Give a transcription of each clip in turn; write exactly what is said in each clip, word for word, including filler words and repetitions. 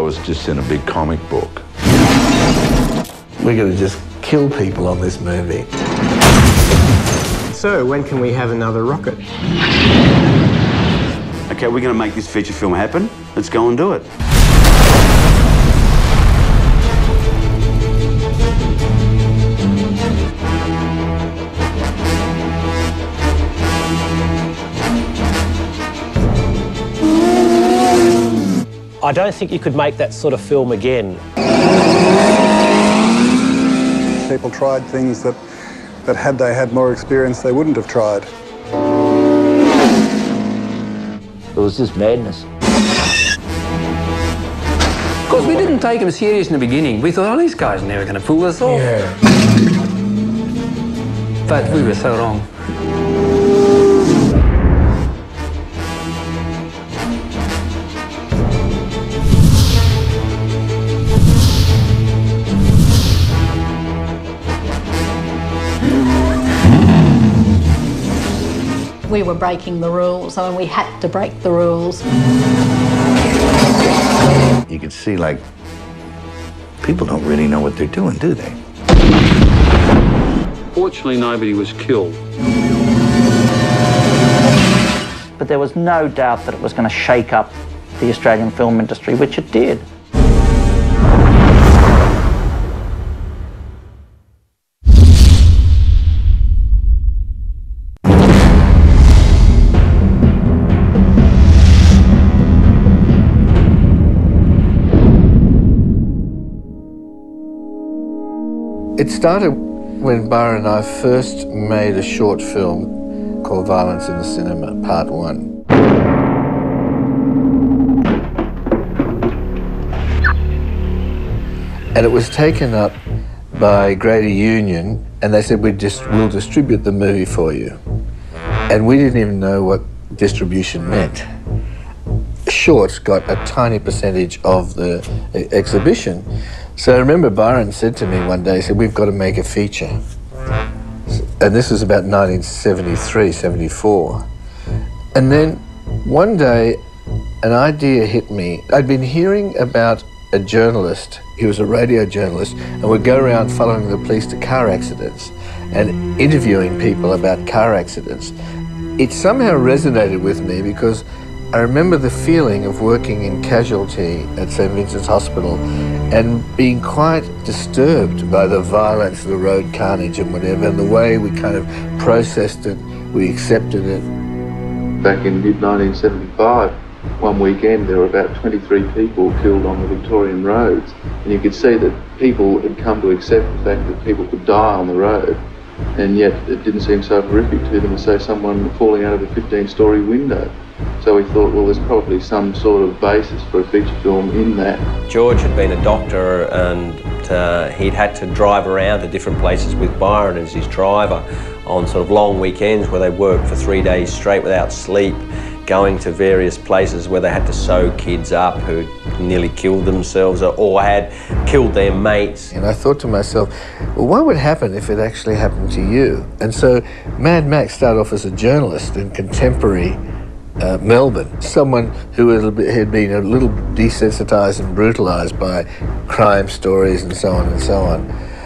was just in a big comic book. We're going to just kill people on this movie. So, when can we have another rocket? Okay, we're going to make this feature film happen. Let's go and do it. I don't think you could make that sort of film again. People tried things that, that had they had more experience, they wouldn't have tried. It was just madness. Of course, we didn't take him serious in the beginning. We thought, oh, these guys are never going to pull this off. Yeah. But we were so wrong. We were breaking the rules, I mean, we had to break the rules. You could see, like, people don't really know what they're doing, do they? Fortunately, nobody was killed. But there was no doubt that it was going to shake up the Australian film industry, which it did. It started when Byron and I first made a short film called Violence in the Cinema, Part One. And it was taken up by Greater Union, and they said, we just, we'll distribute the movie for you. And we didn't even know what distribution meant. Shorts got a tiny percentage of the exhibition. So I remember Byron said to me one day, he said, we've got to make a feature. And this was about nineteen seventy-three, seventy-four. And then one day, an idea hit me. I'd been hearing about a journalist, he was a radio journalist, and would go around following the police to car accidents and interviewing people about car accidents. It somehow resonated with me because I remember the feeling of working in casualty at Saint Vincent's Hospital and being quite disturbed by the violence, the road carnage and whatever, and the way we kind of processed it, we accepted it. Back in mid nineteen seventy-five, one weekend there were about twenty-three people killed on the Victorian roads, and you could see that people had come to accept the fact that people could die on the road, and yet it didn't seem so horrific to them as, say, someone falling out of a fifteen-storey window. So we thought, well, there's probably some sort of basis for a feature film in that. George had been a doctor, and uh, he'd had to drive around to different places with Byron as his driver on sort of long weekends where they worked for three days straight without sleep, going to various places where they had to sew kids up who nearly killed themselves or, or had killed their mates. And I thought to myself, well, what would happen if it actually happened to you? And so Mad Max started off as a journalist in contemporary Uh, Melbourne, someone who had been a little desensitised and brutalised by crime stories and so on and so on.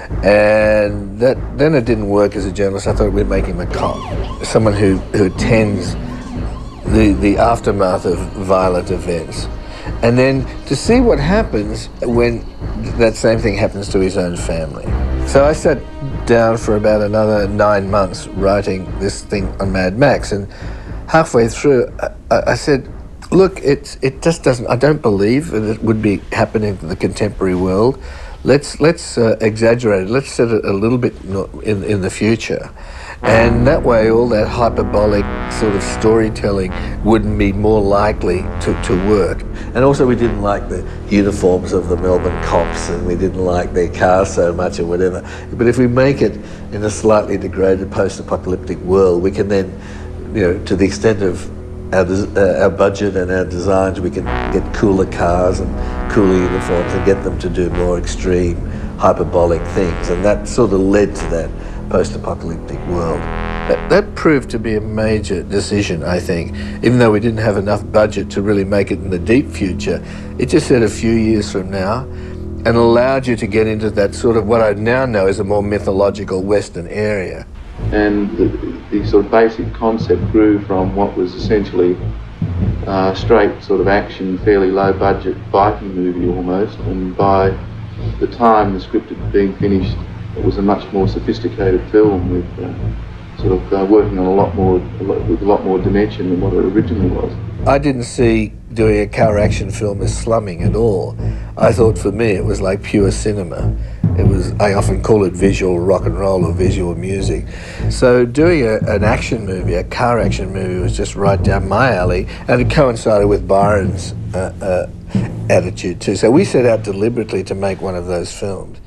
And that then it didn't work as a journalist. I thought we'd make him a cop, someone who, who attends the, the aftermath of violent events. And then to see what happens when that same thing happens to his own family. So I sat down for about another nine months writing this thing on Mad Max, and halfway through, I, I said, look, it's, it just doesn't, I don't believe that it would be happening in the contemporary world. Let's, let's uh, exaggerate it. Let's set it a little bit in, in the future. And that way, all that hyperbolic sort of storytelling wouldn't be more likely to, to work. And also, we didn't like the uniforms of the Melbourne cops, and we didn't like their cars so much or whatever. But if we make it in a slightly degraded post-apocalyptic world, we can then, you know, to the extent of our, uh, our budget and our designs, we can get cooler cars and cooler uniforms and get them to do more extreme, hyperbolic things. And that sort of led to that post-apocalyptic world. That, that proved to be a major decision, I think. Even though we didn't have enough budget to really make it in the deep future, it just said a few years from now and allowed you to get into that sort of what I now know is a more mythological Western area. And the, the sort of basic concept grew from what was essentially uh, straight sort of action, fairly low budget biking movie almost, and by the time the script had been finished, it was a much more sophisticated film with uh, sort of uh, working on a lot more, a lot, with a lot more dimension than what it originally was. I didn't see doing a car action film as slumming at all. I thought for me it was like pure cinema. It was, I often call it visual rock and roll or visual music. So doing a, an action movie, a car action movie, was just right down my alley, and it coincided with Byron's uh, uh, attitude too. So we set out deliberately to make one of those films.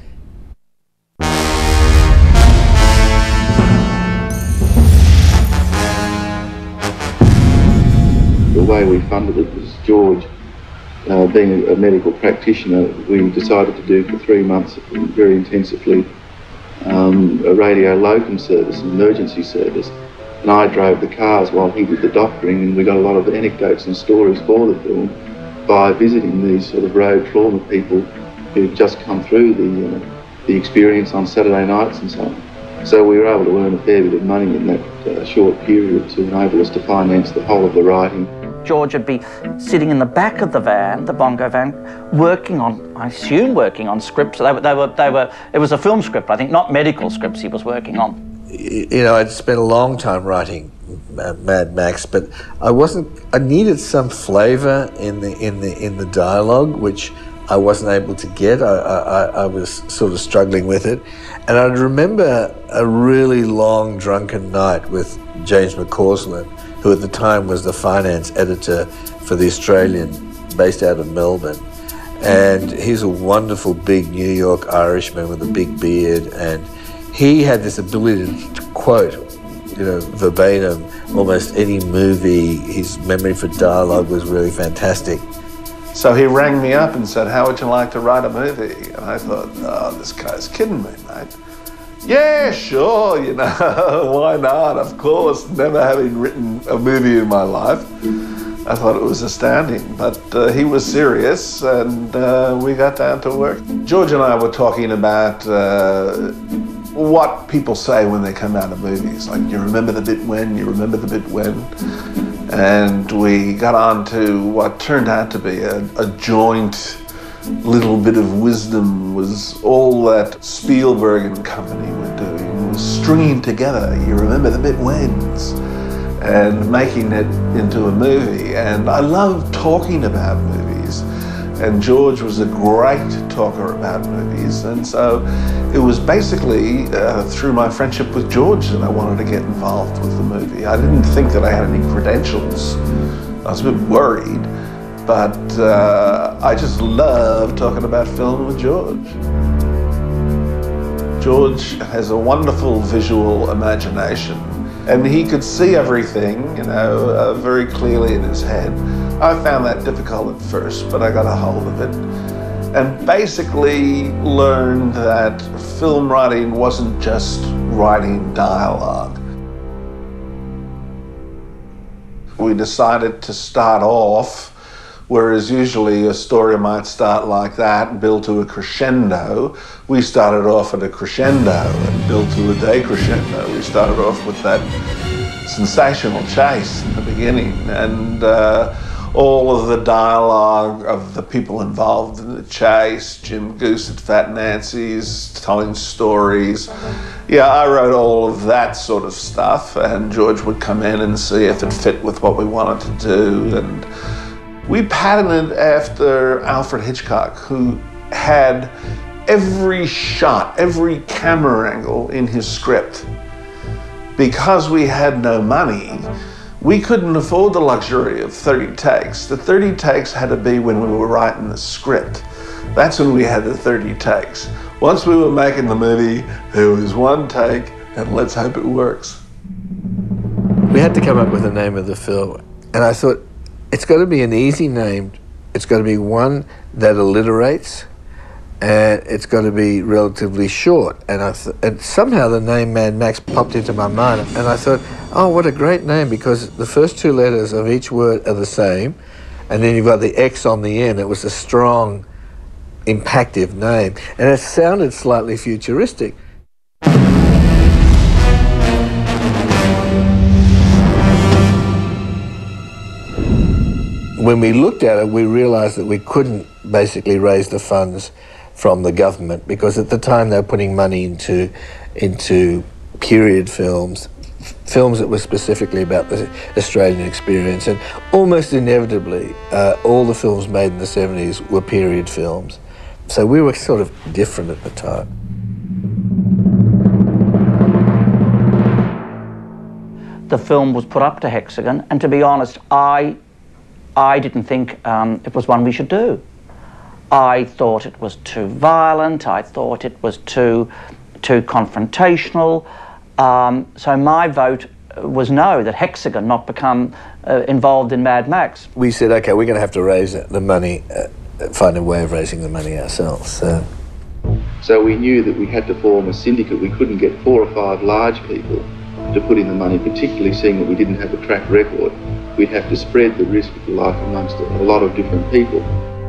The way we funded it was George, uh, being a medical practitioner, we decided to do for three months very intensively um, a radio locum service, an emergency service. And I drove the cars while he did the doctoring, and we got a lot of anecdotes and stories for the film by visiting these sort of road trauma people who'd just come through the, uh, the experience on Saturday nights and so on. So we were able to earn a fair bit of money in that uh, short period to enable us to finance the whole of the writing. George would be sitting in the back of the van, the bongo van, working on, I assume working on scripts. They were, they were, they were, it was a film script, I think, not medical scripts he was working on. You know, I'd spent a long time writing Mad Max, but I wasn't, I needed some flavour in the, in the, in the dialogue, which I wasn't able to get. I, I, I was sort of struggling with it. And I remember a really long drunken night with James McCausland, who at the time was the finance editor for The Australian, based out of Melbourne. And he's a wonderful big New York Irishman with a big beard, and he had this ability to quote, you know, verbatim almost any movie. His memory for dialogue was really fantastic. So he rang me up and said, how would you like to write a movie? And I thought, oh, this guy's kidding me, mate. Yeah, sure, you know, why not? Of course, never having written a movie in my life. I thought it was astounding, but uh, he was serious, and uh, we got down to work. George and I were talking about uh, what people say when they come out of movies. Like, you remember the bit when, you remember the bit when. And we got on to what turned out to be a, a joint little bit of wisdom, was all that Spielberg and company were doing, was stringing together, you remember the bit whens, and making it into a movie. And I love talking about movies, and George was a great talker about movies, and so it was basically uh, through my friendship with George that I wanted to get involved with the movie. I didn't think that I had any credentials. I was a bit worried, but uh, I just love talking about film with George. George has a wonderful visual imagination, and he could see everything, you know, uh, very clearly in his head. I found that difficult at first, but I got a hold of it, and basically learned that film writing wasn't just writing dialogue. We decided to start off, whereas usually a story might start like that and build to a crescendo. We started off at a crescendo and built to a decrescendo. We started off with that sensational chase in the beginning, and uh, all of the dialogue of the people involved in the chase, Jim Goose at Fat Nancy's, telling stories. Yeah, I wrote all of that sort of stuff, and George would come in and see if it fit with what we wanted to do. And we patterned after Alfred Hitchcock, who had every shot, every camera angle in his script. Because we had no money, we couldn't afford the luxury of thirty takes. The thirty takes had to be when we were writing the script. That's when we had the thirty takes. Once we were making the movie, there was one take, and let's hope it works. We had to come up with the name of the film, and I thought, it's got to be an easy name. It's got to be one that alliterates, and it's got to be relatively short. And I th and somehow the name Mad Max popped into my mind, and I thought, oh, what a great name, because the first two letters of each word are the same, and then you've got the X on the end. It was a strong, impactful name, and it sounded slightly futuristic. When we looked at it, we realised that we couldn't basically raise the funds from the government, because at the time they were putting money into into period films, films that were specifically about the Australian experience, and almost inevitably uh, all the films made in the seventies were period films. So we were sort of different at the time. The film was put up to Hexagon, and to be honest, I I didn't think um, it was one we should do. I thought it was too violent, I thought it was too, too confrontational. Um, so my vote was no, that Hexagon not become uh, involved in Mad Max. We said, okay, we're going to have to raise the money, uh, find a way of raising the money ourselves. So. so we knew that we had to form a syndicate. We couldn't get four or five large people to put in the money, particularly seeing that we didn't have a track record. We'd have to spread the risk, if you like, amongst a lot of different people.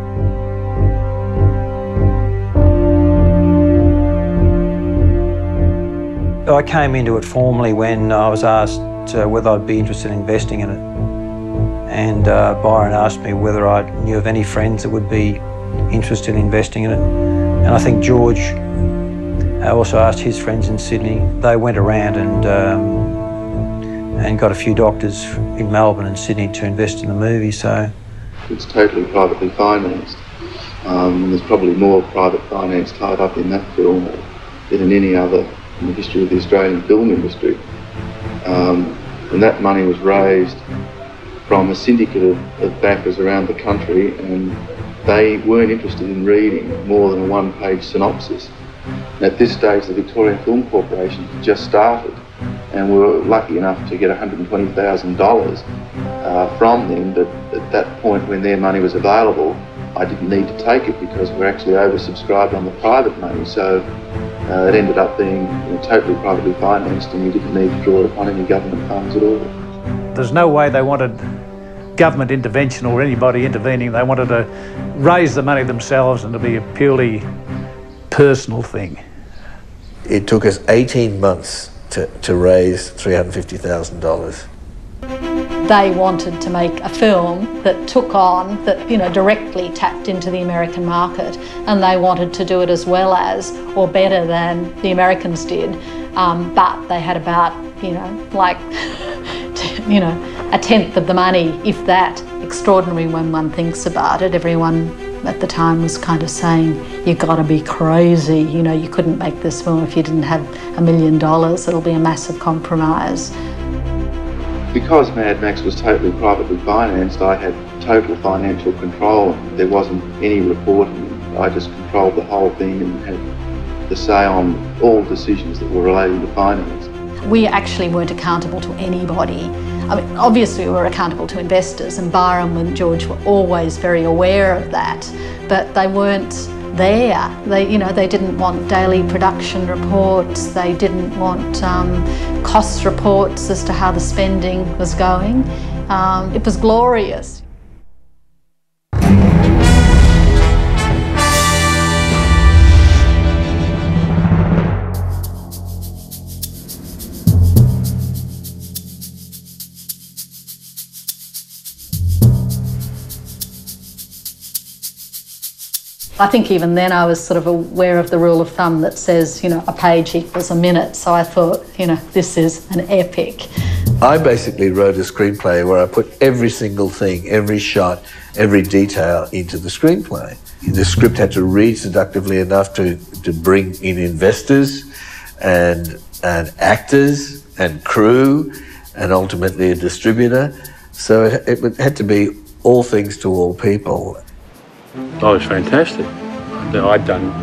I came into it formally when I was asked uh, whether I'd be interested in investing in it. And uh, Byron asked me whether I knew of any friends that would be interested in investing in it. And I think George also asked his friends in Sydney. They went around and um, and got a few doctors in Melbourne and Sydney to invest in the movie, so. It's totally privately financed. Um, there's probably more private finance tied up in that film than in any other in the history of the Australian film industry. Um, and that money was raised from a syndicate of, of backers around the country, and they weren't interested in reading more than a one-page synopsis. And at this stage, the Victorian Film Corporation had just started, and we were lucky enough to get one hundred twenty thousand dollars uh, from them, but at that point when their money was available, I didn't need to take it because we're actually oversubscribed on the private money, so uh, it ended up being you know, totally privately financed, and we didn't need to draw upon any government funds at all. There's no way they wanted government intervention or anybody intervening. They wanted to raise the money themselves and to be a purely personal thing. It took us eighteen months to, to raise three hundred fifty thousand dollars. They wanted to make a film that took on, that you know, directly tapped into the American market, and they wanted to do it as well as, or better than, the Americans did. Um, but they had about, you know, like, you know, a tenth of the money, if that. Extraordinary when one thinks about it. Everyone at the time was kind of saying, you've got to be crazy, you know, you couldn't make this film if you didn't have a million dollars, it'll be a massive compromise. Because Mad Max was totally privately financed, I had total financial control. There wasn't any reporting. I just controlled the whole thing and had the say on all decisions that were relating to finance. We actually weren't accountable to anybody. I mean, obviously we were accountable to investors, and Byron and George were always very aware of that, but they weren't there. They, you know, they didn't want daily production reports, they didn't want um, cost reports as to how the spending was going. Um, it was glorious. I think even then I was sort of aware of the rule of thumb that says, you know, a page equals a minute. So I thought, you know, this is an epic. I basically wrote a screenplay where I put every single thing, every shot, every detail into the screenplay. The script had to read seductively enough to, to bring in investors and, and actors and crew and ultimately a distributor. So it, it had to be all things to all people. Oh, it was fantastic. I'd done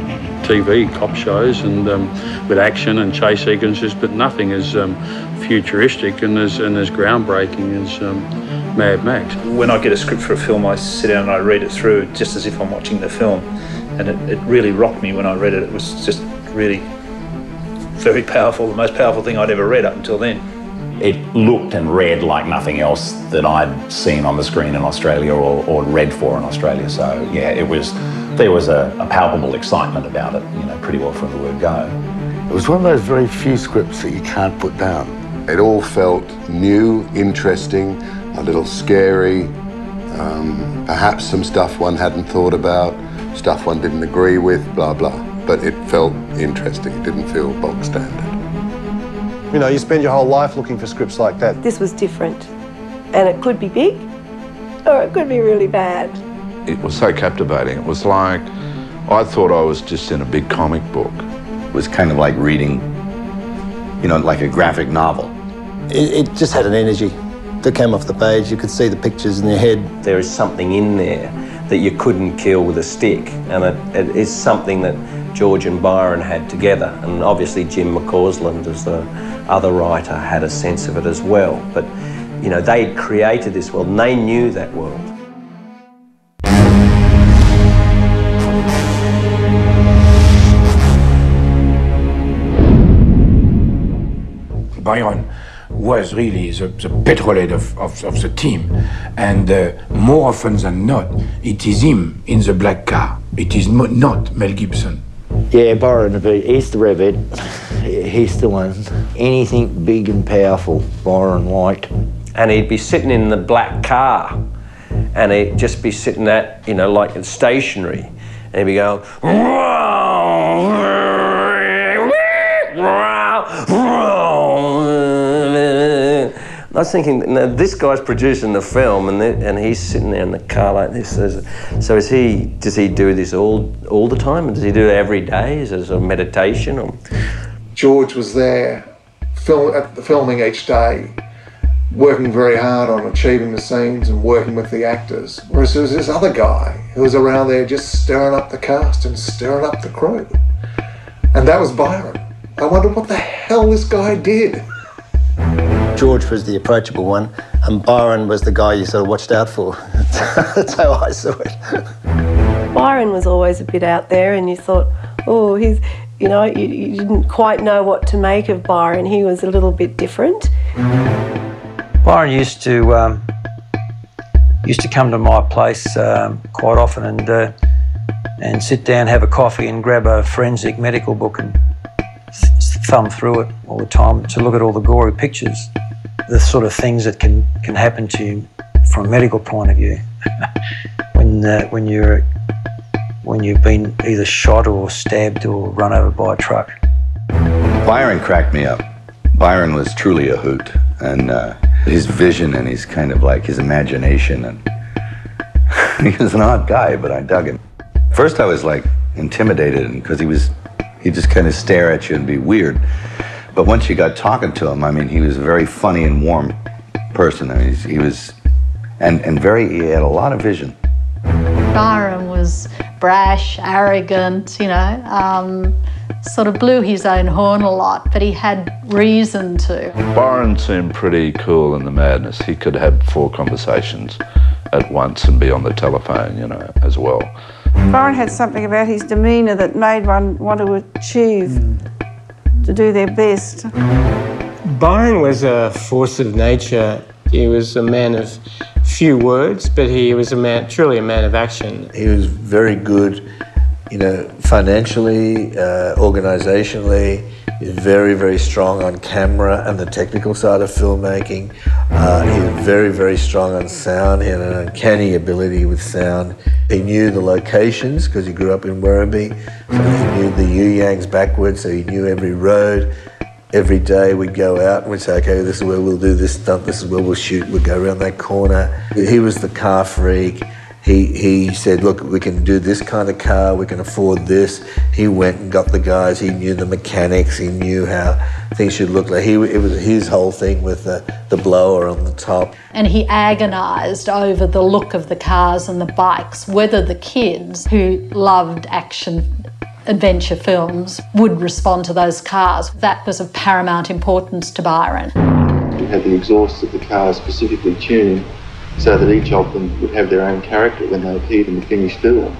T V cop shows and um, with action and chase sequences, but nothing as um, futuristic and as, and as groundbreaking as um, Mad Max. When I get a script for a film, I sit down and I read it through just as if I'm watching the film. And it, it really rocked me when I read it. It was just really very powerful, the most powerful thing I'd ever read up until then. It looked and read like nothing else that I'd seen on the screen in Australia or, or read for in Australia. So yeah, it was, there was a, a palpable excitement about it, you know, pretty well from the word go. It was one of those very few scripts that you can't put down. It all felt new, interesting, a little scary, um, perhaps some stuff one hadn't thought about, stuff one didn't agree with, blah, blah. But it felt interesting, it didn't feel bog standard. You know, you spend your whole life looking for scripts like that. This was different, and it could be big, or it could be really bad. It was so captivating. It was like, I thought I was just in a big comic book. It was kind of like reading, you know, like a graphic novel. It, it just had an energy that came off the page. You could see the pictures in your head. There is something in there that you couldn't kill with a stick, and it, it is something that George and Byron had together, and obviously Jim McCausland as the other writer had a sense of it as well. But you know, they had created this world and they knew that world. Byron was really the, the petrolhead of, of, of the team, and uh, more often than not, it is him in the black car. It is mo not Mel Gibson. Yeah, Byron, he's the rev it. He's the one. Anything big and powerful, Byron liked. And he'd be sitting in the black car, and he'd just be sitting at, you know, like stationary, and he'd be going, I was thinking, now, this guy's producing the film, and and he's sitting there in the car like this. So is he? Does he do this all all the time? Does he do it every day? Is it a meditation? Or? George was there, film, at the filming each day, working very hard on achieving the scenes and working with the actors. Whereas there was this other guy who was around there just stirring up the cast and stirring up the crew, and that was Byron. I wondered what the hell this guy did. George was the approachable one, and Byron was the guy you sort of watched out for. That's how I saw it. Byron was always a bit out there, and you thought, oh, he's, you know, you, you didn't quite know what to make of Byron. He was a little bit different. Byron used to um, used to come to my place um, quite often and uh, and sit down, have a coffee, and grab a forensic medical book and thumb through it all the time to look at all the gory pictures, the sort of things that can can happen to you from a medical point of view when uh, when you're when you've been either shot or stabbed or run over by a truck. Byron cracked me up. Byron was truly a hoot, and uh, his vision and his kind of like his imagination, and he was an odd guy, but I dug him. First I was like intimidated because he was he'd just kind of stare at you and be weird. But once you got talking to him, I mean, he was a very funny and warm person. I mean, he was, and, and very, he had a lot of vision. Byron was brash, arrogant, you know, um, sort of blew his own horn a lot, but he had reason to. Byron seemed pretty cool in the madness. He could have four conversations at once and be on the telephone, you know, as well. Byron had something about his demeanour that made one want to achieve, mm. to do their best. Byron was a force of nature. He was a man of few words, but he was a man, truly a man of action. He was very good, you know, financially, uh, organisationally. He was very, very strong on camera and the technical side of filmmaking. Uh, he was very, very strong on sound. He had an uncanny ability with sound. He knew the locations because he grew up in Werribee, so he knew the You-Yangs backwards, so he knew every road. Every day we'd go out and we'd say, okay, this is where we'll do this stunt, this is where we'll shoot, we'll go around that corner. He was the car freak. He, he said, look, we can do this kind of car, we can afford this. He went and got the guys, he knew the mechanics, he knew how things should look like. He, it was his whole thing with the, the blower on the top. And he agonised over the look of the cars and the bikes, whether the kids who loved action adventure films would respond to those cars. That was of paramount importance to Byron. We had the exhausts of the cars specifically tuned so that each of them would have their own character when they appeared in the finished film.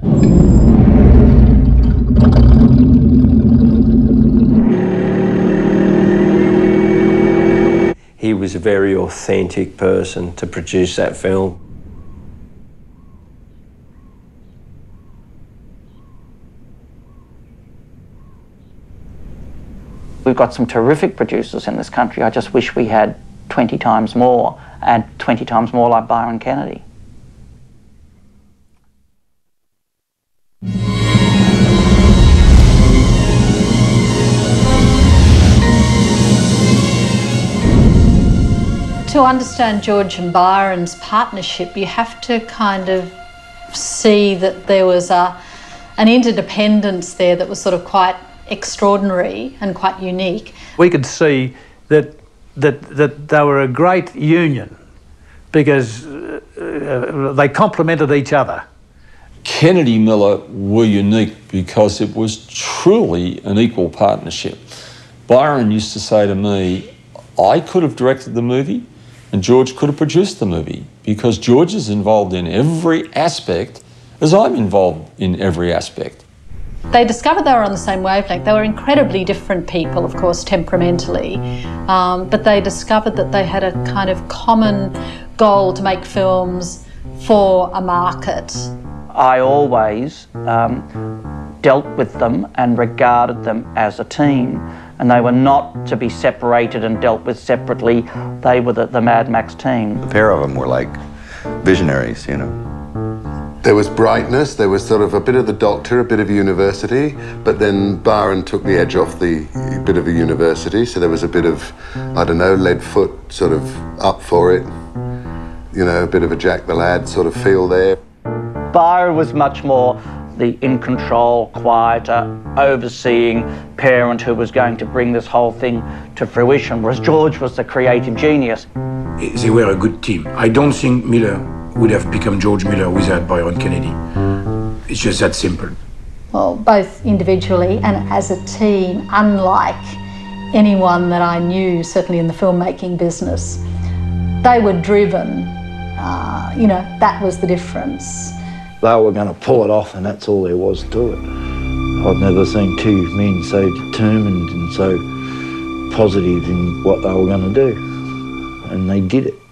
He was a very authentic person to produce that film. We've got some terrific producers in this country. I just wish we had twenty times more, and twenty times more like Byron Kennedy. To understand George and Byron's partnership, you have to kind of see that there was a, an interdependence there that was sort of quite extraordinary and quite unique. We could see that that that they were a great union because uh, they complemented each other. Kennedy Miller were unique because it was truly an equal partnership. Byron used to say to me, I could have directed the movie and George could have produced the movie because George is involved in every aspect as I'm involved in every aspect. They discovered they were on the same wavelength. They were incredibly different people, of course, temperamentally, um, but they discovered that they had a kind of common goal to make films for a market. I always um, dealt with them and regarded them as a team, and they were not to be separated and dealt with separately. They were the, the Mad Max team. The pair of them were like visionaries, you know. There was brightness, there was sort of a bit of the Doctor, a bit of university, but then Byron took the edge off the bit of a university, so there was a bit of, I don't know, Leadfoot sort of up for it, you know, a bit of a Jack the Lad sort of feel there. Byron was much more the in-control, quieter, overseeing parent who was going to bring this whole thing to fruition, whereas George was the creative genius. They were a good team. I don't think Miller would have become George Miller without Byron Kennedy. It's just that simple. Well, both individually and as a team, unlike anyone that I knew, certainly in the filmmaking business, they were driven. Uh, you know, that was the difference. They were going to pull it off, and that's all there was to it. I've never seen two men so determined and so positive in what they were going to do, and they did it.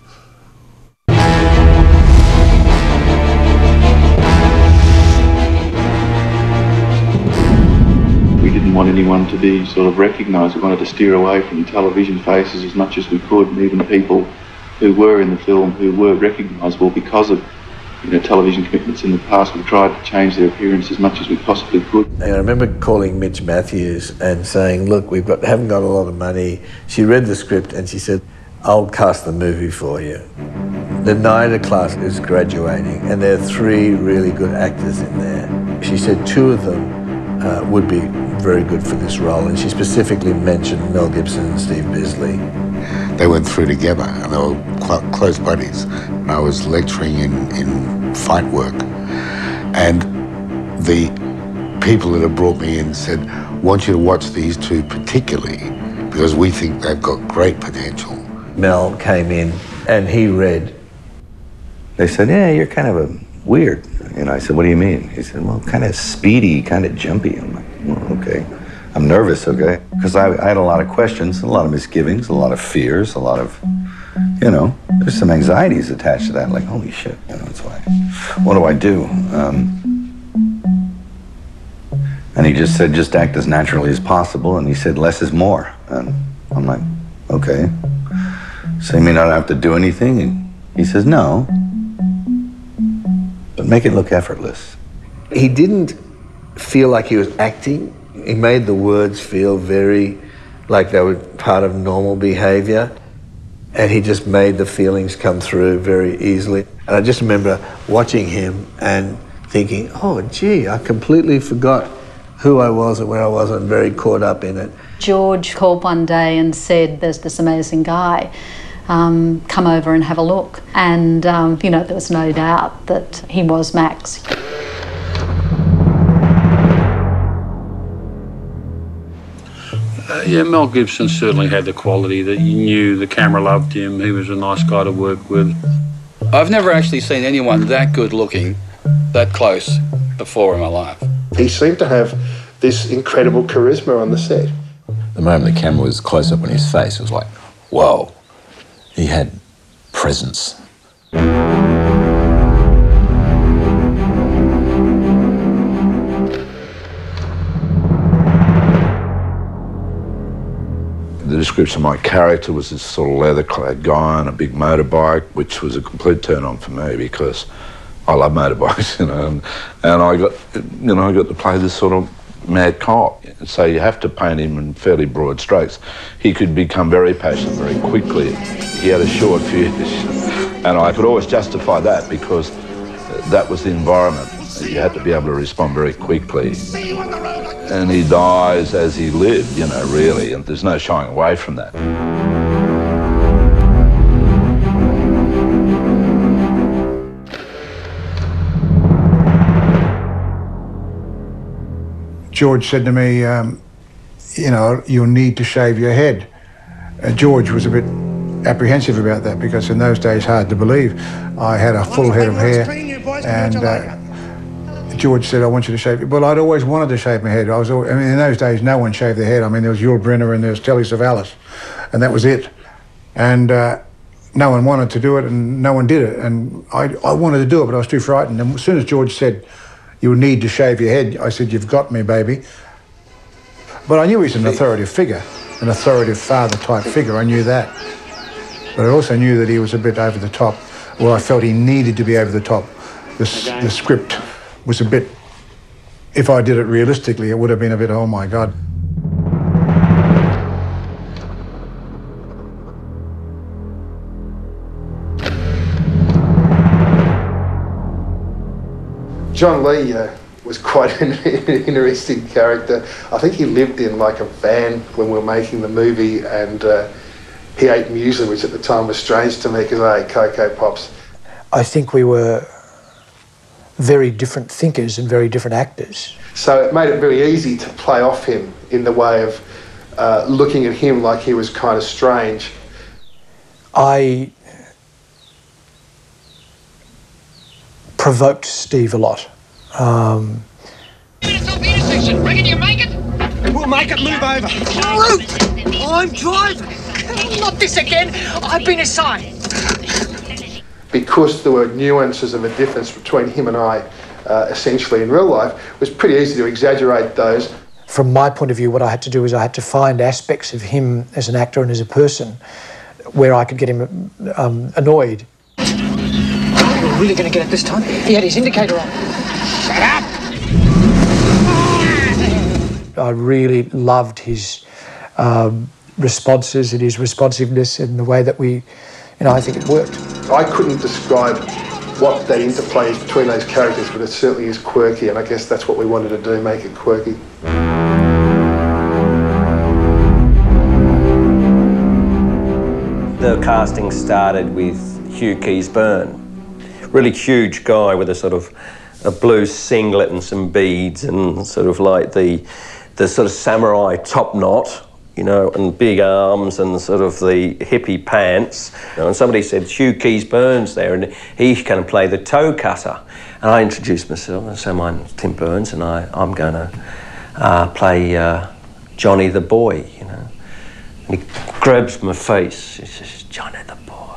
We didn't want anyone to be sort of recognised. We wanted to steer away from television faces as much as we could, and even people who were in the film who were recognisable because of, you know, television commitments in the past. We tried to change their appearance as much as we possibly could. And I remember calling Mitch Matthews and saying, look, we've got haven't got a lot of money. She read the script and she said, I'll cast the movie for you. The NIDA class is graduating and there are three really good actors in there. She said two of them uh, would be very good for this role, and she specifically mentioned Mel Gibson and Steve Bisley. They went through together and they were quite close buddies. And I was lecturing in, in fight work, and the people that had brought me in said, I want you to watch these two particularly because we think they've got great potential. Mel came in and he read. They said, yeah, you're kind of a weird. And I said, what do you mean? He said, well, kind of speedy, kind of jumpy. I'm like, well, okay. I'm nervous, okay? Because I, I had a lot of questions, a lot of misgivings, a lot of fears, a lot of, you know, there's some anxieties attached to that. Like, holy shit, you know, it's like, what do I do? Um, and he just said, just act as naturally as possible. And he said, less is more. And I'm like, okay. So you mean I don't have to do anything? And he says, no. But make it look effortless. He didn't feel like he was acting. He made the words feel very like they were part of normal behaviour, and he just made the feelings come through very easily. And I just remember watching him and thinking, oh gee, I completely forgot who I was and where I was. I'm very caught up in it. George called one day and said, there's this amazing guy, um, come over and have a look. And um, you know, there was no doubt that he was Max. Uh, yeah, Mel Gibson certainly had the quality that you knew the camera loved him. He was a nice guy to work with. I've never actually seen anyone that good looking, that close before in my life. He seemed to have this incredible charisma on the set. The moment the camera was close up on his face, it was like, whoa, he had presence. The description of my character was this sort of leather-clad guy on a big motorbike, which was a complete turn-on for me because I love motorbikes, you know, and, and I got, you know, I got to play this sort of mad cop. So you have to paint him in fairly broad strokes. He could become very passionate very quickly. He had a short fuse, and I could always justify that because that was the environment. You had to be able to respond very quickly. And he dies as he lived, you know, really, and there's no shying away from that. George said to me, um, you know, you'll need to shave your head. Uh, George was a bit apprehensive about that because in those days, hard to believe, I had a full head of hair, and uh, George said, I want you to shave it. Well, I'd always wanted to shave my head. I was, always, I mean, in those days, no one shaved their head. I mean, there was Yul Brynner and there was Telly Savalas, and that was it. And uh, no one wanted to do it, and no one did it. And I, I wanted to do it, but I was too frightened. And as soon as George said, you'll need to shave your head, I said, you've got me, baby. But I knew he was an authoritative figure, an authoritative father-type figure. I knew that. But I also knew that he was a bit over the top. Well, I felt he needed to be over the top. The, okay. the script was a bit, if I did it realistically, it would have been a bit, oh my God. John Lee uh, was quite an interesting character. I think he lived in like a van when we were making the movie, and uh, he ate muesli, which at the time was strange to me because I ate Cocoa Pops. I think we were very different thinkers and very different actors. So it made it very easy to play off him in the way of uh, looking at him like he was kind of strange. I provoked Steve a lot. Um, Minutes off the intersection. Reckon you make it? We'll make it. Move over. Root! I'm driving. Not this again. I've been assigned. Because there were nuances of a difference between him and I, uh, essentially in real life, it was pretty easy to exaggerate those. From my point of view, what I had to do is I had to find aspects of him as an actor and as a person where I could get him um, annoyed. You're really going to get it this time? He had his indicator on. Shut up! I really loved his um, responses and his responsiveness and the way that we, you know, I think it worked. I couldn't describe what that interplay is between those characters, but it certainly is quirky, and I guess that's what we wanted to do, make it quirky. The casting started with Hugh Keys-Byrne. Really huge guy with a sort of a blue singlet and some beads and sort of like the the sort of samurai top knot, you know, and big arms and sort of the hippie pants. You know, and somebody said Hugh Keys-Byrne's there and he's going to play the toe cutter. And I introduced myself and said, I'm Tim Burns and I, I'm going to uh, play uh, Johnny the boy, you know. And he grabs my face, he says, Johnny the boy.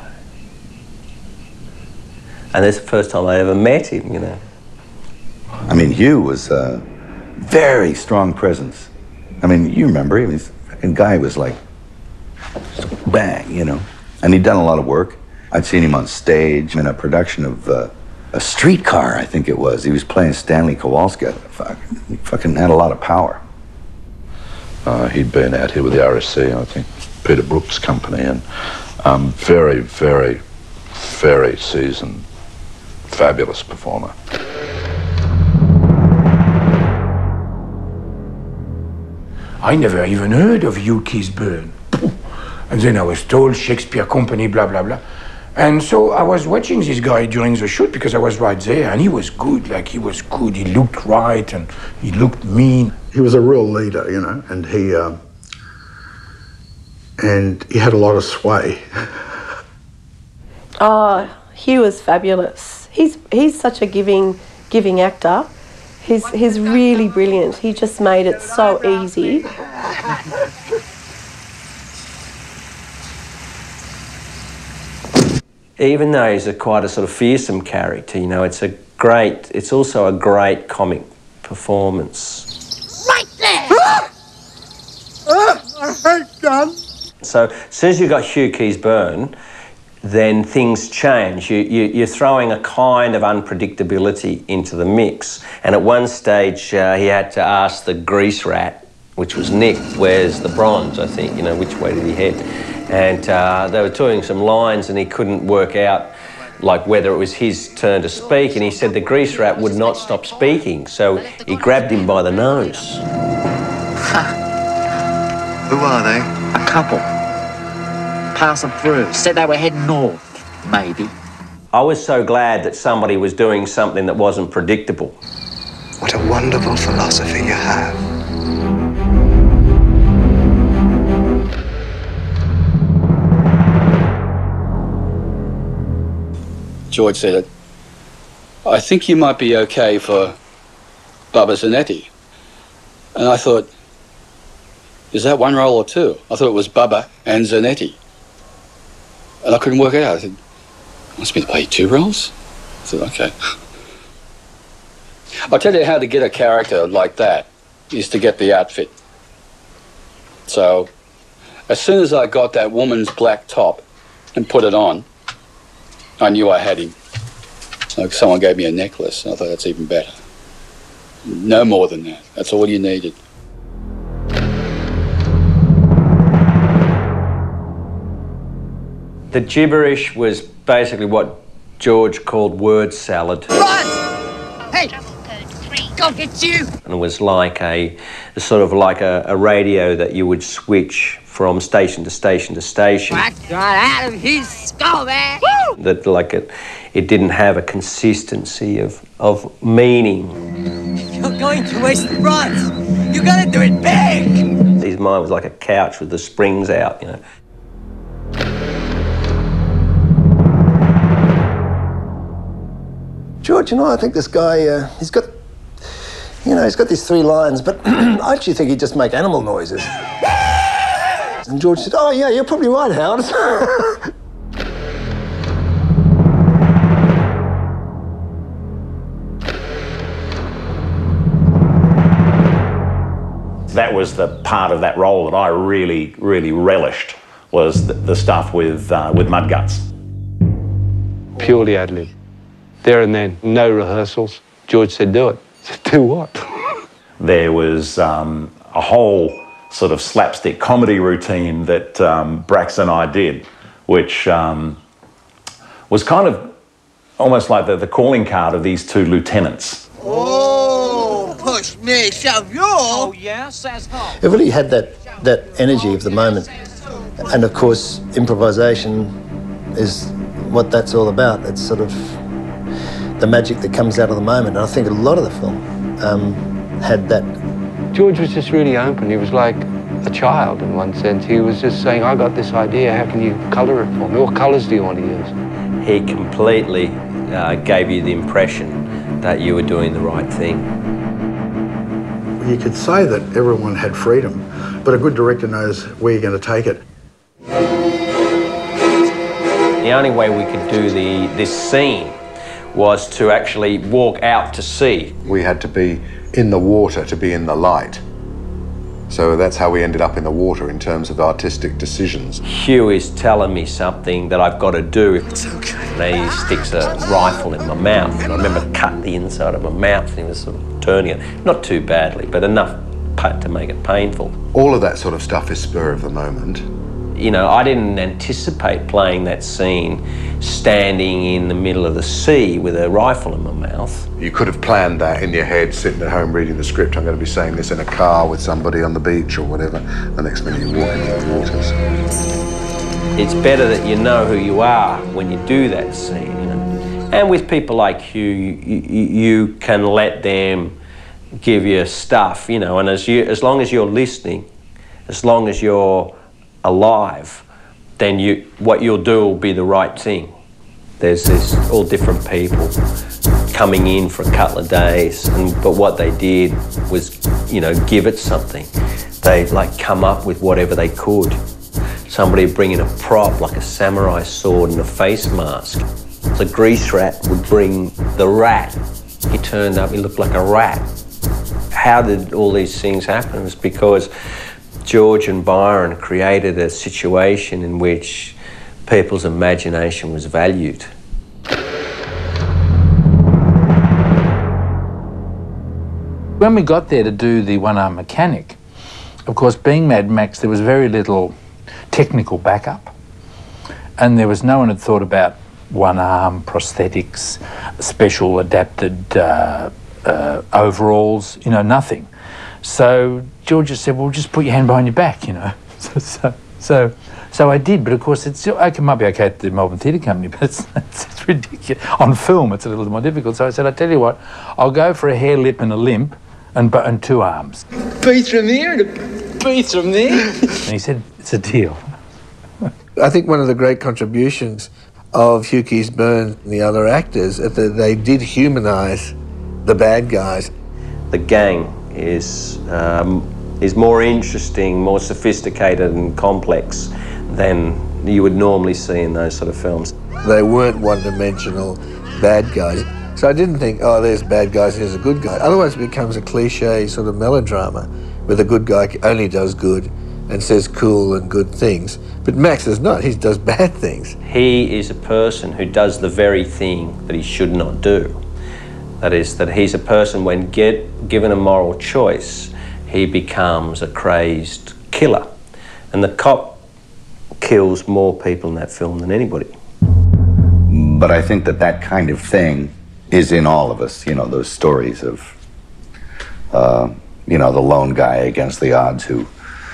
And that's the first time I ever met him, you know. I mean, Hugh was a very strong presence. I mean, you remember, he was, the guy was like, bang, you know. And he'd done a lot of work. I'd seen him on stage in a production of uh, A Streetcar, I think it was. He was playing Stanley Kowalski. He fucking had a lot of power. Uh, he'd been out here with the R S C, I think, Peter Brook's company, and um, very, very, very seasoned, fabulous performer. I never even heard of Hugh Keys-Byrne. And then I was told Shakespeare Company, blah, blah, blah. And so I was watching this guy during the shoot because I was right there, and he was good, like he was good. He looked right and he looked mean. He was a real leader, you know, and he, uh, and he had a lot of sway. Oh, Hugh was fabulous. He's he's such a giving giving actor. He's he's really brilliant. He just made it so easy. Even though he's a quite a sort of fearsome character, you know, it's a great, it's also a great comic performance. Right there! I hate gun. So as soon as you've got Hugh Keays-Byrne, then things change. You, you, you're throwing a kind of unpredictability into the mix. And at one stage, uh, he had to ask the grease rat, which was Nick, where's the bronze, I think, you know, which way did he head? And uh, they were doing some lines and he couldn't work out like whether it was his turn to speak, and he said the grease rat would not stop speaking, so he grabbed him by the nose. Who are they? A couple. Passing through. Said they were heading north, maybe. I was so glad that somebody was doing something that wasn't predictable. What a wonderful philosophy you have. George said, I think you might be okay for Bubba Zanetti. And I thought, is that one role or two? I thought it was Bubba and Zanetti. And I couldn't work it out. I said, must be to play two roles? I said, okay. I'll tell you how to get a character like that is to get the outfit. So as soon as I got that woman's black top and put it on, I knew I had him. Like someone gave me a necklace, and I thought that's even better. No more than that. That's all you needed. The gibberish was basically what George called word salad. Run! Hey! God gets you! And it was like a, a sort of like a, a radio that you would switch from station to station to station. Right out of his skull, man! Woo! That like it, it didn't have a consistency of, of meaning. You're going to waste the bronze. You gotta do it big! His mind was like a couch with the springs out, you know. George, you know, I think this guy, uh, he's got, you know, he's got these three lines, but I actually think he'd just make animal noises. And George said, oh, yeah, you're probably right, Howard. That was the part of that role that I really, really relished, was the, the stuff with, uh, with Mudguts. Purely ad lib. There and then, no rehearsals. George said, do it. I said, do what? There was um, a whole sort of slapstick comedy routine that um, Brax and I did, which um, was kind of almost like the, the calling card of these two lieutenants. Oh, push me, shove you. Oh, yeah, says how. It really had that, that energy of the moment. And of course, improvisation is what that's all about. It's sort of the magic that comes out of the moment. And I think a lot of the film um, had that. George was just really open. He was like a child in one sense. He was just saying, I got this idea, how can you colour it for me? What colours do you want to use? He completely uh, gave you the impression that you were doing the right thing. You could say that everyone had freedom, but a good director knows where you're going to take it. The only way we could do the this scene was to actually walk out to sea. We had to be in the water to be in the light. So that's how we ended up in the water in terms of artistic decisions. Hugh is telling me something that I've got to do. It's okay. And he sticks a rifle in my mouth. And I remember cutting the inside of my mouth and he was sort of turning it. Not too badly, but enough to make it painful. All of that sort of stuff is spur of the moment. You know, I didn't anticipate playing that scene standing in the middle of the sea with a rifle in my mouth. You could have planned that in your head, sitting at home reading the script. I'm going to be saying this in a car with somebody on the beach or whatever. The next minute you walk into the waters. It's better that you know who you are when you do that scene, you know. And with people like Hugh, you, you, you can let them give you stuff, you know, and as, you, as long as you're listening, as long as you're alive, then you, what you'll do will be the right thing. There's this all different people coming in for a couple of days, and, but what they did was, you know, give it something. They'd like come up with whatever they could. Somebody would bring in a prop like a samurai sword and a face mask. The grease rat would bring the rat. He turned up, he looked like a rat. How did all these things happen? It was because George and Byron created a situation in which people's imagination was valued. When we got there to do the one-armed mechanic, of course, being Mad Max, there was very little technical backup, and there was no one had thought about one-arm prosthetics, special adapted uh, uh, overalls, you know, nothing. So George just said, well, just put your hand behind your back, you know. So, so, so, so I did, but of course, it's, okay, it might be okay at the Melbourne Theatre Company, but it's, it's, it's ridiculous. On film, it's a little more difficult. So I said, I tell you what, I'll go for a hair lip and a limp and, and two arms. Beats from there and a beats from there. And he said, it's a deal. I think one of the great contributions of Hugh Keays-Byrne and the other actors is that they did humanise the bad guys. The gang is, um, is more interesting, more sophisticated and complex than you would normally see in those sort of films. They weren't one-dimensional bad guys. So I didn't think, oh, there's bad guys, here's a good guy. Otherwise it becomes a cliche sort of melodrama where the good guy only does good and says cool and good things. But Max is not, he does bad things. He is a person who does the very thing that he should not do. That is, that he's a person, when get, given a moral choice, he becomes a crazed killer. And the cop kills more people in that film than anybody. But I think that that kind of thing is in all of us, you know, those stories of, uh, you know, the lone guy against the odds who,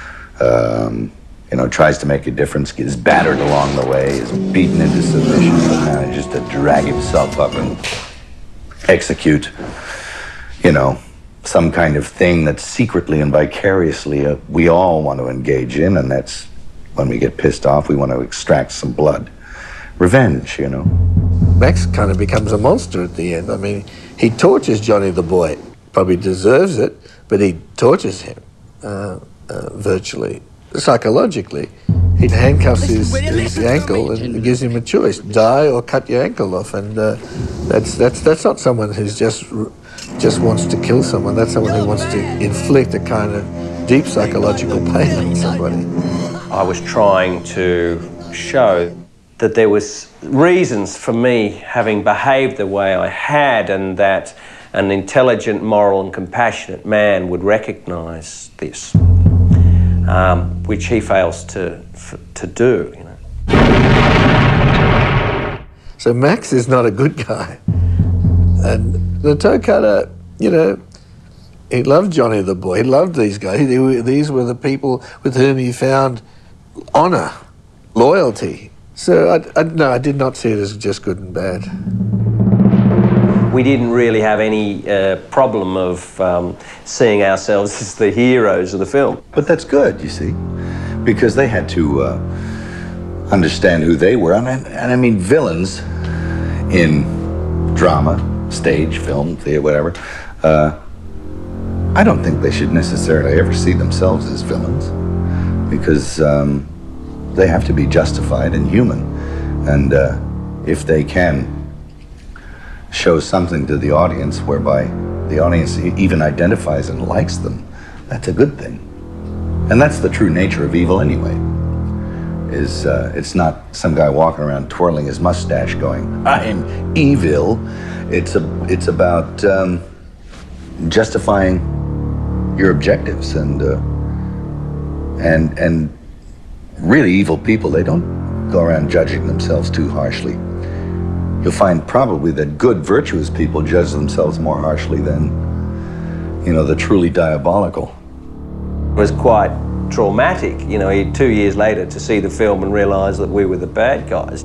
um, you know, tries to make a difference, gets battered along the way, is beaten into submission, but manages to drag himself up and execute, you know, some kind of thing that secretly and vicariously uh, we all want to engage in, and that's when we get pissed off, we want to extract some blood. Revenge, you know. Max kind of becomes a monster at the end. I mean, he tortures Johnny the boy. Probably deserves it, but he tortures him, uh, uh, virtually. Psychologically. He handcuffs his, his ankle and gives him a choice, die or cut your ankle off. And uh, that's, that's, that's not someone who's just, just wants to kill someone. That's someone who wants to inflict a kind of deep psychological pain on somebody. I was trying to show that there was reasons for me having behaved the way I had, and that an intelligent, moral and compassionate man would recognise this, um, which he fails to, to do. You know. So Max is not a good guy. And the toe cutter, you know, he loved Johnny the boy, he loved these guys. He, were, these were the people with whom he found honour, loyalty. So, I, I, no, I did not see it as just good and bad. We didn't really have any uh, problem of um, seeing ourselves as the heroes of the film. But that's good, you see, because they had to uh, understand who they were. And I, and I mean, villains in drama, stage, film, theater, whatever, uh, I don't think they should necessarily ever see themselves as villains, because um, they have to be justified and human. And uh, if they can show something to the audience whereby the audience even identifies and likes them, that's a good thing. And that's the true nature of evil anyway. Is uh, it's not some guy walking around twirling his mustache going, I'm evil. It's, a, it's about um, justifying your objectives, and, uh, and, and really evil people, they don't go around judging themselves too harshly. You'll find probably that good, virtuous people judge themselves more harshly than, you know, the truly diabolical. It was quite traumatic, you know, two years later to see the film and realise that we were the bad guys.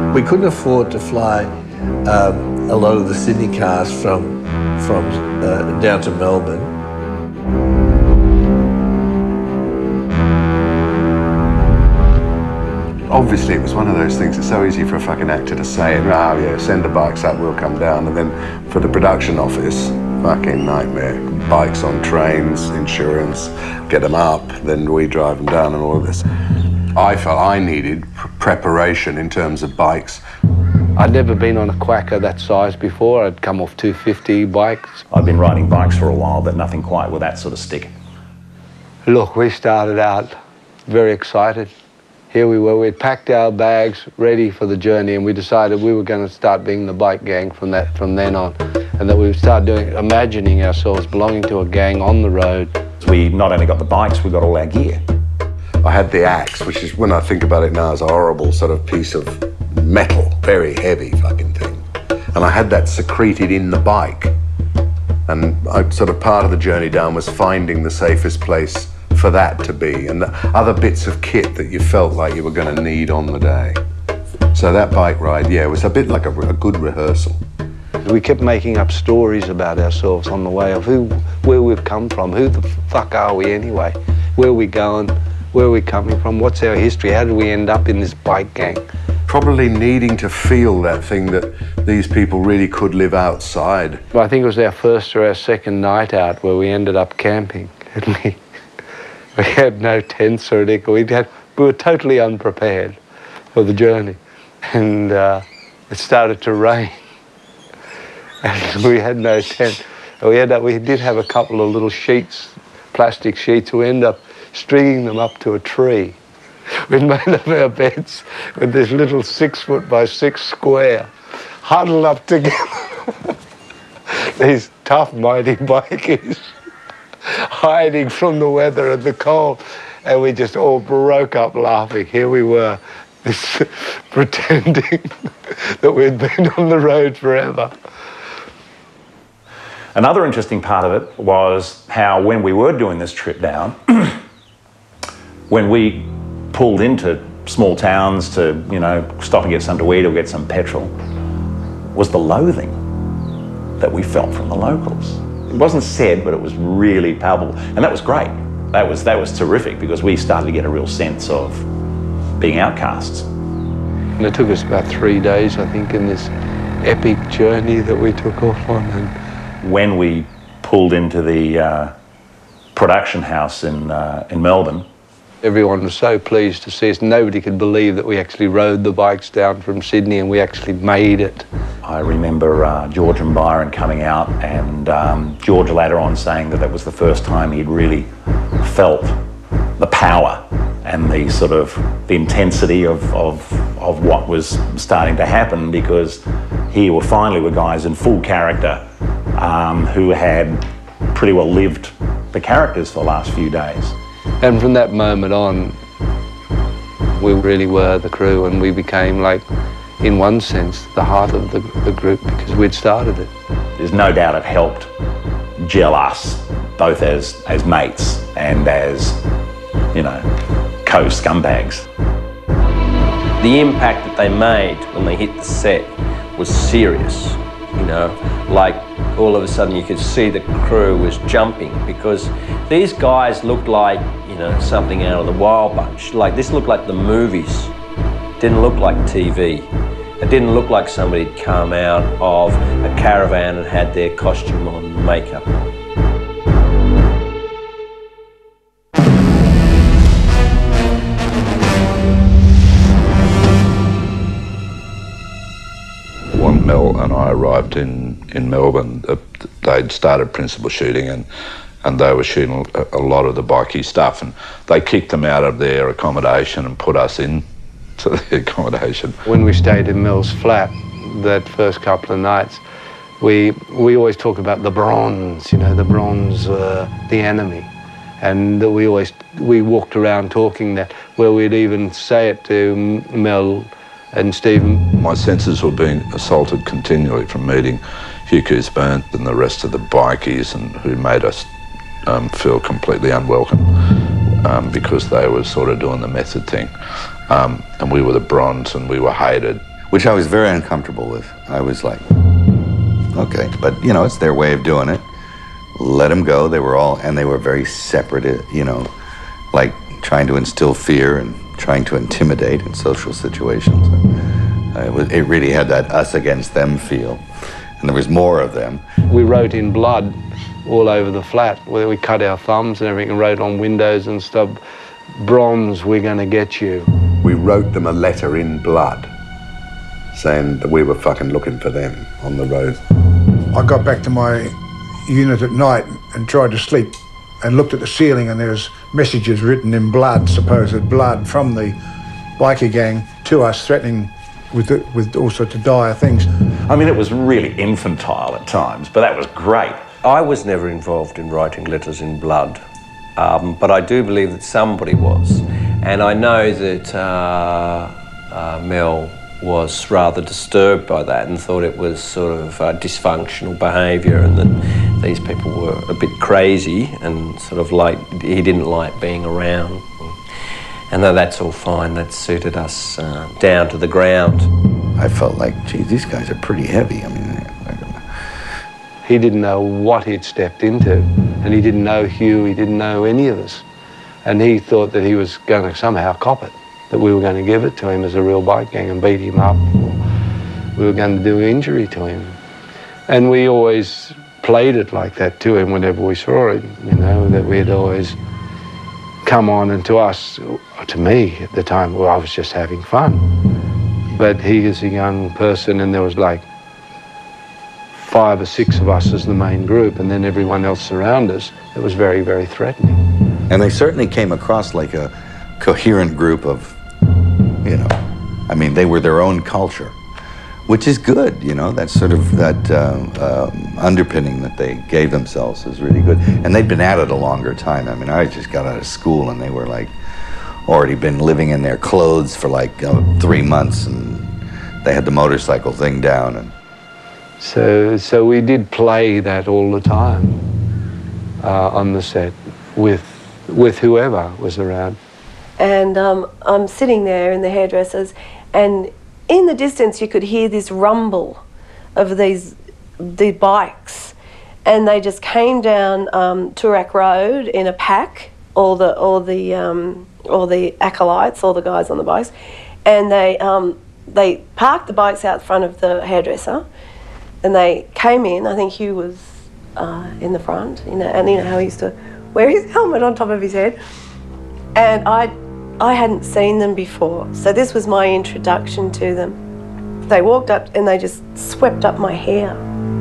We couldn't afford to fly um, a lot of the Sydney cars from, from uh, down to Melbourne. Obviously, it was one of those things, it's so easy for a fucking actor to say, oh yeah, send the bikes up, we'll come down. And then for the production office, fucking nightmare. Bikes on trains, insurance, get them up, then we drive them down and all of this. I felt I needed preparation in terms of bikes. I'd never been on a quacker that size before. I'd come off two fifty bikes. I've been riding bikes for a while, but nothing quite with that sort of stick. Look, we started out very excited. Here we were, we'd packed our bags ready for the journey, and we decided we were going to start being the bike gang from that from then on, and that we would start doing, imagining ourselves belonging to a gang on the road. We not only got the bikes, we got all our gear. I had the axe, which is, when I think about it now, is a horrible sort of piece of metal, very heavy fucking thing. And I had that secreted in the bike. And I, sort of part of the journey down was finding the safest place for that to be, and the other bits of kit that you felt like you were going to need on the day. So that bike ride, yeah, was a bit like a, a good rehearsal. We kept making up stories about ourselves on the way of who, where we've come from, who the fuck are we anyway, where are we going, where are we coming from, what's our history, how did we end up in this bike gang? Probably needing to feel that thing that these people really could live outside. Well, I think it was our first or our second night out where we ended up camping. we, we had no tents or anything. We had, we were totally unprepared for the journey, and uh, it started to rain. And we had no tent. We had we did have a couple of little sheets, plastic sheets. We ended up stringing them up to a tree. We'd made up our beds with this little six foot by six square, huddled up together. These tough, mighty bikies hiding from the weather and the cold, and we just all broke up laughing. Here we were, this, pretending that we'd been on the road forever. Another interesting part of it was how when we were doing this trip down, when we pulled into small towns to, you know, stop and get something to eat or get some petrol, was the loathing that we felt from the locals. It wasn't said, but it was really palpable, and that was great. That was, that was terrific, because we started to get a real sense of being outcasts. And it took us about three days, I think, in this epic journey that we took off on. And when we pulled into the uh, production house in, uh, in Melbourne, everyone was so pleased to see us. Nobody could believe that we actually rode the bikes down from Sydney and we actually made it. I remember uh, George and Byron coming out, and um, George later on saying that that was the first time he'd really felt the power and the sort of the intensity of, of, of what was starting to happen, because here were finally were guys in full character um, who had pretty well lived the characters for the last few days. And from that moment on, we really were the crew, and we became, like, in one sense, the heart of the, the group, because we'd started it. There's no doubt it helped gel us, both as, as mates and as, you know, co-scumbags. The impact that they made when they hit the set was serious, you know, like all of a sudden you could see the crew was jumping, because these guys looked like, you know, something out of the Wild Bunch. Like, this looked like the movies. Didn't look like T V. It didn't look like somebody'd come out of a caravan and had their costume on and makeup on. When Mel and I arrived in, in Melbourne, uh, they'd started principal shooting, and, and they were shooting a, a lot of the bikey stuff, and they kicked them out of their accommodation and put us in to the accommodation. When we stayed in Mel's flat that first couple of nights, we, we always talk about the bronze, you know, the bronze, uh, the enemy. And we always, we walked around talking that, where we'd even say it to Mel and Stephen. My senses were being assaulted continually from meeting Hugh Keays-Byrne and the rest of the bikies, and who made us um, feel completely unwelcome um, because they were sort of doing the method thing. Um, and we were the bronze, and we were hated. which I was very uncomfortable with. I was like, okay, but you know, it's their way of doing it. Let them go. They were all, and they were very separate, you know, like trying to instill fear and trying to intimidate in social situations. Uh, it, was, it really had that us against them feel, and there was more of them. We wrote in blood all over the flat, where we cut our thumbs and everything and wrote on windows and stuff, "Bronze, we're going to get you." We wrote them a letter in blood saying that we were fucking looking for them on the road. I got back to my unit at night and tried to sleep and looked at the ceiling, and there was messages written in blood, supposed blood, from the biker gang to us, threatening with, the, with all sorts of dire things. I mean, it was really infantile at times, but that was great. I was never involved in writing letters in blood, um, but I do believe that somebody was. And I know that uh, uh, Mel was rather disturbed by that and thought it was sort of uh, dysfunctional behaviour, and that these people were a bit crazy and sort of like he didn't like being around. And though that's all fine, that suited us uh, down to the ground. I felt like, geez, these guys are pretty heavy. I mean, he didn't know what he'd stepped into, and he didn't know Hugh, he didn't know any of us. And he thought that he was going to somehow cop it, that we were going to give it to him as a real bike gang and beat him up. We were going to do injury to him. And we always played it like that to him whenever we saw him, you know, that we'd always come on, and to us, to me at the time, well, I was just having fun. But he is a young person, and there was like five or six of us as the main group, and then everyone else around us. It was very, very threatening. And they certainly came across like a coherent group of, you know, I mean, they were their own culture, which is good, you know, that sort of, that uh, um, underpinning that they gave themselves is really good. And they'd been at it a longer time. I mean, I just got out of school and they were like, already been living in their clothes for like uh, three months, and they had the motorcycle thing down. And So, so we did play that all the time uh, on the set with, with whoever was around. And um, I'm sitting there in the hairdressers, and in the distance you could hear this rumble of these the bikes, and they just came down um, Toorak Road in a pack, all the all the um, all the acolytes, all the guys on the bikes, and they um, they parked the bikes out front of the hairdresser. And they came in, I think Hugh was uh, in the front, you know, and you know how he used to wear his helmet on top of his head. And I, I hadn't seen them before, so this was my introduction to them. They walked up and they just swept up my hair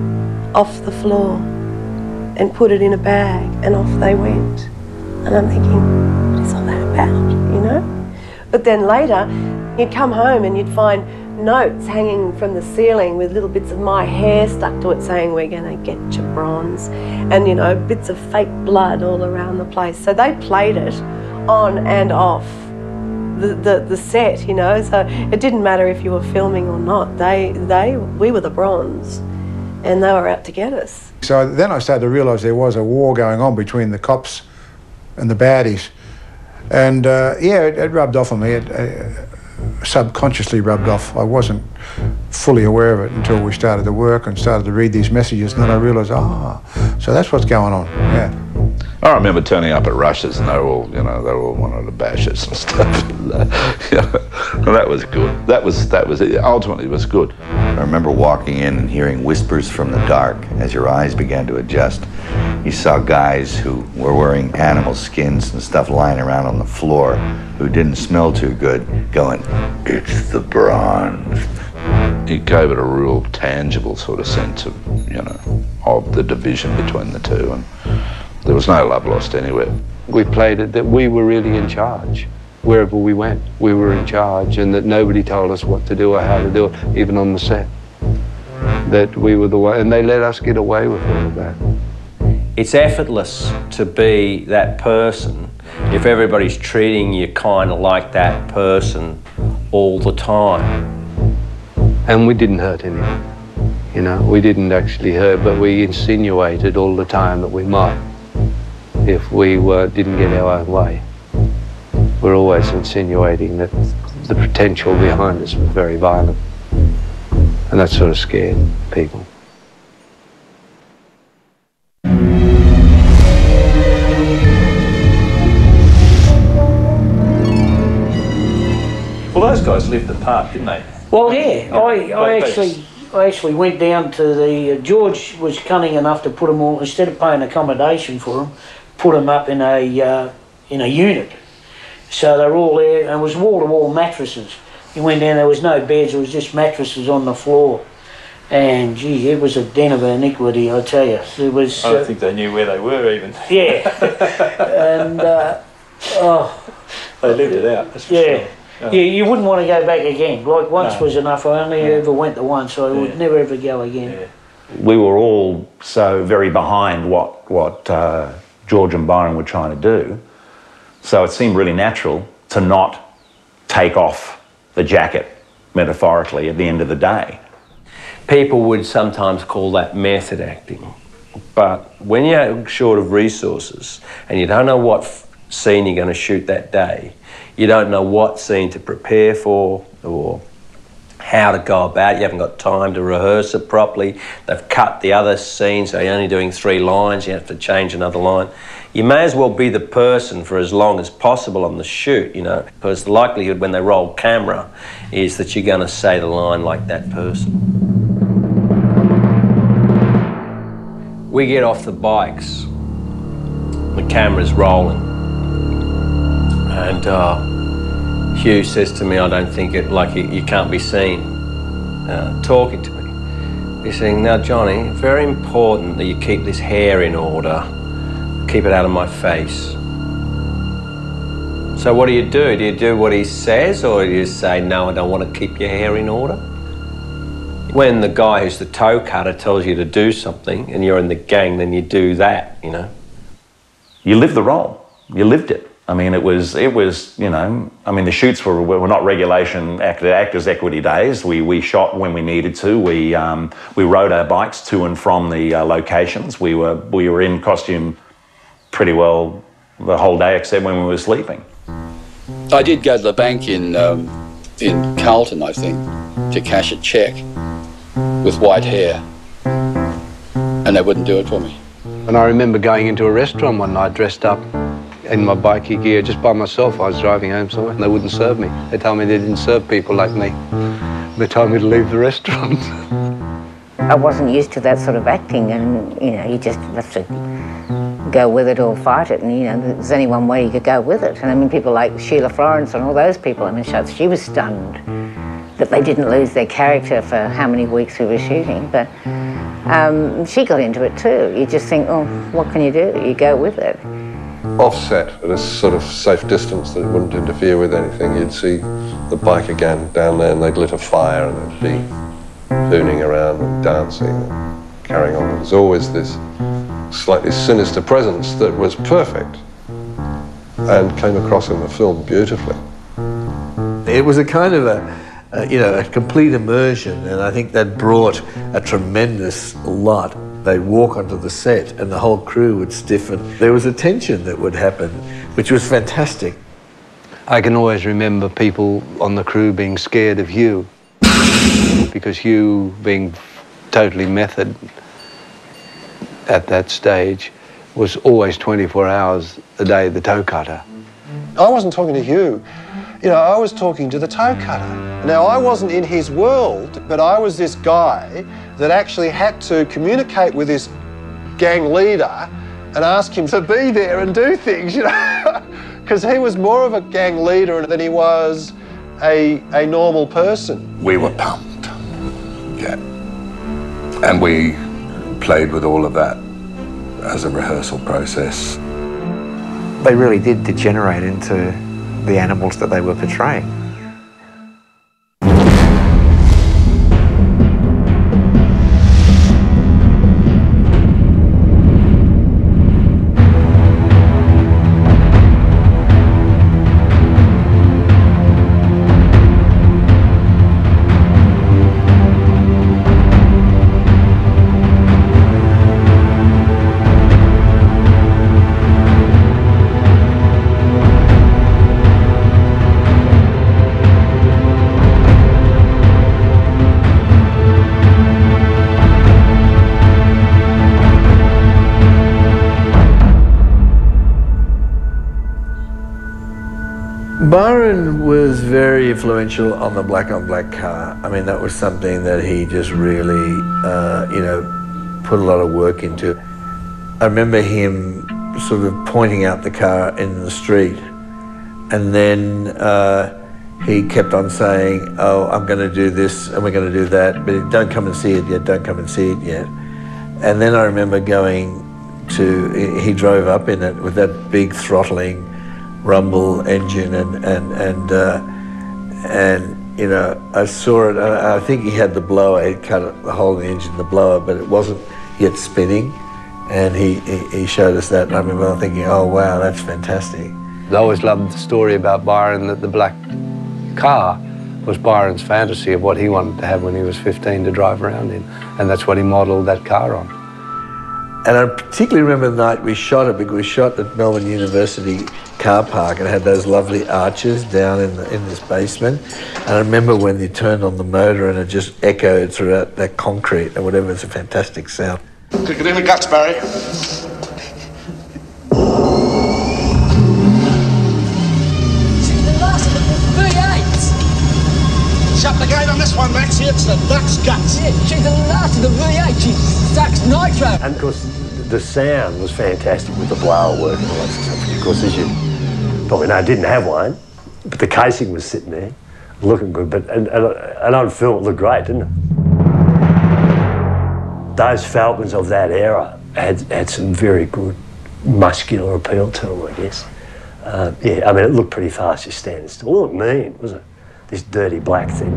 off the floor and put it in a bag, and off they went. And I'm thinking, what is all that about, you know? But then later, you'd come home and you'd find notes hanging from the ceiling with little bits of my hair stuck to it saying, "We're going to get you, Bronze," and you know, bits of fake blood all around the place. So they played it on and off the, the, the set, you know, so it didn't matter if you were filming or not. They, they, we were the Bronze, and they were out to get us. So then I started to realise there was a war going on between the cops and the baddies, and uh, yeah, it, it rubbed off on me. It, uh, subconsciously rubbed off. I wasn't fully aware of it until we started to work and started to read these messages, and then I realised, ah, so that's what's going on, yeah. I remember turning up at Rush's and they were all, you know, they were all wanted to bash us and stuff. You know, and that was good. That was, that was, it ultimately was good. I remember walking in and hearing whispers from the dark as your eyes began to adjust. You saw guys who were wearing animal skins and stuff lying around on the floor who didn't smell too good, going, "It's the Bronze." It gave it a real tangible sort of sense of, you know, of the division between the two, and there was no love lost anywhere. We played it that we were really in charge. Wherever we went, we were in charge, and that nobody told us what to do or how to do it, even on the set. That we were the one, and they let us get away with all of that. It's effortless to be that person if everybody's treating you kind of like that person all the time. And we didn't hurt anyone, you know, we didn't actually hurt, but we insinuated all the time that we might if we were, didn't get our own way. We're always insinuating that the potential behind us was very violent. And that sort of scared people. Well, those guys lived apart, didn't they? Well, yeah, I, I They- they- actually I actually went down to the, uh, George was cunning enough to put them all, instead of paying accommodation for them, put them up in a, uh, in a unit. So they were all there, and it was wall-to-wall mattresses. You went down, there was no beds, it was just mattresses on the floor. And gee, it was a den of iniquity, I tell you. It was. I don't uh, think they knew where they were even. Yeah. and, uh, oh. They lived it out, that's for Yeah. sure. Oh. Yeah, you wouldn't want to go back again. Like once No. was enough. I only Yeah. ever went the once, so I would Yeah. never ever go again. We were all so very behind what, what uh, George and Byron were trying to do. So it seemed really natural to not take off the jacket, metaphorically, at the end of the day. People would sometimes call that method acting. But when you're short of resources and you don't know what f- scene you're going to shoot that day, you don't know what scene to prepare for or how to go about it, you haven't got time to rehearse it properly, they've cut the other scene so you're only doing three lines, you have to change another line. You may as well be the person for as long as possible on the shoot, you know, because the likelihood when they roll camera is that you're going to say the line like that person. We get off the bikes, the camera's rolling, and uh, Hugh says to me, I don't think it, like you, you can't be seen uh, talking to me. He's saying, now Johnny, very important that you keep this hair in order, keep it out of my face. So what do you do? Do you do what he says, or do you say, no, I don't want to keep your hair in order? When the guy who's the toe cutter tells you to do something and you're in the gang, then you do that, you know. You lived the role. You lived it. I mean, it was, it was, you know, I mean, the shoots were, were not regulation act, actors' equity days. We, we shot when we needed to. We, um, we rode our bikes to and from the uh, locations. We were, we were in costume pretty well the whole day except when we were sleeping. I did go to the bank in, um, in Carlton, I think, to cash a cheque with white hair, and they wouldn't do it for me. And I remember going into a restaurant one night dressed up in my bikie gear just by myself. I was driving home somewhere and they wouldn't serve me. They told me they didn't serve people like me. They told me to leave the restaurant. I wasn't used to that sort of acting, and you know, you just have to go with it or fight it, and you know, there's only one way you could go with it. And I mean, people like Sheila Florence and all those people, I mean, she was stunned that they didn't lose their character for how many weeks we were shooting, but um, she got into it too. You just think, oh, what can you do? You go with it. Offset at a sort of safe distance that it wouldn't interfere with anything. You'd see the biker gang down there and they'd lit a fire and they'd be booning around and dancing and carrying on. There was always this slightly sinister presence that was perfect and came across in the film beautifully. It was a kind of a, a, you know, a complete immersion, and I think that brought a tremendous lot. They'd walk onto the set and the whole crew would stiffen. There was a tension that would happen, which was fantastic. I can always remember people on the crew being scared of Hugh, because Hugh, being totally method at that stage, was always twenty-four hours a day the toe cutter. I wasn't talking to Hugh. You know, I was talking to the toe cutter. Now, I wasn't in his world, but I was this guy that actually had to communicate with this gang leader and ask him to be there and do things, you know, because he was more of a gang leader than he was a, a normal person. We were pumped, yeah. And we played with all of that as a rehearsal process. They really did degenerate into the animals that they were portraying. Byron was very influential on the black on black car. I mean, that was something that he just really, uh, you know, put a lot of work into. I remember him sort of pointing out the car in the street, and then uh, he kept on saying, oh, I'm going to do this and we're going to do that, but don't come and see it yet, don't come and see it yet. And then I remember going to, he drove up in it with that big throttling rumble engine, and and and uh, and you know, I saw it. I, I think he had the blower. He cut the hole in the engine, the blower, but it wasn't yet spinning. And he, he he showed us that, and I remember thinking, oh wow, that's fantastic. I always loved the story about Byron, that the black car was Byron's fantasy of what he wanted to have when he was fifteen to drive around in, and that's what he modelled that car on. And I particularly remember the night we shot it, because we shot at Melbourne University car park, and it had those lovely arches down in the, in this basement. And I remember when you turned on the motor and it just echoed throughout that concrete or whatever. It's a fantastic sound. Kick it in the guts, Barry. See the last of the V eight. Shut the gate on this one, Maxie. It's the duck's guts. Yeah, she's the last of the V eight. She's duck's nitro. And of course, the sound was fantastic with the blower work and all that stuff. Of course, as you probably know, I didn't have one, but the casing was sitting there, looking good. But and, and, and on film, it looked great, didn't it? Those Falcons of that era had, had some very good muscular appeal to them, I guess. Uh, yeah, I mean, it looked pretty fast just standing still. It looked mean, wasn't it? This dirty black thing.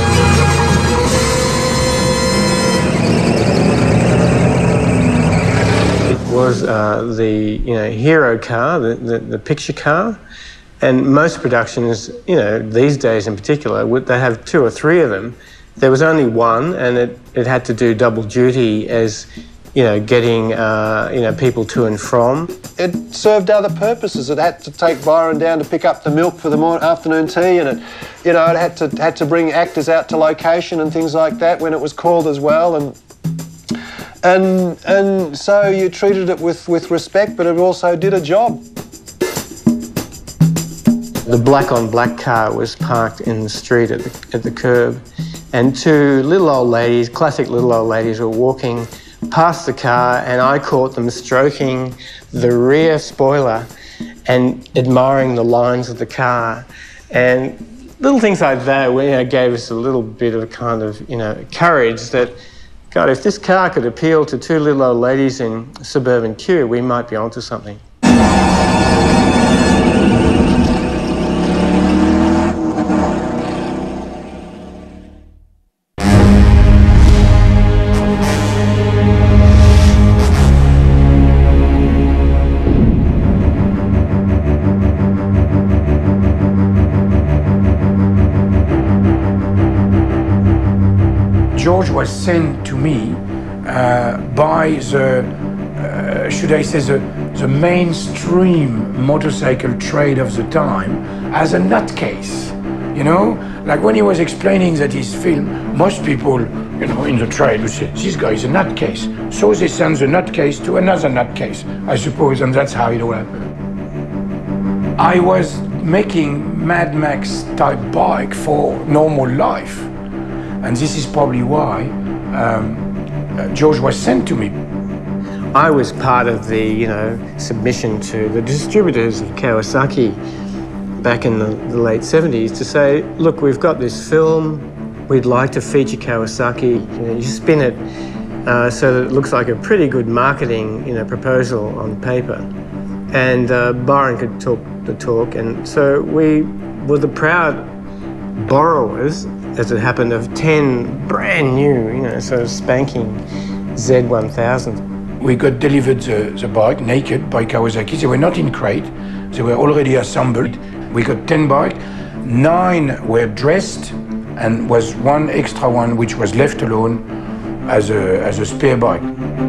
It was uh, the you know hero car, the, the, the picture car, and most productions, you know, these days in particular, would they have two or three of them. There was only one, and it, it had to do double duty as, you know, getting, uh, you know, people to and from. It served other purposes. It had to take Byron down to pick up the milk for the morning, afternoon tea, and it, you know, it had to had to bring actors out to location and things like that when it was called as well, and and and so you treated it with with respect, but it also did a job. The black on black car was parked in the street at the, at the curb, and two little old ladies, classic little old ladies, were walking past the car, and I caught them stroking the rear spoiler and admiring the lines of the car. And little things like that, you know, gave us a little bit of kind of, you know, courage that, God, if this car could appeal to two little old ladies in suburban Kew, we might be onto something. George was sent to me uh, by the, uh, should I say, the, the mainstream motorcycle trade of the time as a nutcase. You know, like when he was explaining that his film, most people, you know, in the trade would say, this guy is a nutcase. So they send the nutcase to another nutcase, I suppose, and that's how it all happened. I was making Mad Max type bike for normal life. And this is probably why um, uh, George was sent to me. I was part of the, you know, submission to the distributors of Kawasaki back in the, the late seventies to say, look, we've got this film, we'd like to feature Kawasaki. You know, you spin it uh, so that it looks like a pretty good marketing, you know, proposal on paper. And uh, Byron could talk the talk, and so we were the proud borrowers, as it happened, of ten brand new, you know, sort of spanking Z one thousand. We got delivered the, the bike naked by Kawasaki. They were not in crate, they were already assembled. We got ten bikes, nine were dressed, and was one extra one which was left alone as a, as a spare bike.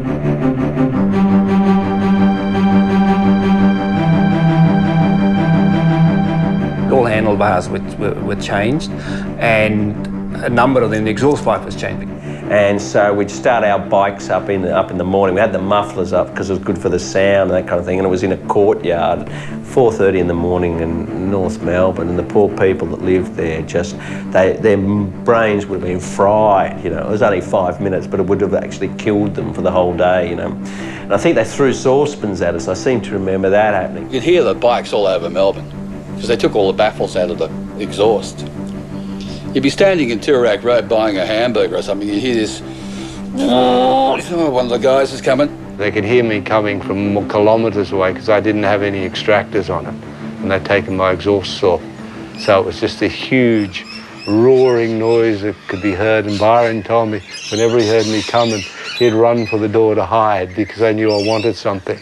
All handlebars were, were, were changed, and a number of them, the exhaust pipe was changed. And so we'd start our bikes up in the, up in the morning. We had the mufflers up because it was good for the sound and that kind of thing. And it was in a courtyard, four thirty in the morning in North Melbourne. And the poor people that lived there, just they, their brains would have been fried. You know, it was only five minutes, but it would have actually killed them for the whole day. You know, and I think they threw saucepans at us. I seem to remember that happening. You'd hear the bikes all over Melbourne because they took all the baffles out of the exhaust. You'd be standing in Toorak Road buying a hamburger or something, you'd hear this, oh, one of the guys is coming. They could hear me coming from kilometres away because I didn't have any extractors on it, and they'd taken my exhaust off. So it was just a huge roaring noise that could be heard, and Byron told me whenever he heard me coming, he'd run for the door to hide because I knew I wanted something.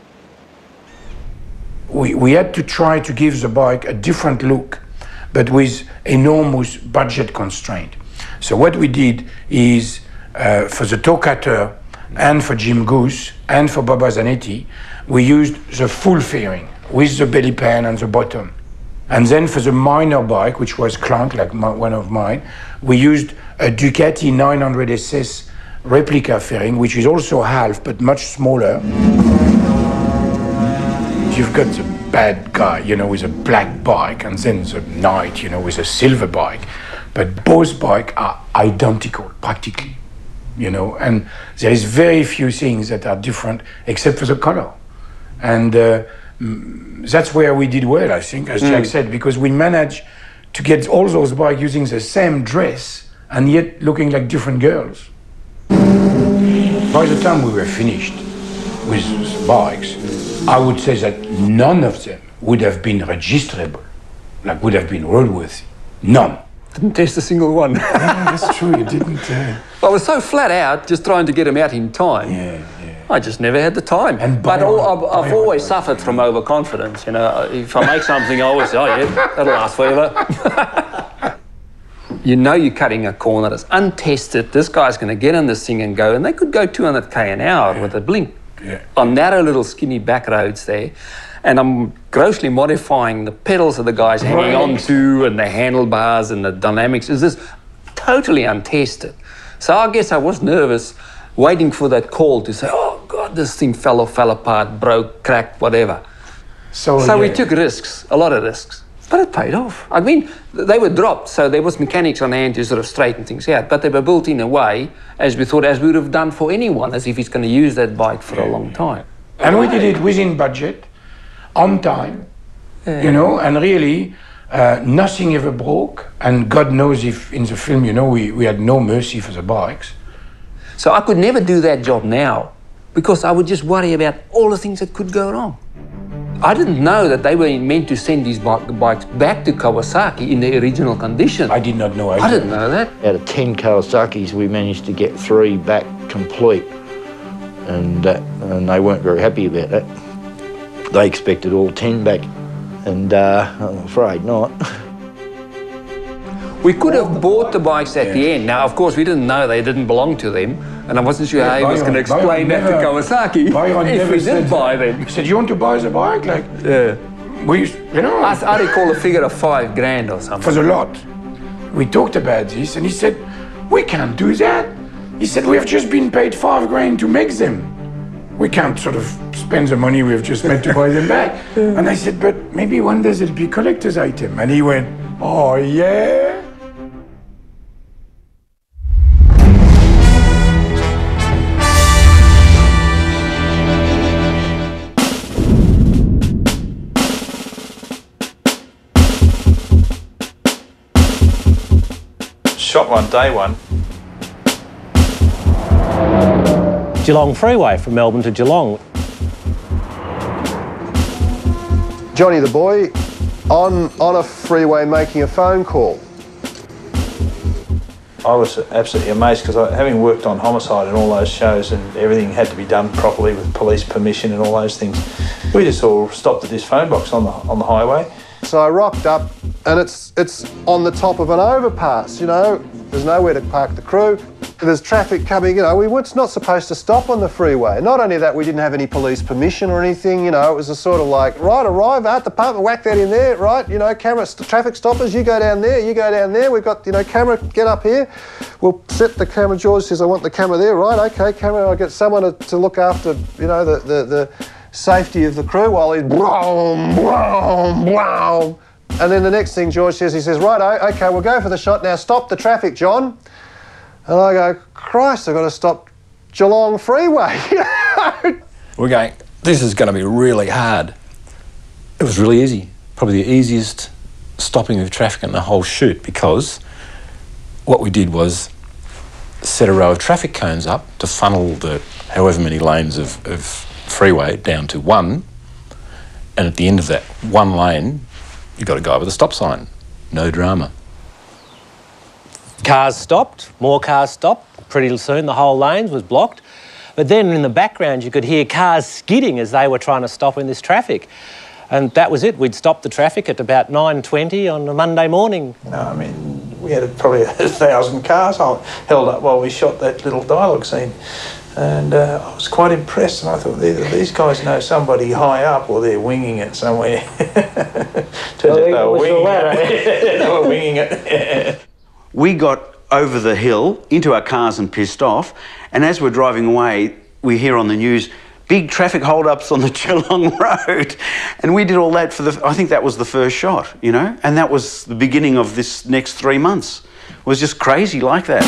We, we had to try to give the bike a different look, but with enormous budget constraint. So what we did is, uh, for the Tokater and for Jim Goose and for Baba Zanetti, we used the full fairing with the belly pan and the bottom. And then for the minor bike, which was Clank, like my, one of mine, we used a Ducati nine hundred S S replica fairing, which is also half, but much smaller. You've got the bad guy, you know, with a black bike, and then the knight, you know, with a silver bike. But both bikes are identical, practically, you know, and there is very few things that are different except for the color. And uh, that's where we did well, I think, as mm. Jack said, because we managed to get all those bikes using the same dress and yet looking like different girls. By the time we were finished with the bikes, I would say that none of them would have been registerable, like would have been roadworthy. None. Didn't test a single one. Yeah, that's true, you didn't. Uh... I was so flat out just trying to get them out in time. Yeah, yeah. I just never had the time. And but all, I've, I've always suffered from overconfidence. You know, if I make something, I always say, oh yeah, that'll last forever. You know you're cutting a corner that's untested. This guy's going to get on this thing and go, and they could go two hundred k an hour yeah. with a blink. Yeah. On narrow little skinny back roads there, and I'm grossly modifying the pedals that the guy's hanging on to and the handlebars and the dynamics. Is this totally untested? So I guess I was nervous, waiting for that call to say, oh God, this thing fell off, fell apart, broke, cracked, whatever. So, so yeah. we took risks, a lot of risks. But it paid off. I mean, they were dropped, so there was mechanics on hand to sort of straighten things out, but they were built in a way, as we thought, as we would have done for anyone, as if he's going to use that bike for yeah. a long time. And we did it within budget, on time, yeah. you know, and really, uh, nothing ever broke, and God knows if in the film, you know, we, we had no mercy for the bikes. So I could never do that job now, because I would just worry about all the things that could go wrong. I didn't know that they were meant to send these bikes back to Kawasaki in their original condition. I did not know either. I didn't know that. Out of ten Kawasaki's, we managed to get three back complete, and uh, and they weren't very happy about that. They expected all ten back, and uh, I'm afraid not. We could have bought the bikes at yeah. the end. Now, of course, we didn't know they didn't belong to them, and I wasn't sure yeah, how he was going to explain that to Kawasaki Byron if we did buy them. He said, "You want to buy the bike?" Like, yeah, we, you know, I, I recall a figure of five grand or something for the lot. We talked about this, and he said, "We can't do that." He said, "We have just been paid five grand to make them. We can't sort of spend the money we have just made to buy them back." And I said, "But maybe one day it'll be a collector's item." And he went, "Oh yeah." Shot one, day one. Geelong Freeway from Melbourne to Geelong. Johnny the boy on, on a freeway making a phone call. I was absolutely amazed because having worked on Homicide and all those shows and everything had to be done properly with police permission and all those things, we just all stopped at this phone box on the, on the highway. So I rocked up and it's, it's on the top of an overpass, you know. There's nowhere to park the crew. There's traffic coming, you know, we were not supposed to stop on the freeway. Not only that, we didn't have any police permission or anything, you know, it was a sort of like, right, arrive, art department, whack that in there, right, you know, camera, st traffic stoppers, you go down there, you go down there, we've got, you know, camera, get up here. We'll set the camera, George says, I want the camera there, right, okay, camera, I'll get someone to, to look after, you know, the, the, the safety of the crew while he's broom, broom, broom. And then the next thing George says, he says, right, okay, we'll go for the shot, now stop the traffic, John. And I go, Christ, I've got to stop Geelong Freeway. We're going, this is going to be really hard. It was really easy. Probably the easiest stopping of traffic in the whole shoot, because what we did was set a row of traffic cones up to funnel the however many lanes of, of freeway down to one. And at the end of that one lane, you've got a guy with a stop sign. No drama. Cars stopped, more cars stopped. Pretty soon the whole lanes was blocked. But then in the background you could hear cars skidding as they were trying to stop in this traffic. And that was it. We'd stopped the traffic at about nine twenty on a Monday morning. No, I mean, we had probably a thousand cars held up while we shot that little dialogue scene. And uh, I was quite impressed, and I thought, either these guys know somebody high up or they're winging it somewhere. Turns Well, out they it were was the winging latter. it. They were winging it. We got over the hill into our cars and pissed off, and as we're driving away, we hear on the news, big traffic hold-ups on the Geelong Road. And we did all that for the, I think that was the first shot, you know? And that was the beginning of this next three months. It was just crazy like that.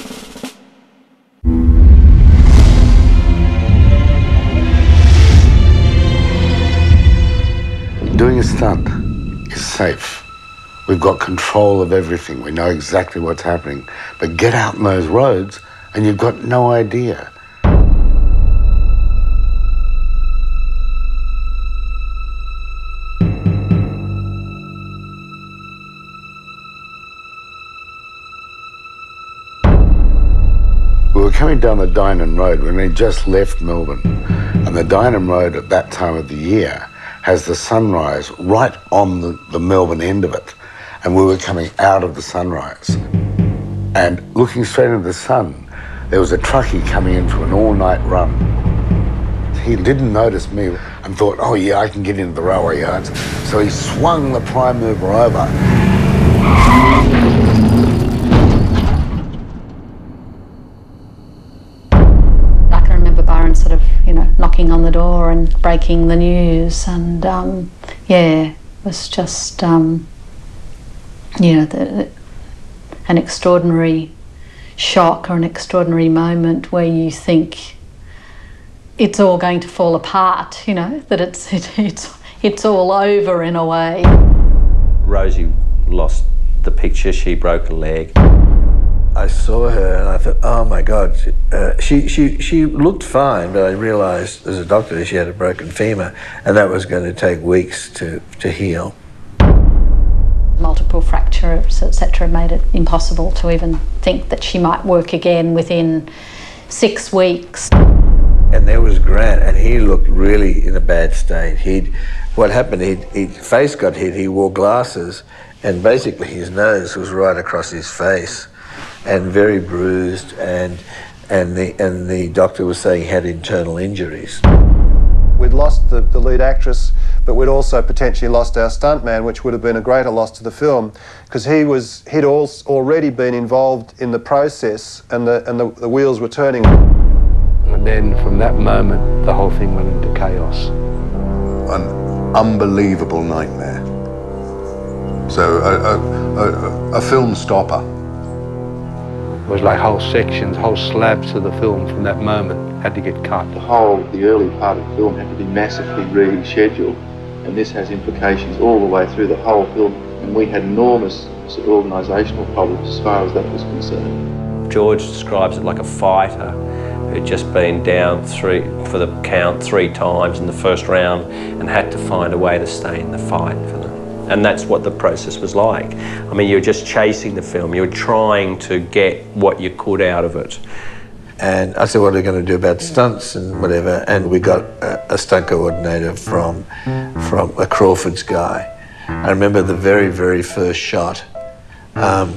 Doing a stunt is safe. We've got control of everything. We know exactly what's happening. But get out in those roads and you've got no idea. We were coming down the Dynon Road when we just left Melbourne. And the Dynon Road at that time of the year has the sunrise right on the, the Melbourne end of it. And we were coming out of the sunrise. And looking straight into the sun, there was a truckie coming in for an all-night run. He didn't notice me and thought, oh yeah, I can get into the railway yards. So he swung the prime mover over. I can remember Byron sort of, you know, knocking on the door and breaking the news, and um, yeah, it was just, um, you know, the, an extraordinary shock or an extraordinary moment where you think it's all going to fall apart, you know, that it's, it, it's, it's all over in a way. Rosie lost the picture, she broke a leg. I saw her and I thought, oh my God, uh, she, she, she looked fine, but I realised as a doctor she had a broken femur and that was going to take weeks to, to heal. Multiple fractures, et cetera, made it impossible to even think that she might work again within six weeks. And there was Grant, and he looked really in a bad state. He'd, what happened, he'd, his face got hit, he wore glasses, and basically his nose was right across his face, and very bruised, and, and, the, and the doctor was saying he had internal injuries. We'd lost the, the lead actress, but we'd also potentially lost our stuntman, which would have been a greater loss to the film, because he was, he'd al already been involved in the process, and the, and the, the wheels were turning. And then from that moment, the whole thing went into chaos. An unbelievable nightmare. So a, a, a, a film stopper. It was like whole sections, whole slabs of the film from that moment had to get cut. The whole, the early part of the film had to be massively rescheduled, and this has implications all the way through the whole film, and we had enormous organisational problems as far as that was concerned. George describes it like a fighter who'd just been down three, for the count three times in the first round and had to find a way to stay in the fight for them. And that's what the process was like. I mean, you're just chasing the film, you're trying to get what you could out of it. And I said, what are we going to do about stunts and whatever? And we got a, a stunt coordinator from, from a Crawford's guy. I remember the very, very first shot. Um,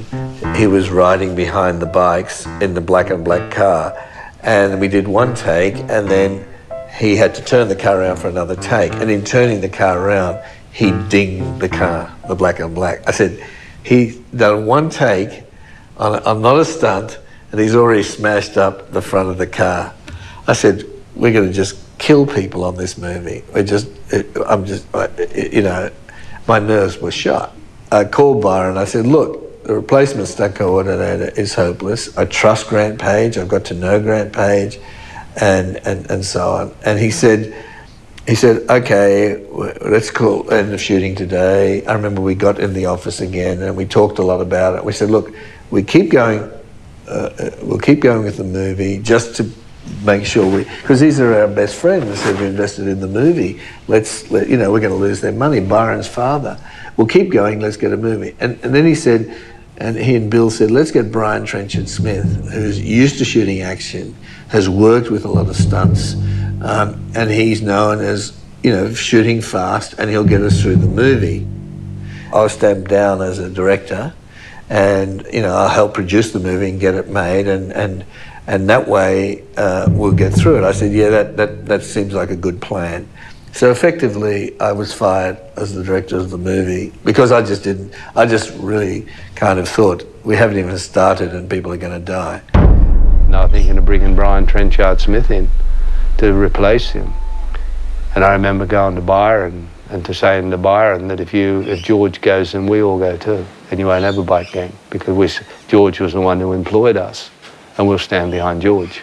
he was riding behind the bikes in the black and black car, and we did one take, and then he had to turn the car around for another take, and in turning the car around, he dinged the car, the black and black. I said, he's done one take on, a, on not a stunt, and he's already smashed up the front of the car. I said, we're going to just kill people on this movie. We're just, it, I'm just, you know, my nerves were shot. I called Byron, I said, look, the replacement stunt coordinator is hopeless. I trust Grant Page, I've got to know Grant Page, and, and, and so on. And he said, he said, okay, let's call end of shooting today. I remember we got in the office again and we talked a lot about it. We said, look, we keep going, uh, we'll keep going with the movie just to make sure we, because these are our best friends who've invested in the movie. Let's, let, you know, we're going to lose their money. Byron's father. We'll keep going, let's get a movie. And, and then he said, and he and Bill said, let's get Brian Trenchard Smith, who's used to shooting action, has worked with a lot of stunts, um, and he's known as, you know, shooting fast, and he'll get us through the movie. I'll stand down as a director, and, you know, I'll help produce the movie and get it made, and, and, and that way uh, we'll get through it. I said, yeah, that, that, that seems like a good plan. So effectively, I was fired as the director of the movie because I just didn't, I just really kind of thought, we haven't even started and people are going to die. Now thinking of bringing Brian Trenchard Smith in to replace him. And I remember going to Byron and to saying to Byron that if you, if George goes, then we all go too, and you won't have a bike gang, because we, George was the one who employed us, and we'll stand behind George.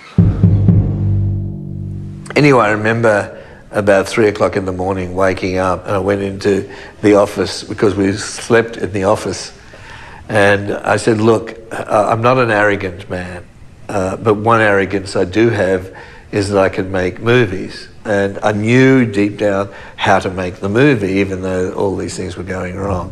Anyway, I remember about three o'clock in the morning waking up, and I went into the office because we slept in the office, and I said, look, I'm not an arrogant man, uh, but one arrogance I do have is that I can make movies. And I knew deep down how to make the movie, even though all these things were going wrong.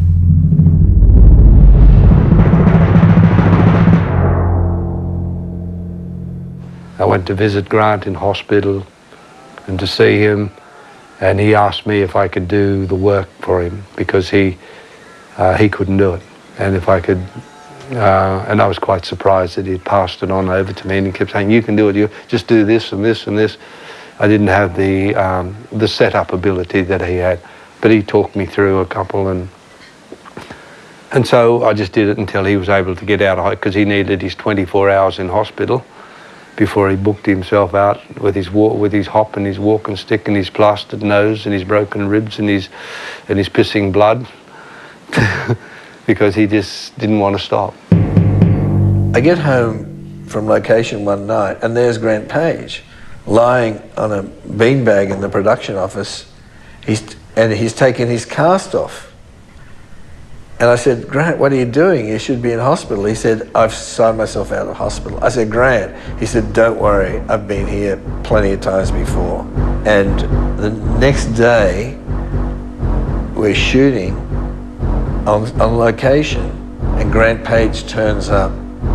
I went to visit Grant in hospital and to see him, and he asked me if I could do the work for him because he uh, he couldn't do it, and if I could, uh, and I was quite surprised that he'd passed it on over to me, and he kept saying, you can do it, you just do this and this and this. I didn't have the um, the setup ability that he had, but he talked me through a couple, and and so I just did it until he was able to get out of it, because he needed his twenty-four hours in hospital before he booked himself out with his walk, with his hop and his walking stick and his plastered nose and his broken ribs and his and his pissing blood, because he just didn't want to stop. I get home from location one night, and there's Grant Page lying on a beanbag in the production office. He's and he's taken his cast off. And I said, Grant, what are you doing? You should be in hospital. He said, I've signed myself out of hospital. I said, Grant. He said, don't worry, I've been here plenty of times before. And the next day, we're shooting on, on location, and Grant Page turns up.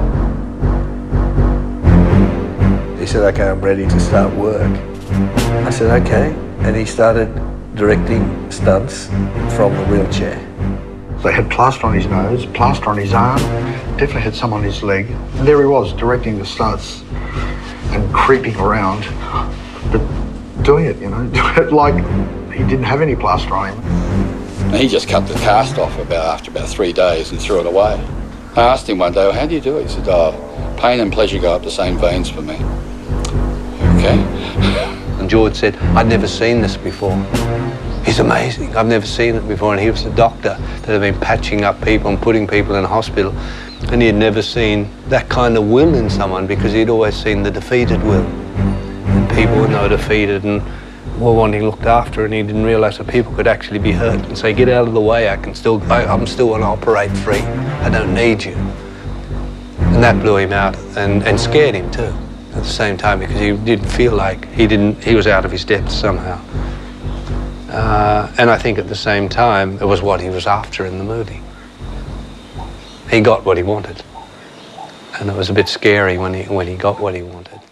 He said, okay, I'm ready to start work. I said, okay. And he started directing stunts from the wheelchair. They had plaster on his nose, plaster on his arm, definitely had some on his leg. And there he was, directing the stunts and creeping around, but doing it, you know, like he didn't have any plaster on him. And he just cut the cast off about after about three days and threw it away. I asked him one day, well, how do you do it? He said, oh, pain and pleasure go up the same veins for me. Okay. And George said, I'd never seen this before. He's amazing. I've never seen it before. And he was the doctor that had been patching up people and putting people in hospital. And he had never seen that kind of will in someone, because he'd always seen the defeated will. And people were now defeated and were wanting looked after, and he didn't realise that people could actually be hurt and say, get out of the way, I can still, I, I'm still going to operate free. I don't need you. And that blew him out and, and scared him too at the same time, because he didn't feel like he didn't, he was out of his depth somehow. Uh, and I think at the same time, it was what he was after in the movie. He got what he wanted. And it was a bit scary when he, when he got what he wanted.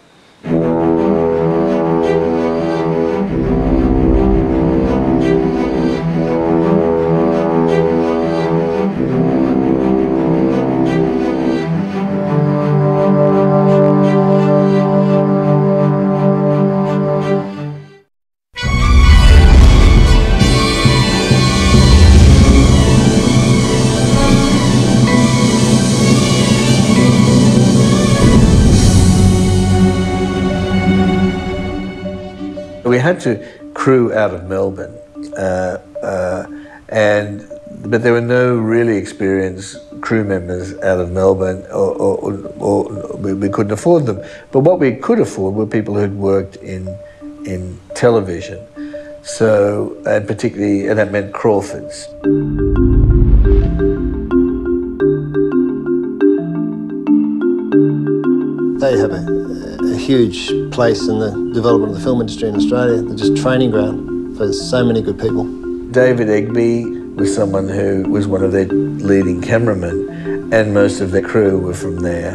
we had to crew out of Melbourne, uh, uh, and but there were no really experienced crew members out of Melbourne, or, or, or, or we, we couldn't afford them. But what we could afford were people who'd worked in in television. So, and particularly, and that meant Crawfords. They have a, a huge place in the development of the film industry in Australia. They're just a training ground for so many good people. David Egby was someone who was one of their leading cameramen, and most of their crew were from there.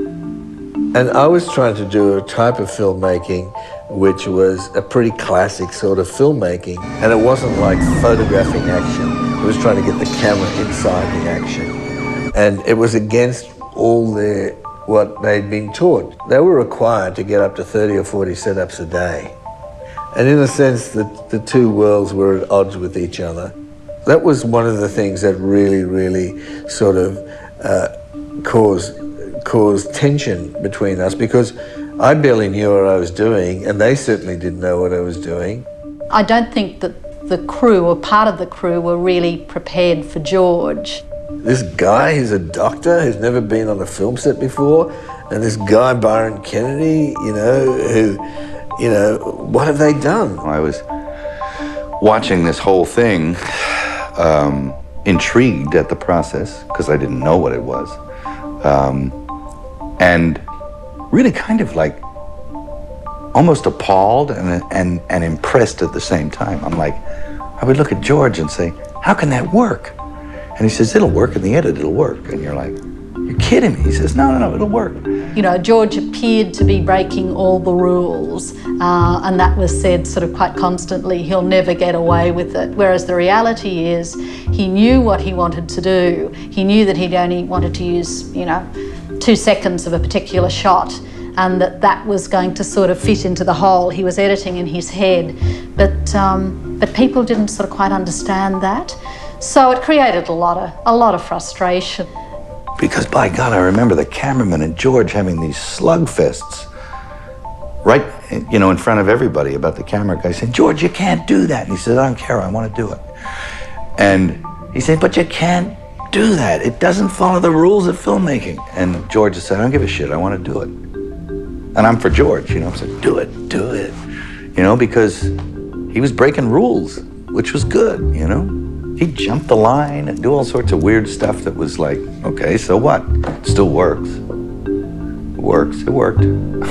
And I was trying to do a type of filmmaking which was a pretty classic sort of filmmaking, and it wasn't like photographing action. I was trying to get the camera inside the action. And it was against all their, what they'd been taught. They were required to get up to thirty or forty setups a day. And in a sense, the, the two worlds were at odds with each other. That was one of the things that really, really sort of uh, caused, caused tension between us, because I barely knew what I was doing, and they certainly didn't know what I was doing. I don't think that the crew, or part of the crew, were really prepared for George. This guy, he's a doctor who's never been on a film set before, and this guy, Byron Kennedy, you know, who, you know, what have they done? I was watching this whole thing, um, intrigued at the process, because I didn't know what it was, um, and really kind of like almost appalled and, and, and impressed at the same time. I'm like, I would look at George and say, how can that work? And he says, it'll work in the edit, it'll work. And you're like, you're kidding me. He says, no, no, no, it'll work. You know, George appeared to be breaking all the rules, uh, and that was said sort of quite constantly, he'll never get away with it. Whereas the reality is, he knew what he wanted to do. He knew that he'd only wanted to use, you know, two seconds of a particular shot, and that that was going to sort of fit into the whole he was editing in his head. But, um, but people didn't sort of quite understand that. So it created a lot of, a lot of frustration. Because by God, I remember the cameraman and George having these slugfests right, you know, in front of everybody about the camera guy saying, George, you can't do that. And he said, I don't care, I want to do it. And he said, but you can't do that. It doesn't follow the rules of filmmaking. And George said, I don't give a shit, I want to do it. And I'm for George, you know, I said, do it, do it. You know, because he was breaking rules, which was good, you know. He'd jump the line and do all sorts of weird stuff that was like, okay, so what? It still works. It works, it worked.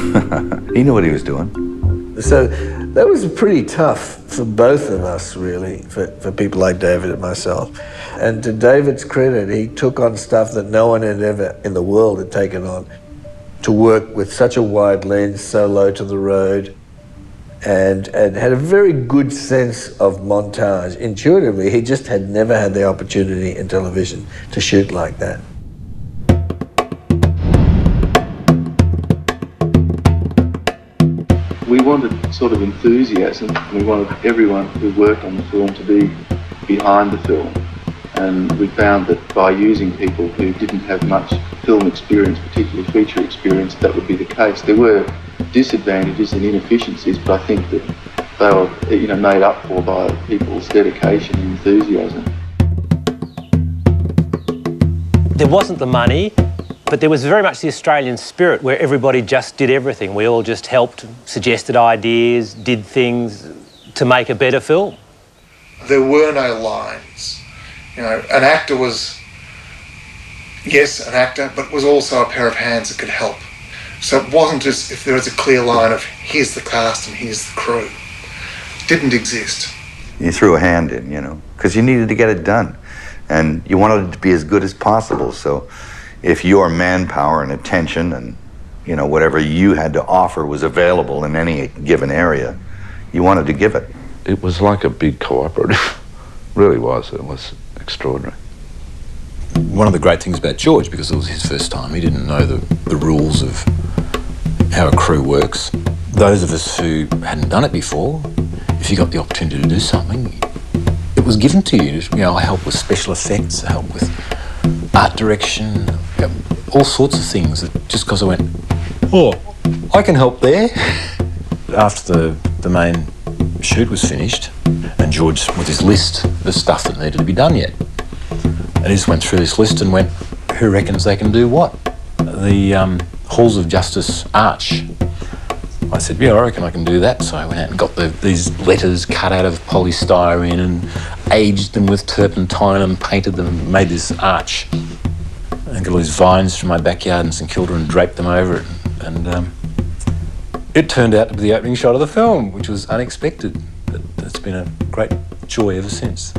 He knew what he was doing. So that was pretty tough for both of us, really, for, for people like David and myself. And to David's credit, he took on stuff that no one had ever in the world had taken on. To work with such a wide lens, so low to the road, and, and had a very good sense of montage. Intuitively, he just had never had the opportunity in television to shoot like that. We wanted sort of enthusiasm, and we wanted everyone who worked on the film to be behind the film. And we found that by using people who didn't have much film experience, particularly feature experience, that would be the case. There were disadvantages and inefficiencies, but I think that they were, you know, made up for by people's dedication and enthusiasm. There wasn't the money, but there was very much the Australian spirit where everybody just did everything. We all just helped, suggested ideas, did things to make a better film. There were no lines. You know, an actor was, yes, an actor, but was also a pair of hands that could help. So it wasn't as if there was a clear line of here's the cast and here's the crew. It didn't exist. You threw a hand in, you know, because you needed to get it done. And you wanted it to be as good as possible. So if your manpower and attention and, you know, whatever you had to offer was available in any given area, you wanted to give it. It was like a big cooperative. Really was. It was extraordinary. One of the great things about George, because it was his first time, he didn't know the, the rules of how a crew works. Those of us who hadn't done it before, if you got the opportunity to do something, it was given to you. You know, I help with special effects, I help with art direction, you know, all sorts of things. That just because I went, oh, I can help there. After the, the main shoot was finished, and George with his list of the stuff that needed to be done yet. And he just went through this list and went, who reckons they can do what? The um, Halls of Justice arch. I said, yeah, I reckon I can do that. So I went out and got the, these letters cut out of polystyrene and aged them with turpentine and painted them and made this arch. And got all these vines from my backyard in St Kilda and draped them over it. And um, it turned out to be the opening shot of the film, which was unexpected. But it's been a great joy ever since.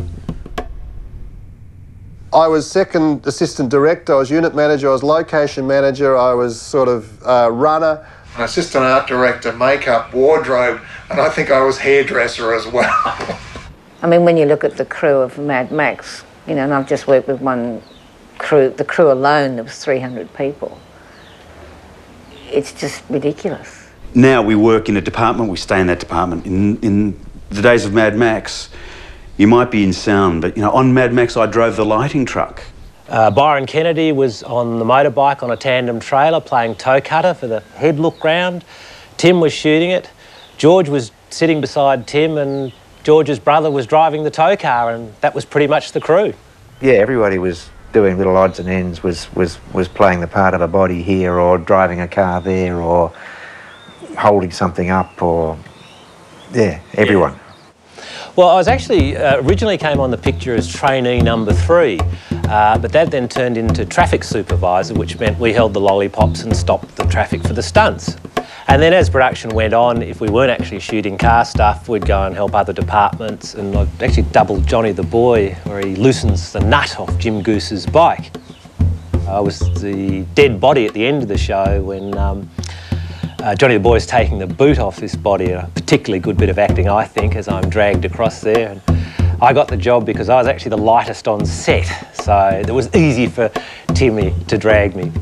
I was second assistant director, I was unit manager, I was location manager, I was sort of uh, runner. An assistant art director, makeup, wardrobe, and I think I was hairdresser as well. I mean, when you look at the crew of Mad Max, you know, and I've just worked with one crew, the crew alone, there was three hundred people. It's just ridiculous. Now we work in a department, we stay in that department. In, in the days of Mad Max, you might be in sound, but you know, on Mad Max I drove the lighting truck. Uh, Byron Kennedy was on the motorbike on a tandem trailer playing toe cutter for the head look round. Tim was shooting it. George was sitting beside Tim and George's brother was driving the tow car, and that was pretty much the crew. Yeah, everybody was doing little odds and ends, was, was, was playing the part of a body here or driving a car there or holding something up or, yeah, everyone. Yeah. Well, I was actually, uh, originally came on the picture as trainee number three, uh, but that then turned into traffic supervisor, which meant we held the lollipops and stopped the traffic for the stunts. And then as production went on, if we weren't actually shooting car stuff, we'd go and help other departments, and I actually doubled Johnny the Boy, where he loosens the nut off Jim Goose's bike. I was the dead body at the end of the show when um, Uh, Johnny the Boy is taking the boot off this body, a particularly good bit of acting, I think, as I'm dragged across there. And I got the job because I was actually the lightest on set, so it was easy for Timmy to drag me.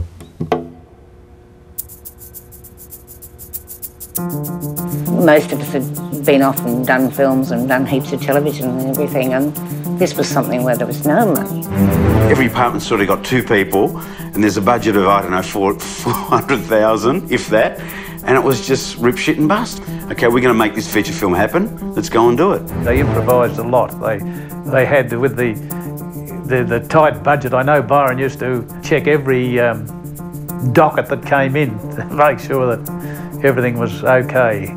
Most of us had been off and done films and done heaps of television and everything, and this was something where there was no money. Every department's sort of got two people, and there's a budget of, I don't know, four hundred thousand, if that, and it was just rip, shit and bust. Okay, we're going to make this feature film happen, let's go and do it. They improvised a lot. They, they had, with the, the, the tight budget, I know Byron used to check every um, docket that came in to make sure that everything was okay.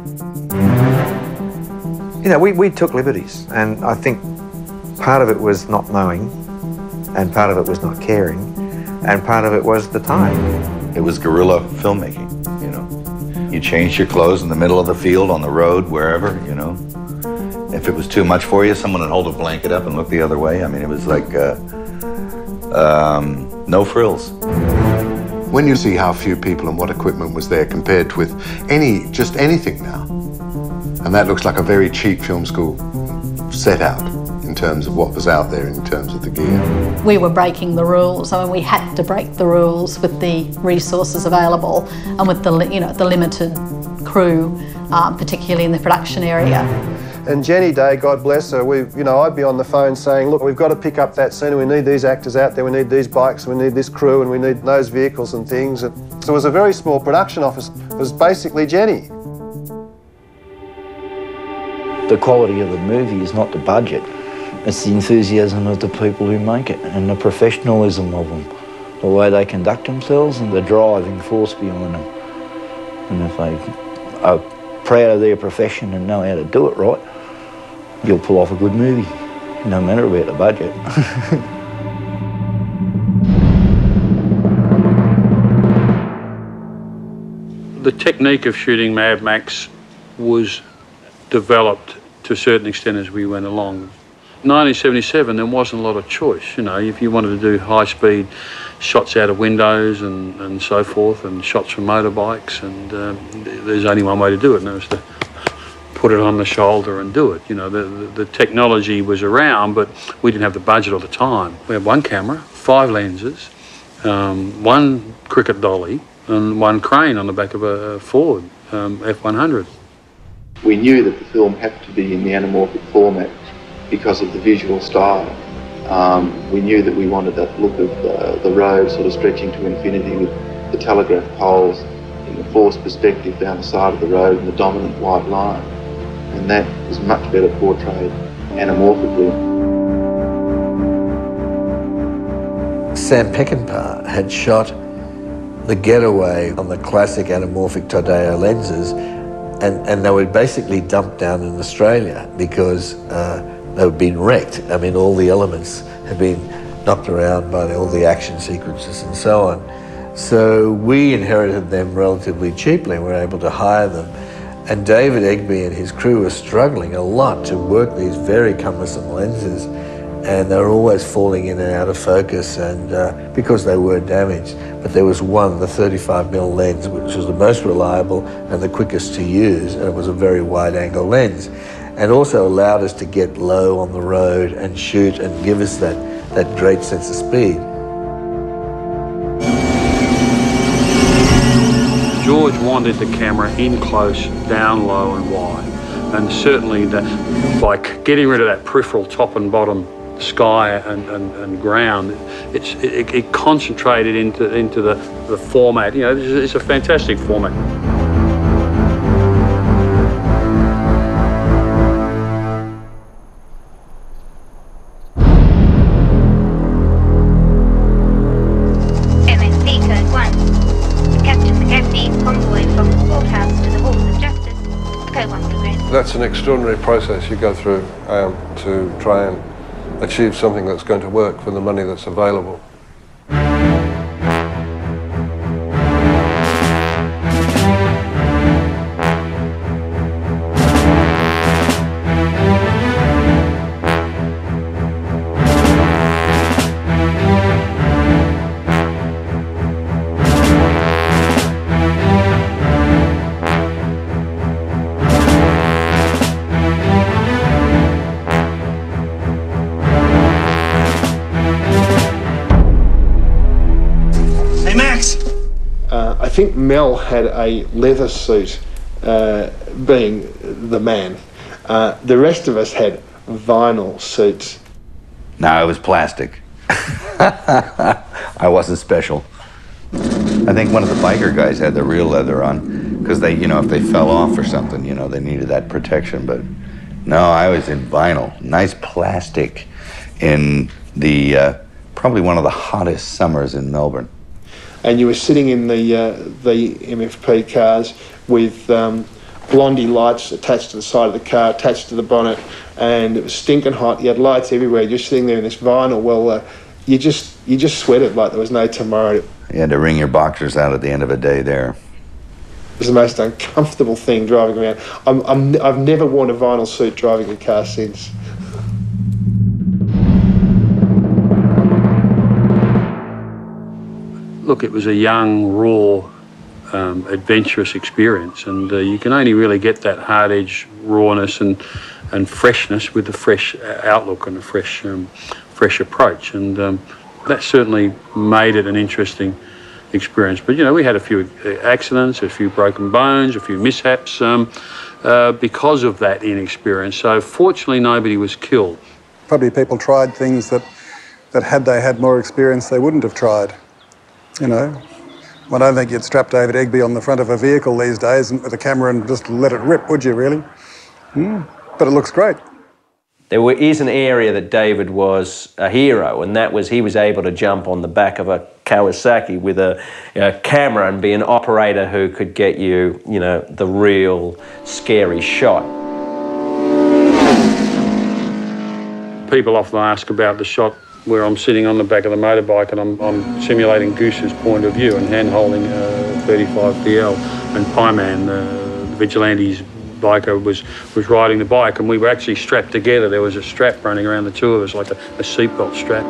You know, we, we took liberties, and I think part of it was not knowing, and part of it was not caring, and part of it was the time. It was guerrilla filmmaking, you know. You changed your clothes in the middle of the field, on the road, wherever, you know. If it was too much for you, someone would hold a blanket up and look the other way. I mean, it was like uh, um, no frills. When you see how few people and what equipment was there compared with any, just anything now, and that looks like a very cheap film school set out in terms of what was out there in terms of the gear. We were breaking the rules. I mean, we had to break the rules with the resources available and with the, you know, the limited crew, um, particularly in the production area. And Jenny Day, God bless her, we, you know, I'd be on the phone saying, look, we've got to pick up that scene, we need these actors out there, we need these bikes, we need this crew, and we need those vehicles and things. And so it was a very small production office. It was basically Jenny. The quality of the movie is not the budget, it's the enthusiasm of the people who make it and the professionalism of them, the way they conduct themselves and the driving force behind them. And if they are proud of their profession and know how to do it right, you'll pull off a good movie, no matter about the budget. The technique of shooting Mad Max was developed to a certain extent as we went along. nineteen seventy-seven, there wasn't a lot of choice, you know, if you wanted to do high-speed shots out of windows and, and so forth, and shots from motorbikes, and um, there's only one way to do it, and that was to put it on the shoulder and do it. You know, the, the, the technology was around, but we didn't have the budget or the time. We had one camera, five lenses, um, one cricket dolly, and one crane on the back of a Ford um, F one hundred. We knew that the film had to be in the anamorphic format because of the visual style. Um, we knew that we wanted that look of uh, the road sort of stretching to infinity with the telegraph poles in the forced perspective down the side of the road and the dominant white line. and that is much better portrayed anamorphically. Sam Peckinpah had shot The Getaway on the classic anamorphic Tadao lenses, and, and they were basically dumped down in Australia because uh, they had been wrecked. I mean, all the elements had been knocked around by the, all the action sequences and so on. So we inherited them relatively cheaply and were able to hire them. And David Egby and his crew were struggling a lot to work these very cumbersome lenses, and they were always falling in and out of focus, and uh, because they were damaged. But there was one, the thirty-five millimeter lens, which was the most reliable and the quickest to use, and it was a very wide-angle lens, and also allowed us to get low on the road and shoot and give us that, that great sense of speed. George wanted the camera in close, down low and wide, and certainly that by getting rid of that peripheral top and bottom sky and, and, and ground, it's, it, it concentrated into, into the, the format. You know, it's, it's a fantastic format. M S P Code one. Captain McGafney, convoy from the courthouse to the Halls of Justice. Code one progress. That's an extraordinary process you go through um, to try and achieve something that's going to work for the money that's available. I think Mel had a leather suit, uh, being the man. Uh, the rest of us had vinyl suits. No, it was plastic. I wasn't special. I think one of the biker guys had the real leather on because they, you know, if they fell off or something, you know, they needed that protection. But no, I was in vinyl, nice plastic, in the uh, probably one of the hottest summers in Melbourne. And you were sitting in the uh, the M F P cars with um, blondie lights attached to the side of the car, attached to the bonnet, and it was stinking hot. You had lights everywhere. You're sitting there in this vinyl. Well, uh, you just you just sweated like there was no tomorrow. You had to wring your boxers out at the end of a day there. It was the most uncomfortable thing driving around. I'm, I'm, I've never worn a vinyl suit driving a car since. Look, it was a young, raw, um, adventurous experience, and uh, you can only really get that hard-edge rawness and, and freshness with a fresh outlook and a fresh, um, fresh approach, and um, that certainly made it an interesting experience. But, you know, we had a few accidents, a few broken bones, a few mishaps um, uh, because of that inexperience. So fortunately, nobody was killed. Probably people tried things that, that had they had more experience, they wouldn't have tried. You know, I don't think you'd strap David Egby on the front of a vehicle these days and with a camera and just let it rip, would you really? Mm. But it looks great. There is an area that David was a hero, and that was he was able to jump on the back of a Kawasaki with a, a camera and be an operator who could get you, you know, the real scary shot. People often ask about the shot where I'm sitting on the back of the motorbike and I'm, I'm simulating Goose's point of view and hand-holding uh, thirty-five P L, and Pieman, uh, the Vigilante's biker, was, was riding the bike, and we were actually strapped together. There was a strap running around the two of us, like a, a seatbelt strap.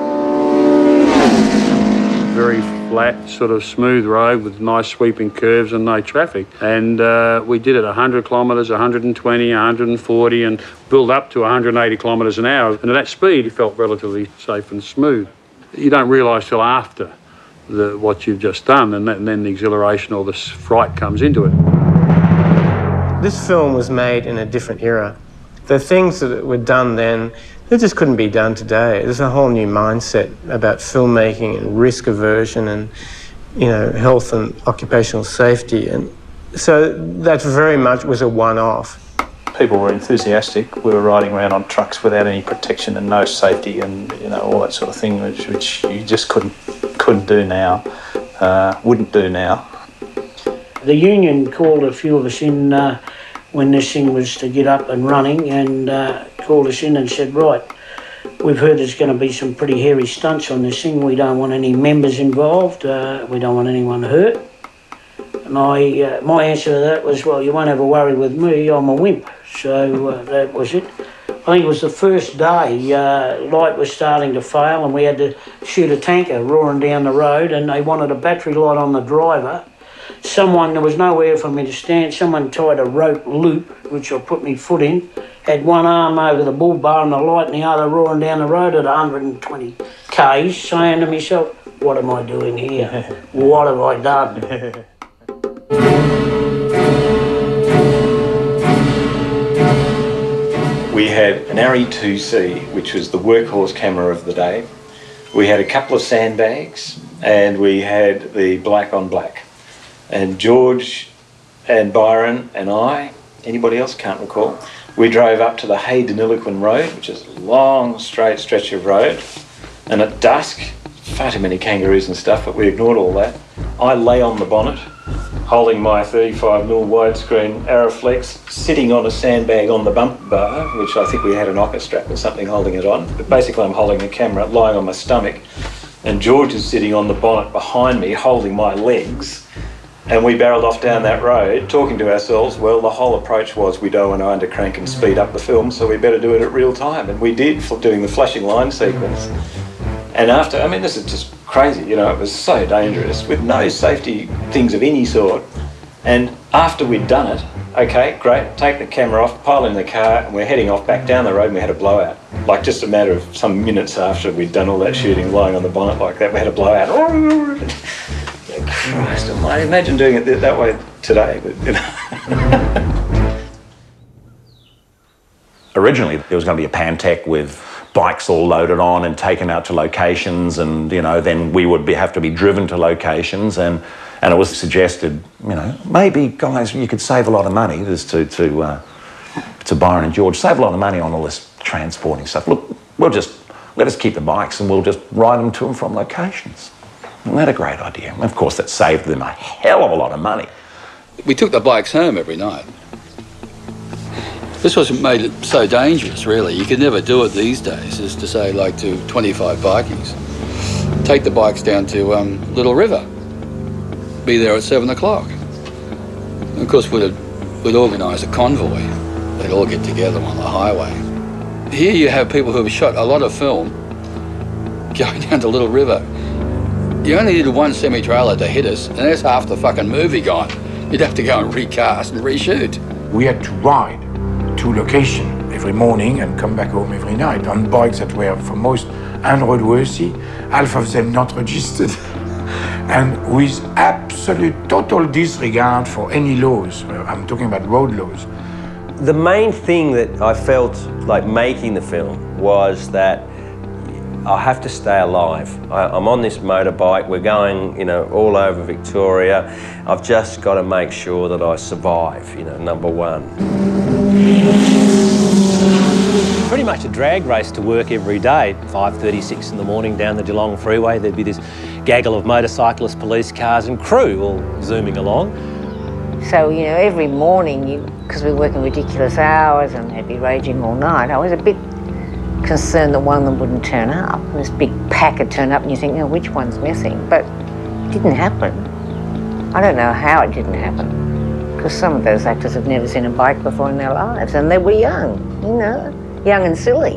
Very flat, sort of smooth road with nice sweeping curves and no traffic. And uh, we did it one hundred kilometres, one hundred twenty, one hundred forty, and build up to one hundred eighty kilometres an hour. And at that speed, it felt relatively safe and smooth. You don't realise till after the, what you've just done, and, that, and then the exhilaration or the fright comes into it. This film was made in a different era. The things that were done then, they just couldn't be done today. There's a whole new mindset about filmmaking and risk aversion and, you know, health and occupational safety. And so that very much was a one-off. people were enthusiastic. We were riding around on trucks without any protection and no safety, and you know all that sort of thing, which, which you just couldn't couldn't do now, uh, wouldn't do now. The union called a few of us in uh, when this thing was to get up and running, and uh, called us in and said, right, we've heard there's going to be some pretty hairy stunts on this thing. We don't want any members involved. Uh, we don't want anyone hurt. And I, uh, my answer to that was, well, you won't have a worry with me. I'm a wimp. So uh, that was it. I think it was the first day, uh, light was starting to fail and we had to shoot a tanker roaring down the road, and they wanted a battery light on the driver. Someone, there was nowhere for me to stand, someone tied a rope loop, which I put my foot in, had one arm over the bull bar and the light and the other roaring down the road at one hundred and twenty k's, saying to myself, what am I doing here? What have I done? We had an R E two C, which was the workhorse camera of the day. We had a couple of sandbags, and we had the black on black. And George and Byron and I, anybody else, can't recall, we drove up to the Hay Deniliquin Road, which is a long, straight stretch of road. And at dusk, far too many kangaroos and stuff, but we ignored all that. I lay on the bonnet, holding my thirty-five millimeter widescreen Araflex, sitting on a sandbag on the bumper bar, which I think we had an ocker strap or something holding it on. But basically I'm holding the camera, lying on my stomach, and George is sitting on the bonnet behind me, holding my legs. And we barreled off down that road, talking to ourselves, well, the whole approach was we don't want to undercrank and speed up the film, so we better do it at real time. And we did, doing the flashing line sequence. And after, I mean, this is just crazy, you know, it was so dangerous, with no safety things of any sort. And after we'd done it, okay, great, take the camera off, pile in the car, and we're heading off back down the road, and we had a blowout. Like just a matter of some minutes after we'd done all that shooting, lying on the bonnet like that, we had a blowout. Christ almighty, imagine doing it that way today. But, you know. Originally, there was going to be a Pantech with bikes all loaded on and taken out to locations, and, you know, then we would be, have to be driven to locations, and, and it was suggested, you know, maybe, guys, you could save a lot of money, this to, to, uh, to Byron and George, save a lot of money on all this transporting stuff. Look, we'll just, let us keep the bikes and we'll just ride them to and from locations. Isn't that a great idea? And of course, that saved them a hell of a lot of money. We took the bikes home every night. This was what made it so dangerous, really. You could never do it these days, is to say, like, to twenty-five bikies. Take the bikes down to um, Little River. Be there at seven o'clock. Of course, we'd, we'd organise a convoy. They'd all get together on the highway. Here you have people who have shot a lot of film going down to Little River. You only needed one semi-trailer to hit us, and there's half the fucking movie gone. You'd have to go and recast and reshoot. We had to ride to location every morning and come back home every night on bikes that were, for most, unroadworthy, half of them not registered, and with absolute total disregard for any laws. I'm talking about road laws. The main thing that I felt like making the film was that I have to stay alive. I, I'm on this motorbike, we're going, you know, all over Victoria. I've just got to make sure that I survive, you know, number one. Pretty much a drag race to work every day. five thirty-six in the morning down the Geelong freeway, there'd be this gaggle of motorcyclists, police cars and crew all zooming along. So, you know, every morning, because we were working ridiculous hours and they'd be raging all night, I was a bit concerned that one of them wouldn't turn up. This big pack would turn up and you think, oh, which one's missing? But it didn't happen. I don't know how it didn't happen, because some of those actors have never seen a bike before in their lives, and they were young, you know, young and silly.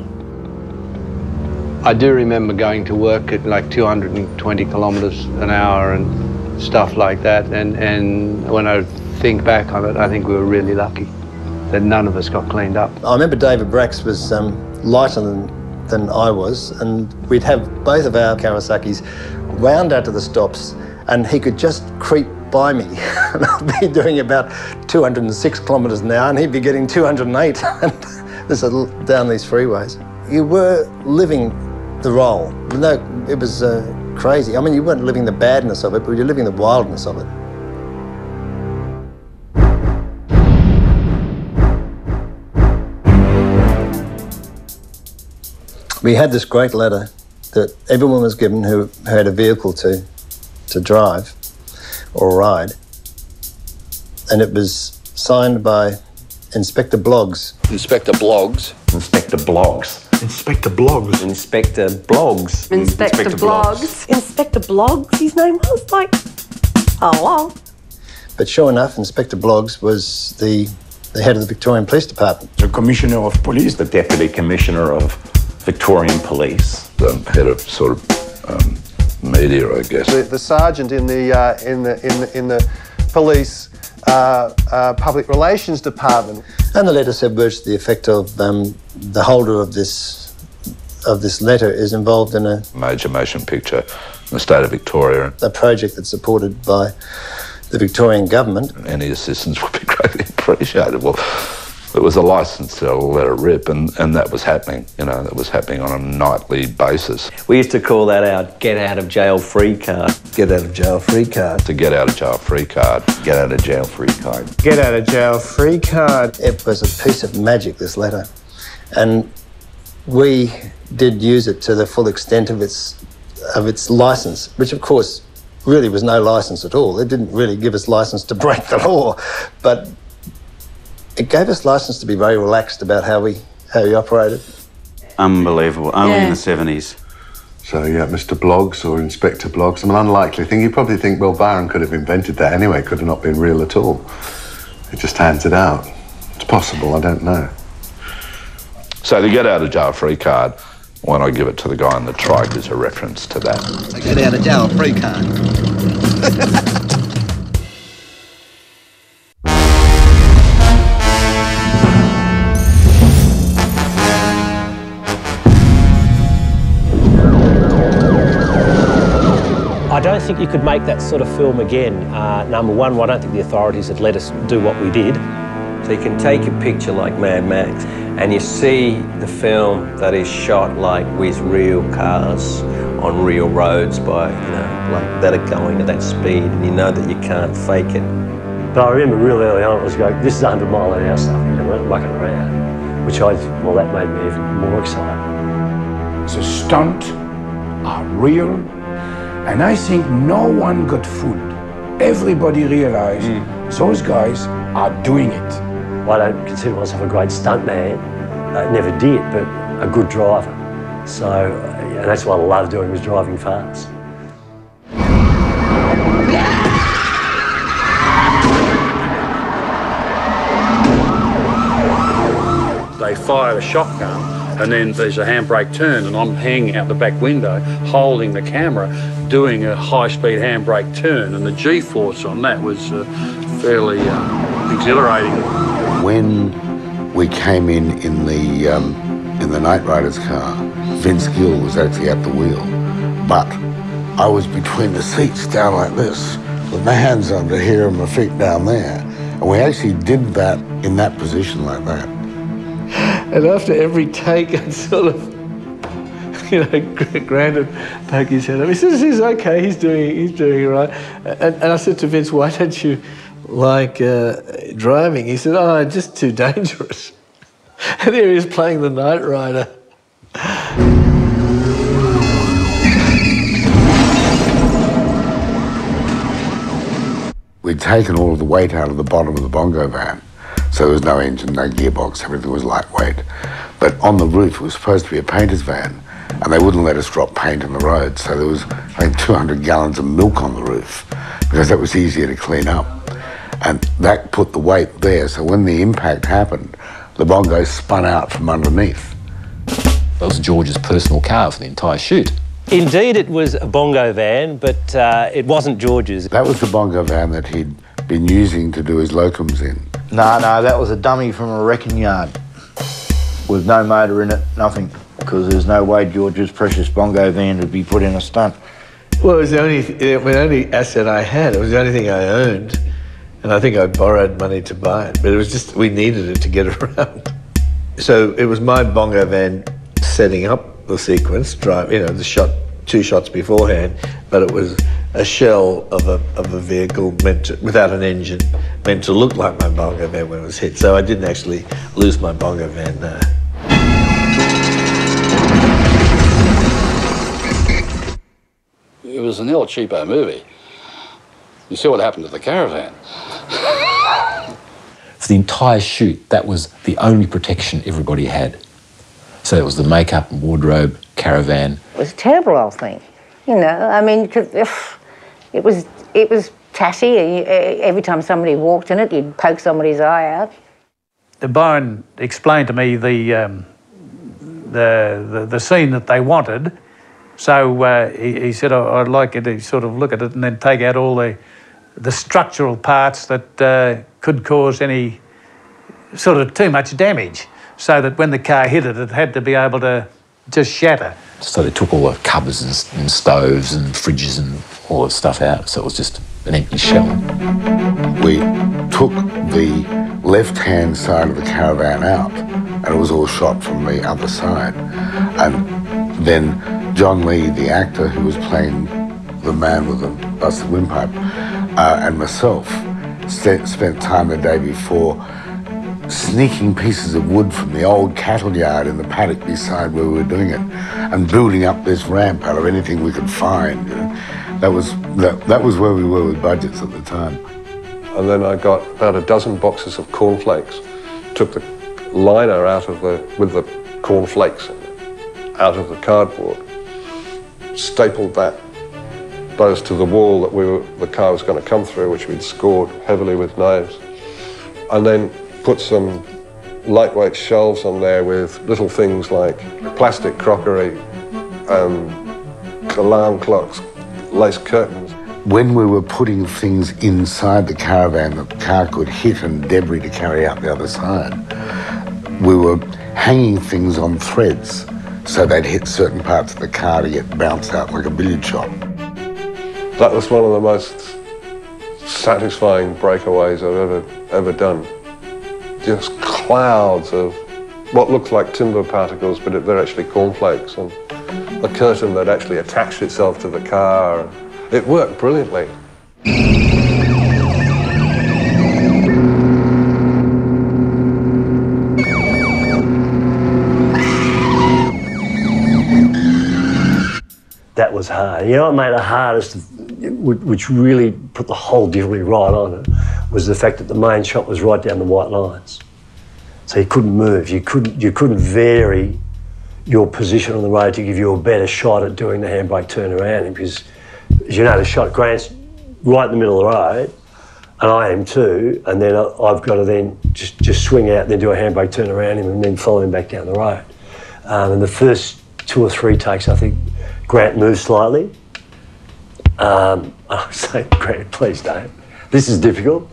I do remember going to work at like two hundred twenty kilometres an hour and stuff like that, and, and when I think back on it, I think we were really lucky that none of us got cleaned up. I remember David Brax was um, lighter than, than I was, and we'd have both of our Kawasaki's wound out to the stops, and he could just creep by me. And I'd be doing about two hundred six kilometres an hour, and he'd be getting two hundred eight this down these freeways. You were living the role. No, it was uh, crazy. I mean, you weren't living the badness of it, but you're living the wildness of it. We had this great letter that everyone was given who had a vehicle to, to drive or ride, and it was signed by Inspector Bloggs. Inspector Bloggs. Inspector Bloggs. Inspector Bloggs. Inspector Bloggs. Inspector Bloggs. Inspector Bloggs, his name was, like, oh, well. But sure enough, Inspector Bloggs was the, the head of the Victorian Police Department. The Commissioner of Police. The Deputy Commissioner of Victorian Police. The head of sort of um, media, I guess. The, the sergeant in the, uh, in the, in the, in the police uh, uh, public relations department. And the letter said words to the effect of um, the holder of this, of this letter is involved in a major motion picture in the state of Victoria. A project that's supported by the Victorian government. Any assistance would be greatly appreciated. Well, it was a licence to let it rip, and, and that was happening. You know, that was happening on a nightly basis. We used to call that our get out of jail free card. Get out of jail free card. To get out of jail free card. Get out of jail free card. Get out of jail free card. It was a piece of magic, this letter. And we did use it to the full extent of its, of its licence, which of course really was no licence at all. It didn't really give us licence to break the law, but it gave us licence to be very relaxed about how we, how we operated. Unbelievable. Only Yeah. in the seventies. So, yeah, Mister Bloggs or Inspector Bloggs, an unlikely thing. You probably think, well, Byron could have invented that anyway, could have not been real at all. He just hands it out. It's possible, I don't know. So the get out of jail free card, when I give it to the guy in the trike, is a reference to that. The get out of jail free card. I don't think you could make that sort of film again. Uh, number one, I don't think the authorities had let us do what we did. So you can take a picture like Mad Max and you see the film that is shot like with real cars on real roads by, you know, like that are going at that speed, and you know that you can't fake it. But I remember real early on, it was going, this is one hundred mile an hour stuff, you know, we're mucking around, which I, well, that made me even more excited. The stunt are real, and I think no one got fooled. Everybody realized those guys are doing it. I don't consider myself a great stuntman. I never did, but a good driver. So, and that's what I loved doing, was driving fast. They fire a shotgun, and then there's a handbrake turn, and I'm hanging out the back window, holding the camera, doing a high-speed handbrake turn, and the G-force on that was uh, fairly uh, exhilarating. When we came in in the um, in the Night Riders car, Vince Gill was actually at the wheel, but I was between the seats down like this, with my hands under here and my feet down there, and we actually did that in that position like that. And after every take, I'd sort of, you know, Grant would poke his head up. He says, he's okay, he's doing, he's doing it right. And, and I said to Vince, why don't you like uh, driving? He said, oh, just too dangerous. And there he is playing the Night Rider. We'd taken all of the weight out of the bottom of the bongo van, so there was no engine, no gearbox, everything was lightweight. But on the roof, it was supposed to be a painter's van, and they wouldn't let us drop paint on the road, so there was, I think, two hundred gallons of milk on the roof, because that was easier to clean up. And that put the weight there, so when the impact happened, the bongo spun out from underneath. That was George's personal car for the entire shoot. Indeed, it was a bongo van, but uh, it wasn't George's. That was the bongo van that he'd been using to do his locums in. No, no, that was a dummy from a wrecking yard with no motor in it, nothing, because there's no way George's precious bongo van would be put in a stunt. Well, it was the only, it was the only asset I had. It was the only thing I owned. And I think I borrowed money to buy it, but it was just, we needed it to get around. So it was my bongo van setting up the sequence, drive, you know, the shot, two shots beforehand, but it was a shell of a, of a vehicle meant to, without an engine, meant to look like my bongo van when it was hit. So I didn't actually lose my bongo van, no. was an El Cheapo movie. You see what happened to the caravan. For the entire shoot, that was the only protection everybody had. So it was the makeup, wardrobe, caravan. It was a terrible old thing, you know. I mean, cause it was it was tatty. Every time somebody walked in it, you'd poke somebody's eye out. Byron explained to me the um, the, the the scene that they wanted. So uh, he, he said, oh, I'd like you to sort of look at it and then take out all the the structural parts that uh, could cause any sort of too much damage, so that when the car hit it, it had to be able to just shatter. So they took all the cupboards and, and stoves and fridges and all the stuff out, so it was just an empty shell. We took the left-hand side of the caravan out, and it was all shot from the other side. And then John Lee, the actor who was playing the man with the busted windpipe, uh, and myself st spent time the day before sneaking pieces of wood from the old cattle yard in the paddock beside where we were doing it and building up this ramp out of anything we could find. You know? That was, that, that was where we were with budgets at the time. And then I got about a dozen boxes of cornflakes, took the liner out of the, with the cornflakes out of the cardboard, stapled that, those to the wall that we were, the car was going to come through, which we'd scored heavily with knives, and then put some lightweight shelves on there with little things like plastic crockery, um, alarm clocks, lace curtains. When we were putting things inside the caravan that the car could hit and debris to carry out the other side, we were hanging things on threads so they'd hit certain parts of the car to get bounced out like a billiard shot. That was one of the most satisfying breakaways I've ever, ever done. Just clouds of what looks like timber particles, but they're actually cornflakes, and a curtain that actually attached itself to the car. It worked brilliantly. That was hard. You know what made it hardest, which really put the whole difficulty right on it, was the fact that the main shot was right down the white lines. So you couldn't move, you couldn't, you couldn't vary your position on the road to give you a better shot at doing the handbrake turnaround, because, as you know, the shot, Grant's right in the middle of the road, and I am too, and then I've got to then just, just swing out and then do a handbrake turn around him and then follow him back down the road. Um, and the first two or three takes, I think, Grant moved slightly. Um, I was saying, Grant, please don't. This is difficult.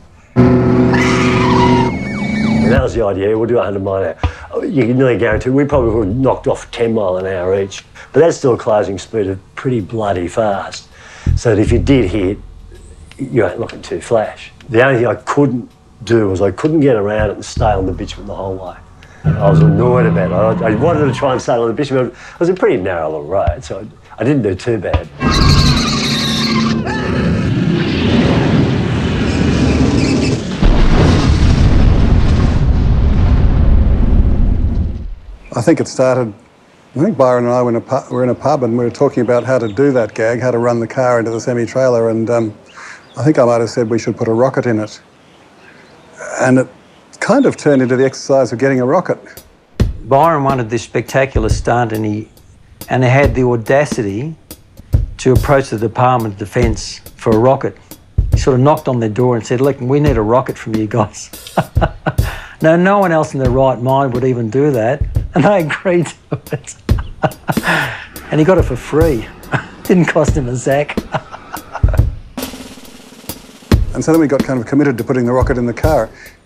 And that was the idea, we'll do one hundred mile an hour. You can nearly guarantee, we probably would have knocked off ten mile an hour each, but that's still a closing speed of pretty bloody fast. So that if you did hit, you ain't looking too flash. The only thing I couldn't do was I couldn't get around it and stay on the bitumen the whole way. I was annoyed about it. I, I wanted to try and stay on the bitumen, but it was a pretty narrow little road, so I, I didn't do too bad. I think it started, I think Byron and I were in, a pub, were in a pub and we were talking about how to do that gag, how to run the car into the semi-trailer, and um, I think I might have said we should put a rocket in it. And it kind of turned into the exercise of getting a rocket. Byron wanted this spectacular stunt, and he, and he had the audacity to approach the Department of Defence for a rocket. He sort of knocked on their door and said, look, we need a rocket from you guys. No, no one else in their right mind would even do that, and they agreed to it. And he got it for free. Didn't cost him a zack. And so then we got kind of committed to putting the rocket in the car.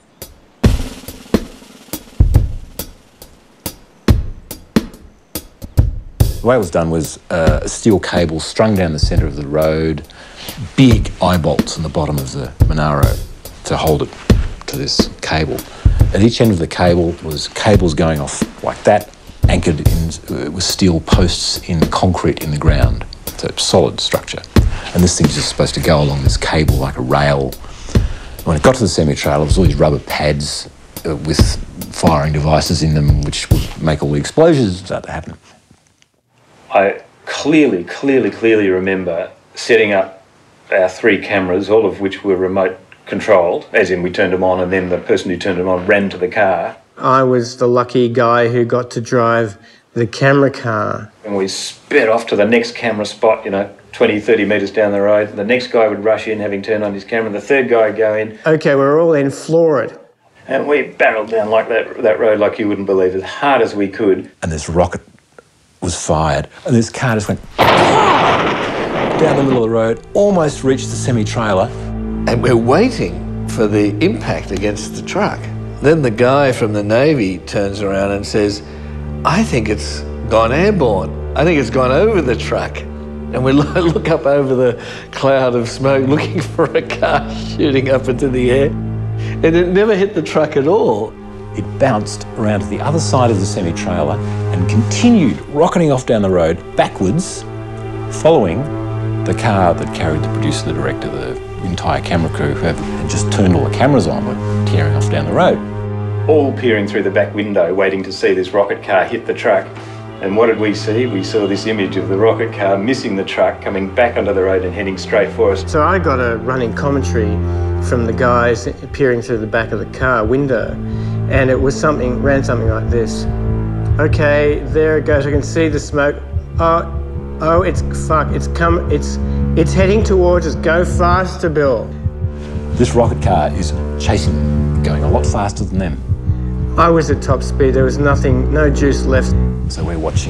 The way it was done was uh, a steel cable strung down the centre of the road, big eye bolts on the bottom of the Monaro to hold it to this cable. At each end of the cable was cables going off like that, anchored in uh, with steel posts in concrete in the ground. So solid structure. And this thing's just supposed to go along this cable like a rail. When it got to the semi-trailer, there was all these rubber pads uh, with firing devices in them, which would make all the explosions start to happen. I clearly, clearly, clearly remember setting up our three cameras, all of which were remote controlled, as in we turned them on and then the person who turned them on ran to the car. I was the lucky guy who got to drive the camera car. And we sped off to the next camera spot, you know, twenty, thirty metres down the road. The next guy would rush in, having turned on his camera. The third guy would go in. Okay, we're all in Florid. And we barrelled down like that, that road like you wouldn't believe, as hard as we could. And this rocket was fired, and this car just went down the middle of the road, almost reached the semi-trailer. And we're waiting for the impact against the truck. Then the guy from the Navy turns around and says, I think it's gone airborne. I think it's gone over the truck. And we look up over the cloud of smoke looking for a car shooting up into the air. And it never hit the truck at all. It bounced around to the other side of the semi-trailer and continued rocketing off down the road backwards, following the car that carried the producer, the director, the entire camera crew who had just turned all the cameras on, were tearing off down the road. All peering through the back window, waiting to see this rocket car hit the truck. And what did we see? We saw this image of the rocket car missing the truck, coming back onto the road and heading straight for us. So I got a running commentary from the guys peering through the back of the car window, and it was something, ran something like this. Okay, there it goes, I can see the smoke. Oh, oh, it's, fuck, it's come, it's, it's heading towards us, go faster, Bill. This rocket car is chasing, going a lot faster than them. I was at top speed, there was nothing, no juice left. So we're watching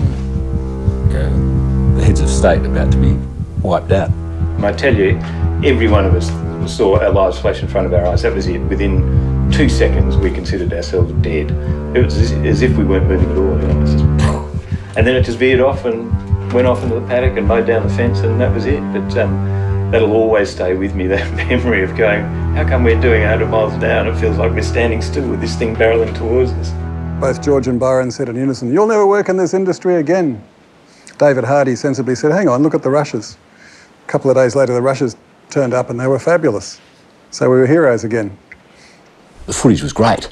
uh, the heads of state about to be wiped out. I tell you, every one of us saw our lives flash in front of our eyes. That was it. Within two seconds, we considered ourselves dead. It was as, as if we weren't moving at all. You know, it was just, and then it just veered off and went off into the paddock and mowed down the fence, and that was it. But um, that'll always stay with me, that memory of going, how come we're doing one hundred miles an hour and it feels like we're standing still with this thing barrelling towards us? Both George and Byron said in unison, you'll never work in this industry again. David Hardy sensibly said, hang on, look at the rushes. A couple of days later, the rushes turned up and they were fabulous. So we were heroes again. The footage was great.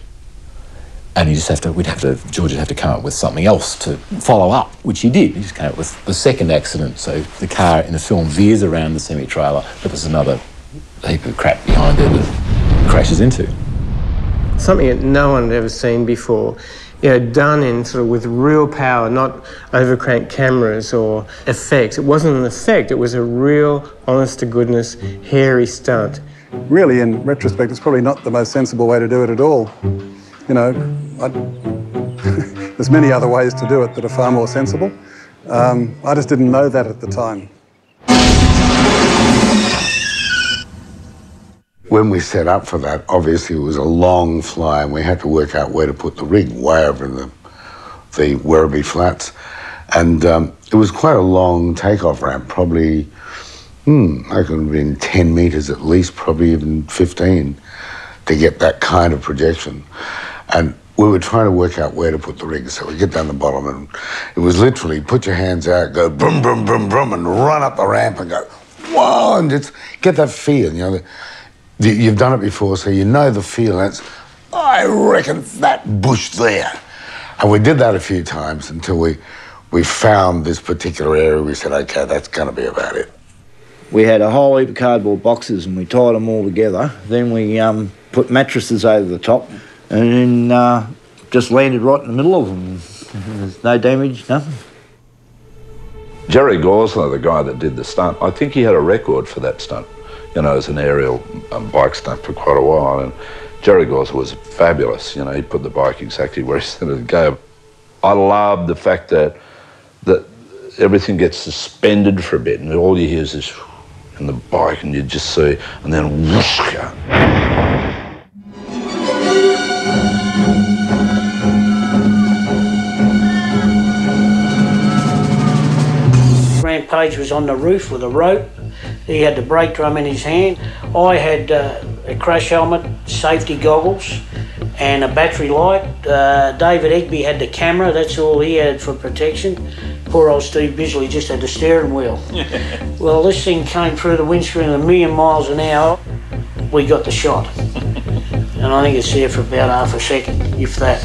And you just have to, we'd have to, George would have to come up with something else to follow up, which he did. He just came up with the second accident. So the car in the film veers around the semi-trailer, but there's another heap of crap behind it that crashes into. Something that no one had ever seen before, you know, done in sort of with real power, not overcranked cameras or effects. It wasn't an effect, it was a real, honest-to-goodness, hairy stunt. Really, in retrospect, it's probably not the most sensible way to do it at all. You know, there's many other ways to do it that are far more sensible. Um, I just didn't know that at the time. When we set up for that, obviously it was a long fly and we had to work out where to put the rig, way over in the, the Werribee Flats. And um, it was quite a long takeoff ramp, probably, hmm, I could have been ten metres at least, probably even fifteen, to get that kind of projection. And we were trying to work out where to put the rig, so we get down the bottom and it was literally put your hands out, go brum, brum, brum, brum, and run up the ramp and go, whoa, and just get that feel, you know. The, You've done it before, so you know the feel. It's, I reckon that bush there. And we did that a few times until we, we found this particular area. We said, okay, that's going to be about it. We had a whole heap of cardboard boxes and we tied them all together. Then we um, put mattresses over the top and then uh, just landed right in the middle of them. There's no damage, nothing. Jerry Gorsler, the guy that did the stunt, I think he had a record for that stunt. You know, as an aerial um, bike stunt for quite a while, and Jerry Gorsler was fabulous. You know, he put the bike exactly where he said it would go. I love the fact that that everything gets suspended for a bit, and all you hear is this in the bike, and you just see, and then whoosh. Rampage was on the roof with a rope. He had the brake drum in his hand. I had uh, a crash helmet, safety goggles, and a battery light. Uh, David Egby had the camera, that's all he had for protection. Poor old Steve Bisley just had the steering wheel. Well, this thing came through the windscreen at a million miles an hour. We got the shot. And I think it's there for about half a second, if that.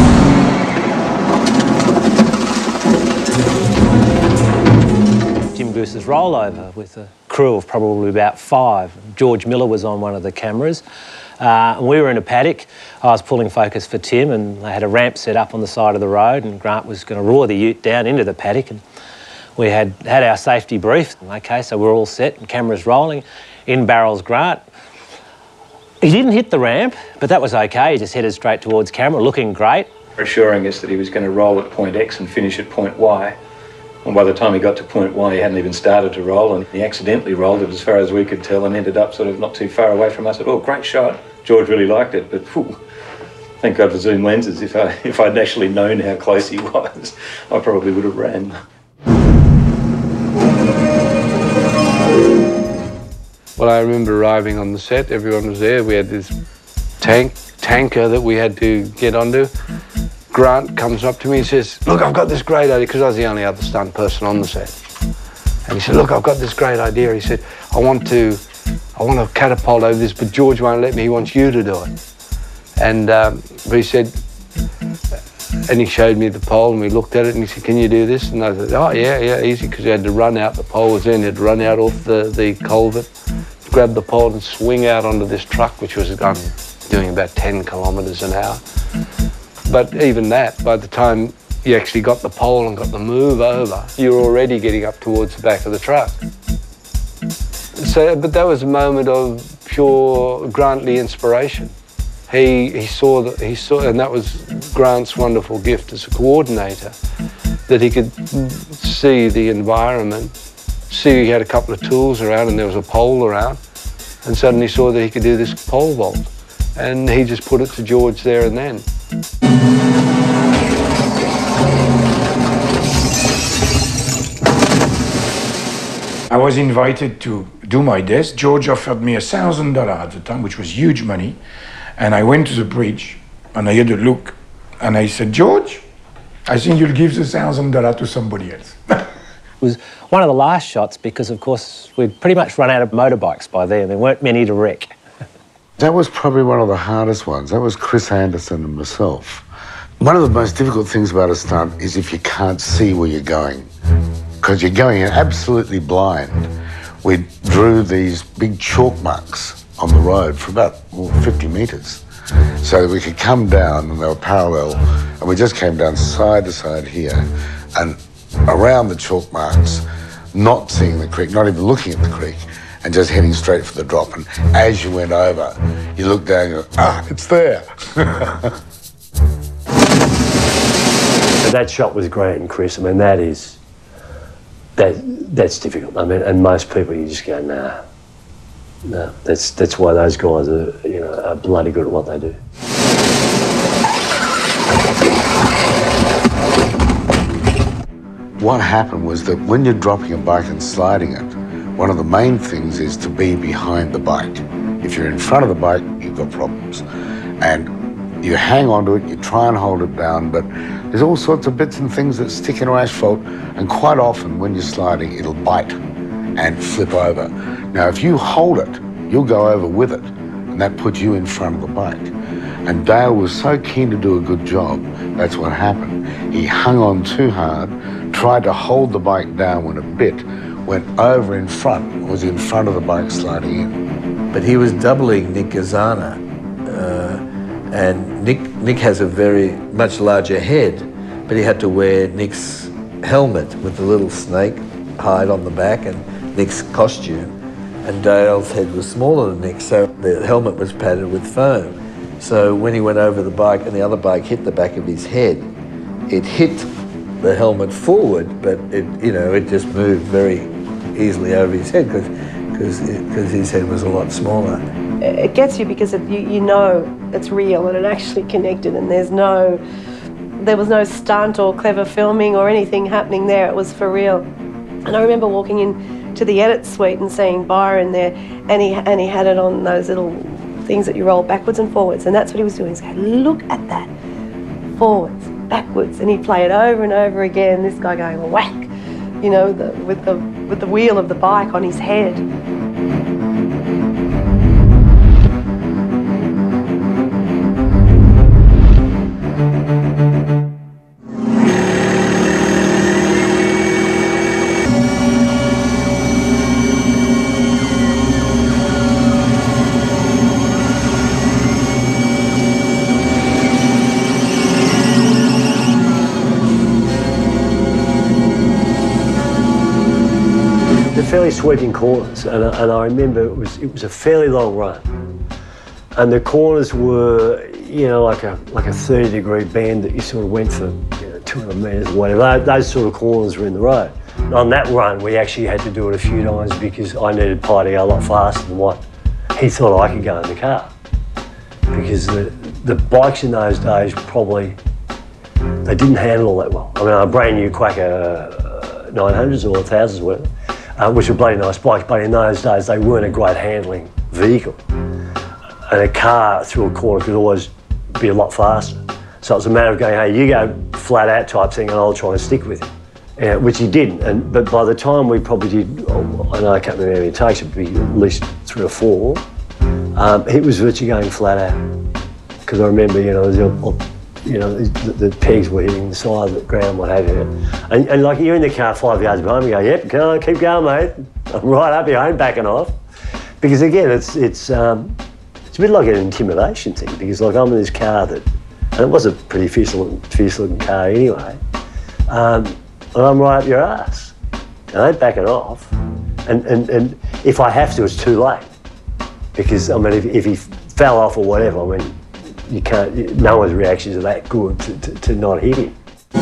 Tim Goose's rollover with a crew of probably about five. George Miller was on one of the cameras. Uh, and we were in a paddock. I was pulling focus for Tim, and they had a ramp set up on the side of the road, and Grant was going to roar the ute down into the paddock. And we had had our safety brief. Okay, so we're all set and cameras rolling. In barrels Grant. He didn't hit the ramp, but that was okay. He just headed straight towards camera, looking great. Assuring us that he was going to roll at point X and finish at point Y. And by the time he got to point Y, he hadn't even started to roll, and he accidentally rolled it as far as we could tell and ended up sort of not too far away from us. Oh, great shot. George really liked it, but whew, thank God for zoom lenses. If, I, if I'd actually known how close he was, I probably would have ran. Well, I remember arriving on the set, everyone was there. We had this tank, tanker that we had to get onto. Grant comes up to me and says, look, I've got this great idea, because I was the only other stunt person on the set. And he said, look, I've got this great idea. He said, I want to, I want to catapult over this, but George won't let me, he wants you to do it. And um, he said, and he showed me the pole, and we looked at it, and he said, can you do this? And I said, oh, yeah, yeah, easy, because he had to run out, the pole was in, he had to run out off the, the culvert, grab the pole and swing out onto this truck, which was um, doing about ten kilometres an hour. But even that, by the time you actually got the pole and got the move over, you were already getting up towards the back of the truck. So, but that was a moment of pure Grantley inspiration. He, he saw that, he saw, and that was Grant's wonderful gift as a coordinator, that he could see the environment, see he had a couple of tools around and there was a pole around, and suddenly saw that he could do this pole vault. And he just put it to George there and then. I was invited to do my desk. George offered me a thousand dollars at the time, which was huge money. And I went to the bridge and I had a look and I said, George, I think you'll give the thousand dollars to somebody else. It was one of the last shots because, of course, we'd pretty much run out of motorbikes by then. There weren't many to wreck. That was probably one of the hardest ones. That was Chris Anderson and myself. One of the most difficult things about a stunt is if you can't see where you're going, because you're going in absolutely blind. We drew these big chalk marks on the road for about well, fifty metres so that we could come down, and they were parallel, and we just came down side to side here and around the chalk marks, not seeing the creek, not even looking at the creek, and just heading straight for the drop. And as you went over, you looked down and go, ah, it's there. That shot with Grant and Chris, I mean, that is, that that's difficult. I mean, and most people, you just go, nah, no. That's that's why those guys are, you know, are bloody good at what they do. What happened was that when you're dropping a bike and sliding it, one of the main things is to be behind the bike. If you're in front of the bike, you've got problems. And you hang onto it, you try and hold it down, but there's all sorts of bits and things that stick into asphalt, and quite often when you're sliding, it'll bite and flip over. Now, if you hold it, you'll go over with it, and that puts you in front of the bike. And Dale was so keen to do a good job, that's what happened. He hung on too hard, tried to hold the bike down when it bit, went over in front, was in front of the bike sliding in. But he was doubling Nick Gazzana, uh, and Nick, Nick has a very much larger head, but he had to wear Nick's helmet with the little snake hide on the back and Nick's costume, and Dale's head was smaller than Nick, so the helmet was padded with foam. So when he went over the bike and the other bike hit the back of his head, it hit the helmet forward, but it, you know, it just moved very easily over his head because because his head was a lot smaller. It gets you because it, you, you know it's real and it actually connected, and there's no, there was no stunt or clever filming or anything happening there. It was for real. And I remember walking in to the edit suite and seeing Byron there, and he and he had it on those little things that you roll backwards and forwards, and that's what he was doing. He's going, look at that, forwards, backwards, and he'd play it over and over again. This guy going whack, you know, the, with the with the wheel of the bike on his head. they're fairly sweeping corners, and, and I remember it was it was a fairly long run, and the corners were, you know, like a like a thirty degree bend that you sort of went for, you know, two hundred metres or whatever. Those sort of corners were in the road. And on that run, we actually had to do it a few times because I needed Pi to go a lot faster than what he thought I could go in the car. Because the the bikes in those days probably, they didn't handle all that well. I mean, a brand new Quacker nine hundreds or one thousands, whatever, uh, which were bloody nice bikes, but in those days they weren't a great handling vehicle. And a car through a corner could always be a lot faster. So it was a matter of going, hey, you go flat out type thing and I'll try and stick with you. Yeah, which he didn't. And, but by the time we probably did, oh, I know I can't remember how many takes, it'd be at least three or four, um, it was virtually going flat out. Because I remember, you know, the, you know, the, the pegs were hitting the side of the ground, what have you. And, and like you're in the car five yards behind me, you go, yep, go on, keep going, mate. I'm right up here, I ain't backing off. Because again, it's, it's, um, it's a bit like an intimidation thing, because like I'm in this car that, and it was a pretty fierce looking, fierce looking car anyway, um, and I'm right up your ass. And I ain't backing off. And, and, and if I have to, it's too late. Because, I mean, if, if he fell off or whatever, I mean, you can't, no one's reactions are that good to, to, to not hit him.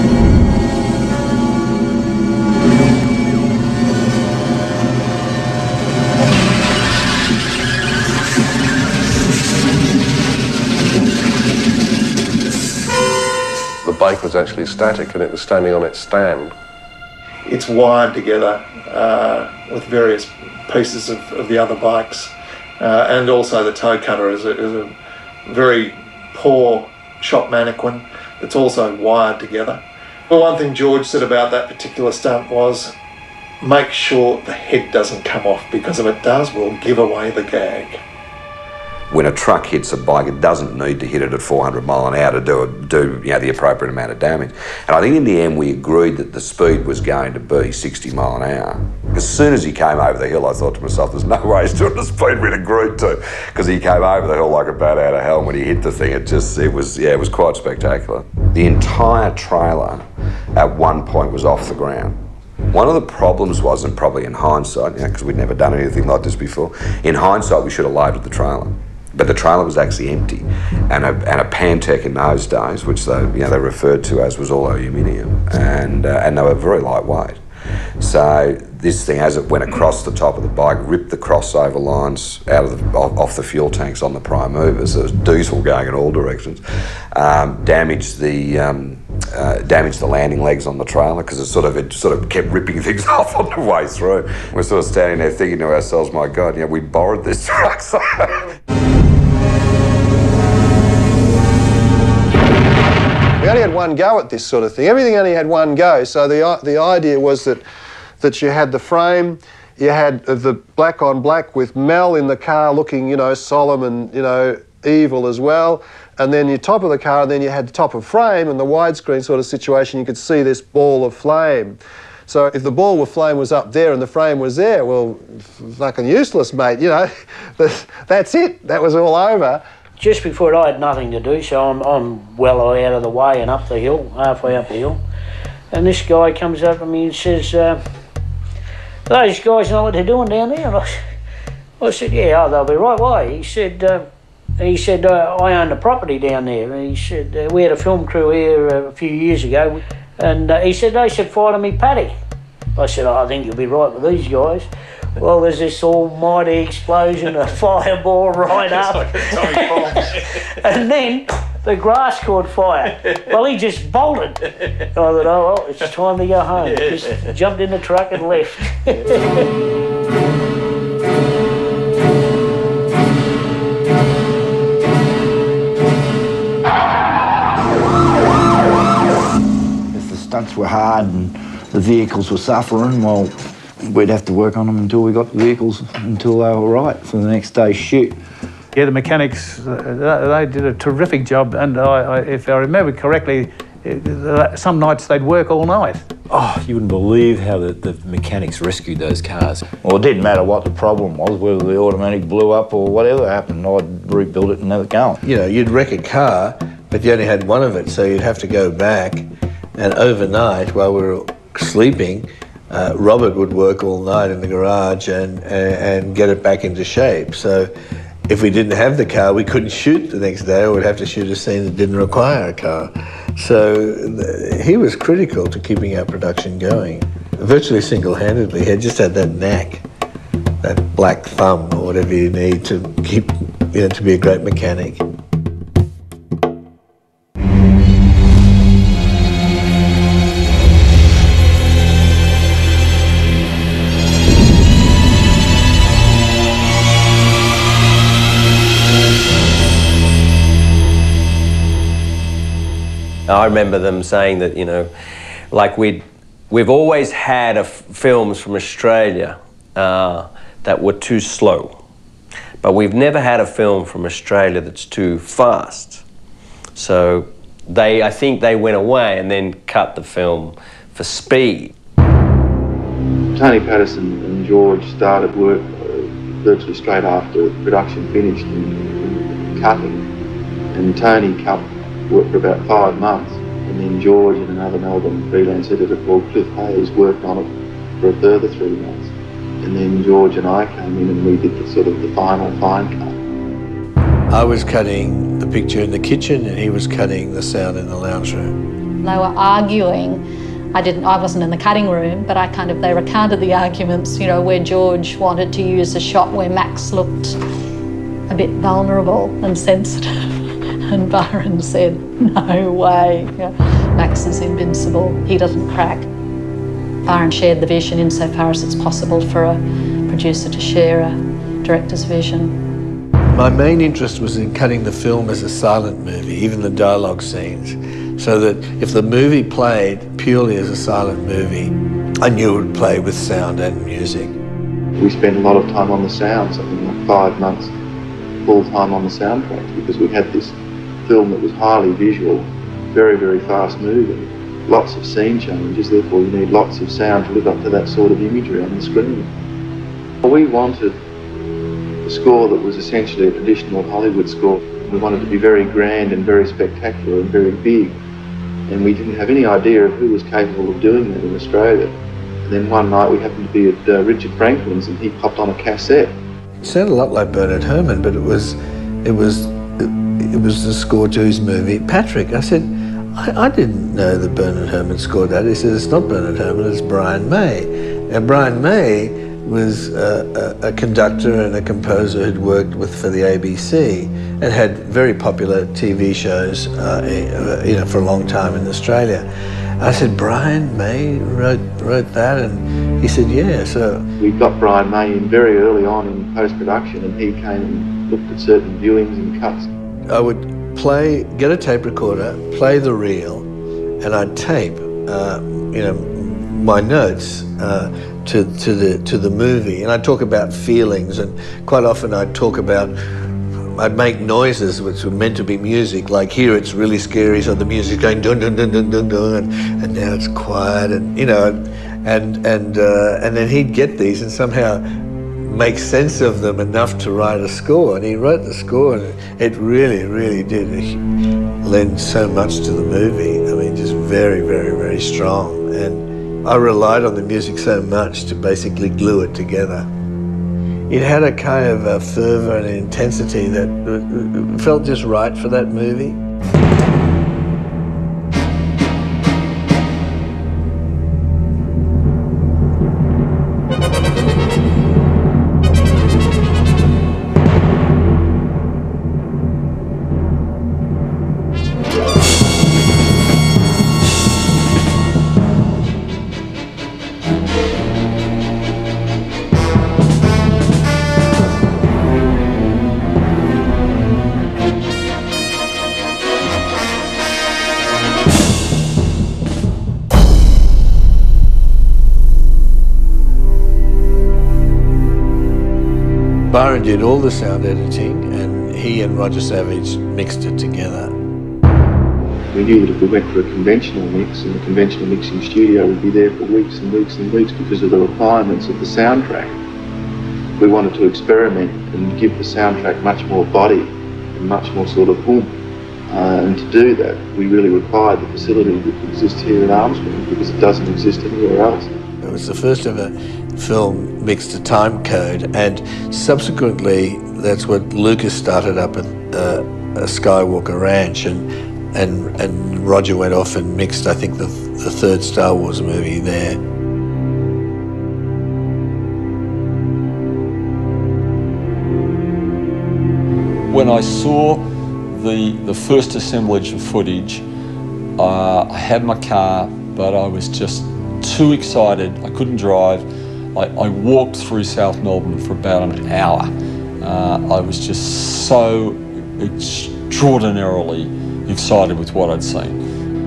The bike was actually static and it was standing on its stand. It's wired together uh, with various pieces of, of the other bikes, uh, and also the toe cutter is a, is a very poor shop mannequin that's also wired together. Well, one thing George said about that particular stunt was, make sure the head doesn't come off, because if it does, we'll give away the gag. When a truck hits a bike, it doesn't need to hit it at four hundred mile an hour to do, it, do you know, the appropriate amount of damage. And I think in the end we agreed that the speed was going to be sixty mile an hour. As soon as he came over the hill, I thought to myself, there's no way he's doing the speed we'd agreed to, because he came over the hill like a bat out of hell. And when he hit the thing, it just, it was, yeah, it was quite spectacular. The entire trailer at one point was off the ground. One of the problems was, and probably in hindsight, you know, because we'd never done anything like this before, in hindsight we should have loaded the trailer. But the trailer was actually empty, and a, and a Pantec in those days, which they, you know, they referred to as, was all aluminium, and uh, and they were very lightweight. So this thing, as it went across the top of the bike, ripped the crossover lines out of the, off, off the fuel tanks on the prime movers. There was diesel going in all directions. Um, damaged the um, uh, damaged the landing legs on the trailer, because it sort of it sort of kept ripping things off on the way through. We're sort of standing there thinking to ourselves, my God, you know, we borrowed this truck. So we only had one go at this sort of thing. Everything only had one go. So the the idea was that that you had the frame, you had the black on black with Mel in the car looking, you know, solemn and, you know, evil as well. And then your top of the car, and then you had the top of frame and the widescreen sort of situation. You could see this ball of flame. So if the ball of flame was up there and the frame was there, well, fucking useless, mate. You know, that's it. That was all over. Just before it, I had nothing to do, so I'm, I'm well out of the way and up the hill, halfway up the hill. And this guy comes up to me and says, uh, those guys know what they're doing down there? And I, I said, yeah, oh, they'll be right. Why? He said, uh, he said uh, I own the property down there. And he said, uh, we had a film crew here uh, a few years ago, and uh, he said, they should fire me paddock. I said, oh, I think you'll be right with these guys. Well, there's this almighty explosion, a fireball right up. Like a and then the grass caught fire. Well, he just bolted. I thought, oh, well, it's time to go home. Yeah. Just jumped in the truck and left. If the stunts were hard and the vehicles were suffering, well, we'd have to work on them until we got the vehicles, until they were right for the next day's shoot. Yeah, the mechanics, uh, they did a terrific job, and I, I, if I remember correctly, uh, some nights they'd work all night. Oh, you wouldn't believe how the, the mechanics rescued those cars. Well, it didn't matter what the problem was, whether the automatic blew up or whatever happened, I'd rebuild it and have it going. You know, you'd wreck a car, but you only had one of it, so you'd have to go back, and overnight, while we were sleeping, uh, Robert would work all night in the garage and, and, and get it back into shape. So if we didn't have the car, we couldn't shoot the next day, or we'd have to shoot a scene that didn't require a car. So the, he was critical to keeping our production going, virtually single-handedly. He had just had that knack, that black thumb or whatever you need to keep, you know, to be a great mechanic. I remember them saying that, you know, like we'd, we've always had a f films from Australia uh, that were too slow, but we've never had a film from Australia that's too fast. So they, I think they went away and then cut the film for speed. Tony Patterson and George started work virtually straight after production finished and cutting, and Tony cut worked for about five months, and then George and another Melbourne freelance editor called Cliff Hayes worked on it for a further three months. And then George and I came in and we did the sort of the final fine cut. I was cutting the picture in the kitchen and he was cutting the sound in the lounge room. They were arguing. I didn't, I wasn't in the cutting room, but I kind of, they recounted the arguments, you know, where George wanted to use a shot where Max looked a bit vulnerable and sensitive. And Byron said, no way, yeah, Max is invincible, he doesn't crack. Byron shared the vision insofar as it's possible for a producer to share a director's vision. My main interest was in cutting the film as a silent movie, even the dialogue scenes, so that if the movie played purely as a silent movie, I knew it would play with sound and music. We spent a lot of time on the sound, something like five months full time on the soundtrack, because we had this film that was highly visual, very, very fast moving, lots of scene changes, therefore you need lots of sound to live up to that sort of imagery on the screen. We wanted a score that was essentially a traditional Hollywood score. We wanted to be very grand and very spectacular and very big, and we didn't have any idea of who was capable of doing that in Australia. And then one night we happened to be at uh, Richard Franklin's and he popped on a cassette. It sounded a lot like Bernard Herrmann, but it was, it was It was the score to his movie, Patrick. I said, I, I didn't know that Bernard Herrmann scored that. He said, it's not Bernard Herrmann, it's Brian May. And Brian May was uh, a, a conductor and a composer who'd worked with for the A B C and had very popular T V shows uh, you know, for a long time in Australia. I said, Brian May wrote, wrote that? And he said, yeah. So we got Brian May in very early on in post-production, and he came and looked at certain viewings and cuts. I would play, get a tape recorder, play the reel, and I'd tape, uh, you know, my notes uh, to to the to the movie, and I'd talk about feelings, and quite often I'd talk about, I'd make noises which were meant to be music, like here it's really scary, so the music's going dun dun dun dun dun dun, and, and now it's quiet, and you know, and and uh, and then he'd get these and somehow make sense of them enough to write a score, and he wrote the score, and it really, really did lend so much to the movie. I mean, just very, very, very strong, and I relied on the music so much to basically glue it together. It had a kind of a fervour and intensity that felt just right for that movie. Byron did all the sound editing, and he and Roger Savage mixed it together. We knew that if we went for a conventional mix, and the conventional mixing studio would be there for weeks and weeks and weeks because of the requirements of the soundtrack. We wanted to experiment and give the soundtrack much more body and much more sort of oomph. Uh, and to do that, we really required the facility that exists here at Armstrong, because it doesn't exist anywhere else. It was the first ever film mixed to time code, and subsequently that's what Lucas started up at uh, a Skywalker Ranch, and and and Roger went off and mixed, I think, the the third Star Wars movie there. When I saw the the first assemblage of footage, uh, I had my car, but I was just too excited. I couldn't drive. I, I walked through South Melbourne for about an hour. Uh, I was just so extraordinarily excited with what I'd seen.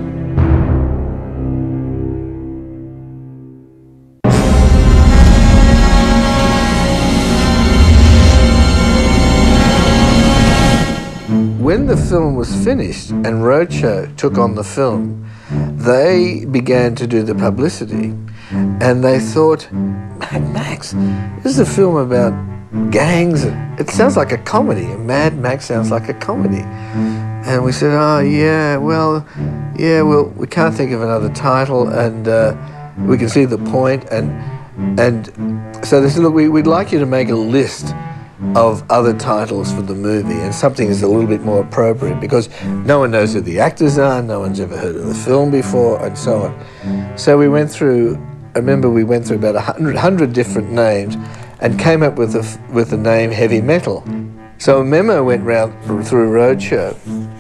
When the film was finished and Roadshow took on the film, they began to do the publicity, and they thought, Mad Max, this is a film about gangs. It sounds like a comedy. Mad Max sounds like a comedy. And we said, oh yeah, well, yeah, well, we can't think of another title, and uh, we can see the point. And and so they said, look, we, we'd like you to make a list of other titles for the movie, and something is a little bit more appropriate, because no one knows who the actors are, no one's ever heard of the film before, and so on. So we went through, I remember we went through about a hundred, hundred different names and came up with the, with the name Heavy Metal. So a memo went round through Roadshow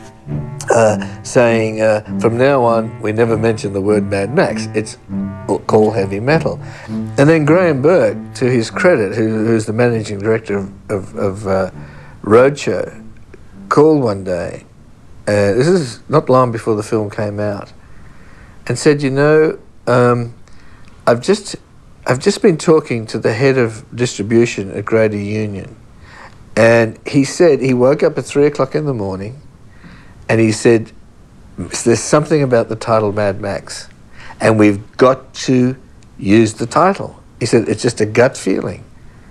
uh, saying, uh, from now on, we never mention the word Mad Max, it's called Heavy Metal. And then Graham Burke, to his credit, who, who's the managing director of, of, of uh, Roadshow, called one day, uh, this is not long before the film came out, and said, you know, um, I've just I've just been talking to the head of distribution at Greater Union, and he said he woke up at three o'clock in the morning, and he said, there's something about the title Mad Max, and we've got to use the title. He said, it's just a gut feeling.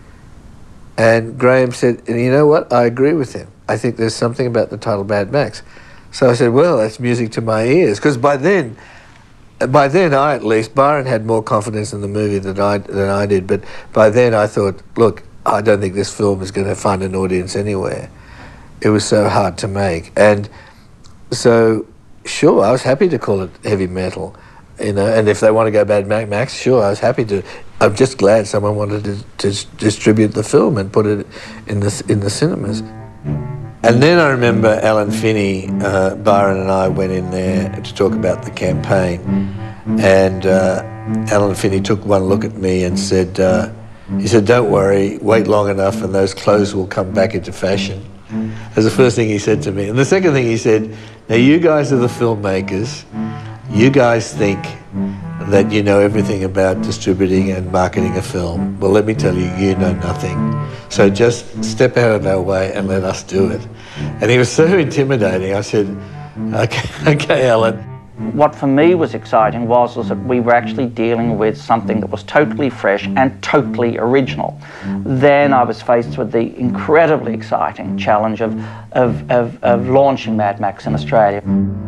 And Graham said, and you know what, I agree with him. I think there's something about the title Mad Max. So I said, well, that's music to my ears, because by then, by then I at least, Byron had more confidence in the movie than I, than I did, but by then I thought, look, I don't think this film is going to find an audience anywhere. It was so hard to make. And so, sure, I was happy to call it Heavy Metal, you know, and if they want to go Mad Max, sure, I was happy to. I'm just glad someone wanted to, to distribute the film and put it in the, in the cinemas. And then I remember Alan Finney, uh, Byron and I went in there to talk about the campaign, and uh, Alan Finney took one look at me and said, uh, he said, don't worry, wait long enough and those clothes will come back into fashion. That's the first thing he said to me. And the second thing he said, now you guys are the filmmakers, you guys think that you know everything about distributing and marketing a film. Well, let me tell you, you know nothing. So just step out of our way and let us do it. And he was so intimidating. I said, okay, okay, Alan. What for me was exciting was, was that we were actually dealing with something that was totally fresh and totally original. Then I was faced with the incredibly exciting challenge of, of, of, of launching Mad Max in Australia.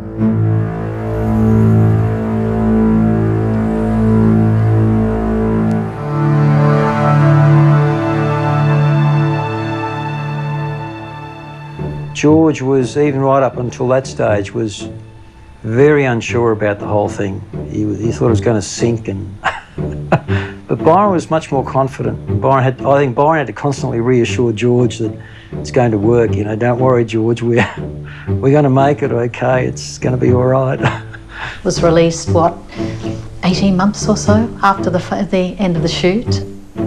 George was, even right up until that stage, was very unsure about the whole thing. He, he thought it was going to sink, and but Byron was much more confident. Byron had, I think Byron had to constantly reassure George that it's going to work. You know, don't worry, George, we're we're going to make it. Okay, it's going to be all right. It was released what, eighteen months or so after the the end of the shoot.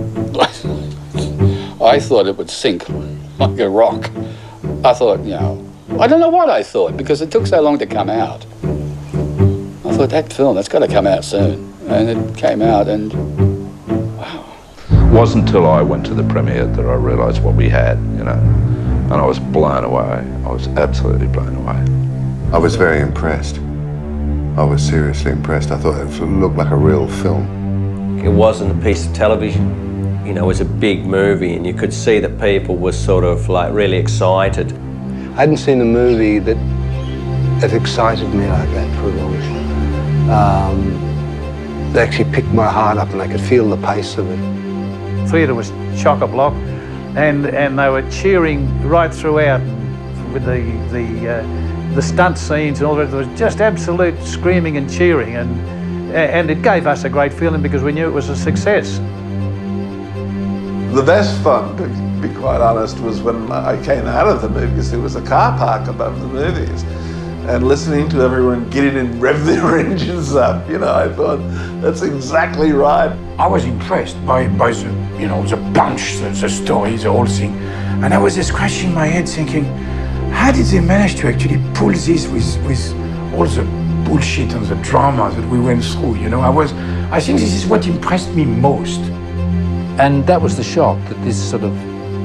I thought it would sink like a rock. I thought, you know, I don't know what I thought, because it took so long to come out. I thought, that film, that's got to come out soon. And it came out, and wow. It wasn't until I went to the premiere that I realised what we had, you know, and I was blown away. I was absolutely blown away. I was very impressed. I was seriously impressed. I thought it looked like a real film. It wasn't a piece of television. You know, it was a big movie, and you could see that people were sort of like really excited. I hadn't seen a movie that that excited me like that for a long time. Um, they actually picked my heart up and I could feel the pace of it. Theatre was chock-a-block, and and they were cheering right throughout with the the uh, the stunt scenes and all that. There was just absolute screaming and cheering, and and it gave us a great feeling because we knew it was a success. The best fun, to be quite honest, was when I came out of the movies. There was a car park above the movies, and listening to everyone get in and rev their engines up, you know, I thought, that's exactly right. I was impressed by, by the, you know, the punch, the, the story, the whole thing. And I was just scratching my head thinking, how did they manage to actually pull this with, with all the bullshit and the drama that we went through, you know? I was, I think this is what impressed me most. And that was the shock, that this sort of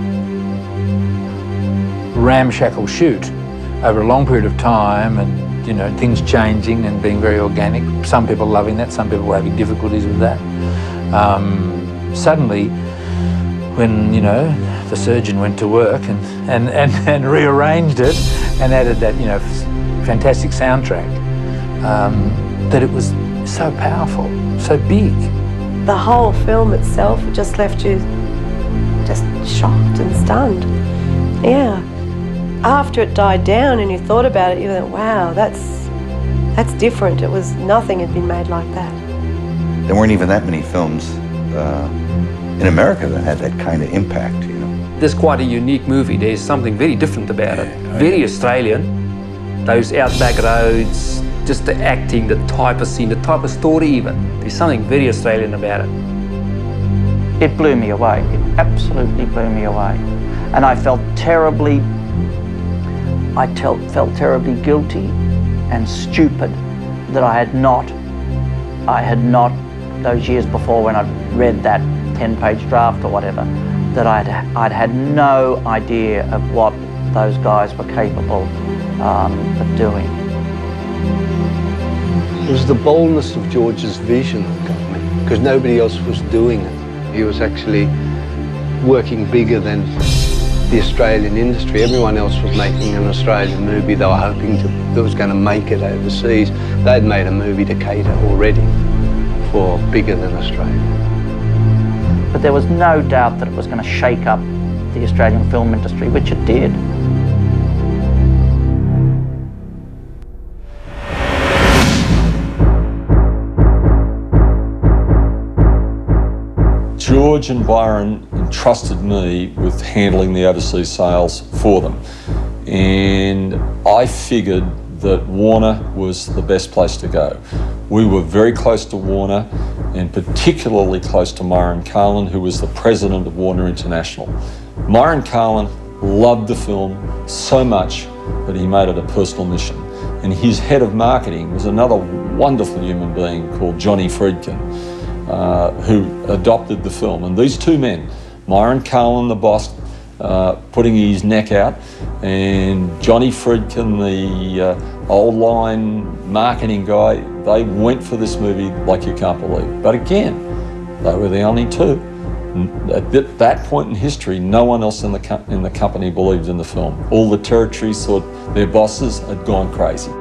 ramshackle shoot over a long period of time, and you know, things changing and being very organic. Some people loving that, some people having difficulties with that. Um, suddenly, when you know the surgeon went to work and and, and and rearranged it and added that you know fantastic soundtrack, um, that it was so powerful, so big. The whole film itself just left you just shocked and stunned. Yeah. After it died down and you thought about it, you went, wow, that's that's different. It was, nothing had been made like that. There weren't even that many films uh, in America that had that kind of impact, you know. This is quite a unique movie. There's something very different about it. Very Australian. Those outback roads, just the acting, the type of scene, the type of story even. There's something very Australian about it. It blew me away. It absolutely blew me away. And I felt terribly I felt terribly guilty and stupid that I had not, I had not, those years before when I'd read that ten-page draft or whatever, that I'd, I'd had no idea of what those guys were capable um, of doing. It was the boldness of George's vision that got me, because nobody else was doing it. He was actually working bigger than the Australian industry. Everyone else was making an Australian movie they were hoping to, that was going to make it overseas. They'd made a movie to cater already for bigger than Australia. But there was no doubt that it was going to shake up the Australian film industry, which it did. George and Byron entrusted me with handling the overseas sales for them. And I figured that Warner was the best place to go. We were very close to Warner, and particularly close to Myron Carlin, who was the president of Warner International. Myron Carlin loved the film so much that he made it a personal mission. And his head of marketing was another wonderful human being called Johnny Friedkin, Uh, who adopted the film. And these two men, Myron Carlin, the boss, uh, putting his neck out, and Johnny Friedkin, the uh, old line marketing guy, they went for this movie like you can't believe. But again, they were the only two. At that point in history, no one else in the, co in the company believed in the film. All the territories thought their bosses had gone crazy.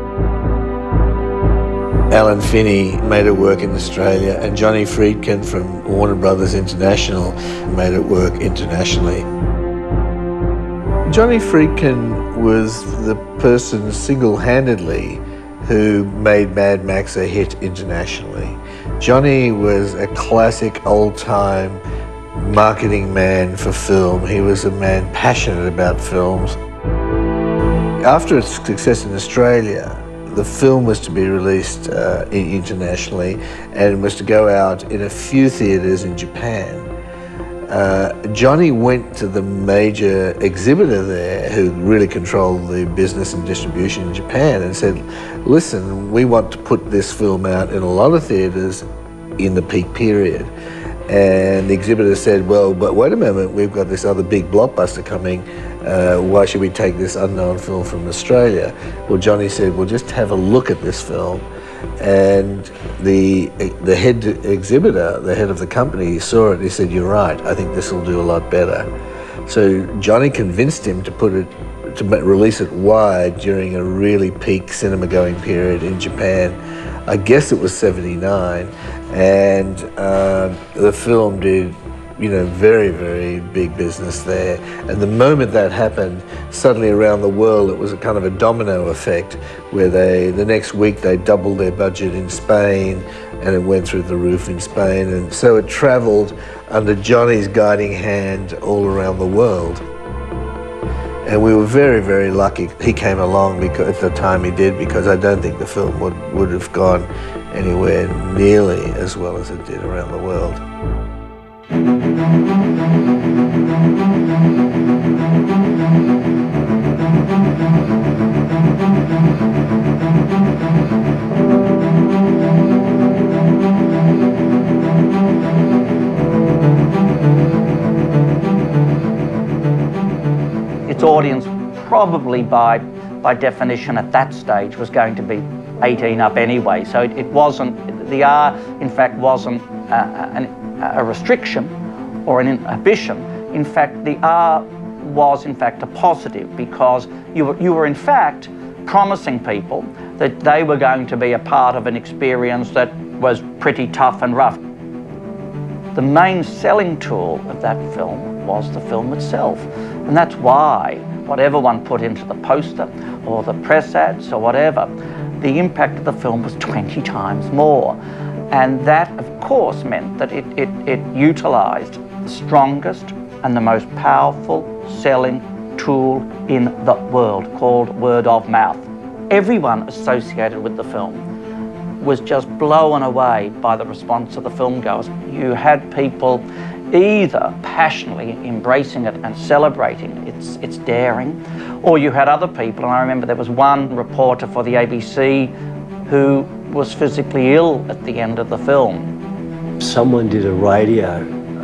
Alan Finney made it work in Australia, and Johnny Friedkin from Warner Brothers International made it work internationally. Johnny Friedkin was the person single-handedly who made Mad Max a hit internationally. Johnny was a classic old-time marketing man for film. He was a man passionate about films. After its success in Australia, the film was to be released uh, internationally and was to go out in a few theatres in Japan. Uh, Johnny went to the major exhibitor there who really controlled the business and distribution in Japan and said, listen, we want to put this film out in a lot of theatres in the peak period. And the exhibitor said, well, but wait a moment, we've got this other big blockbuster coming. Uh, why should we take this unknown film from Australia? Well, Johnny said, well, just have a look at this film. And the the head exhibitor, the head of the company, saw it. He said, you're right, I think this will do a lot better. So Johnny convinced him to put it to release it wide during a really peak cinema-going period in Japan. I guess it was seventy-nine, and uh, the film did, you know, very, very big business there. And the moment that happened, suddenly around the world, it was a kind of a domino effect where they, the next week they doubled their budget in Spain, and it went through the roof in Spain. And so it traveled under Johnny's guiding hand all around the world. And we were very, very lucky he came along because, at the time he did, because I don't think the film would, would have gone anywhere nearly as well as it did around the world. Its audience probably by, by definition at that stage was going to be eighteen up anyway, so it, it wasn't, the R in fact wasn't a, a, a restriction or an inhibition. In fact, the R was in fact a positive, because you were, you were in fact promising people that they were going to be a part of an experience that was pretty tough and rough. The main selling tool of that film was the film itself. And that's why, whatever one put into the poster or the press ads or whatever, the impact of the film was twenty times more. And that, of course, meant that it, it, it utilised the strongest and the most powerful selling tool in the world, called word of mouth. Everyone associated with the film was just blown away by the response of the film goers. You had people either passionately embracing it and celebrating its, its daring, or you had other people, and I remember there was one reporter for the A B C who was physically ill at the end of the film. Someone did a radio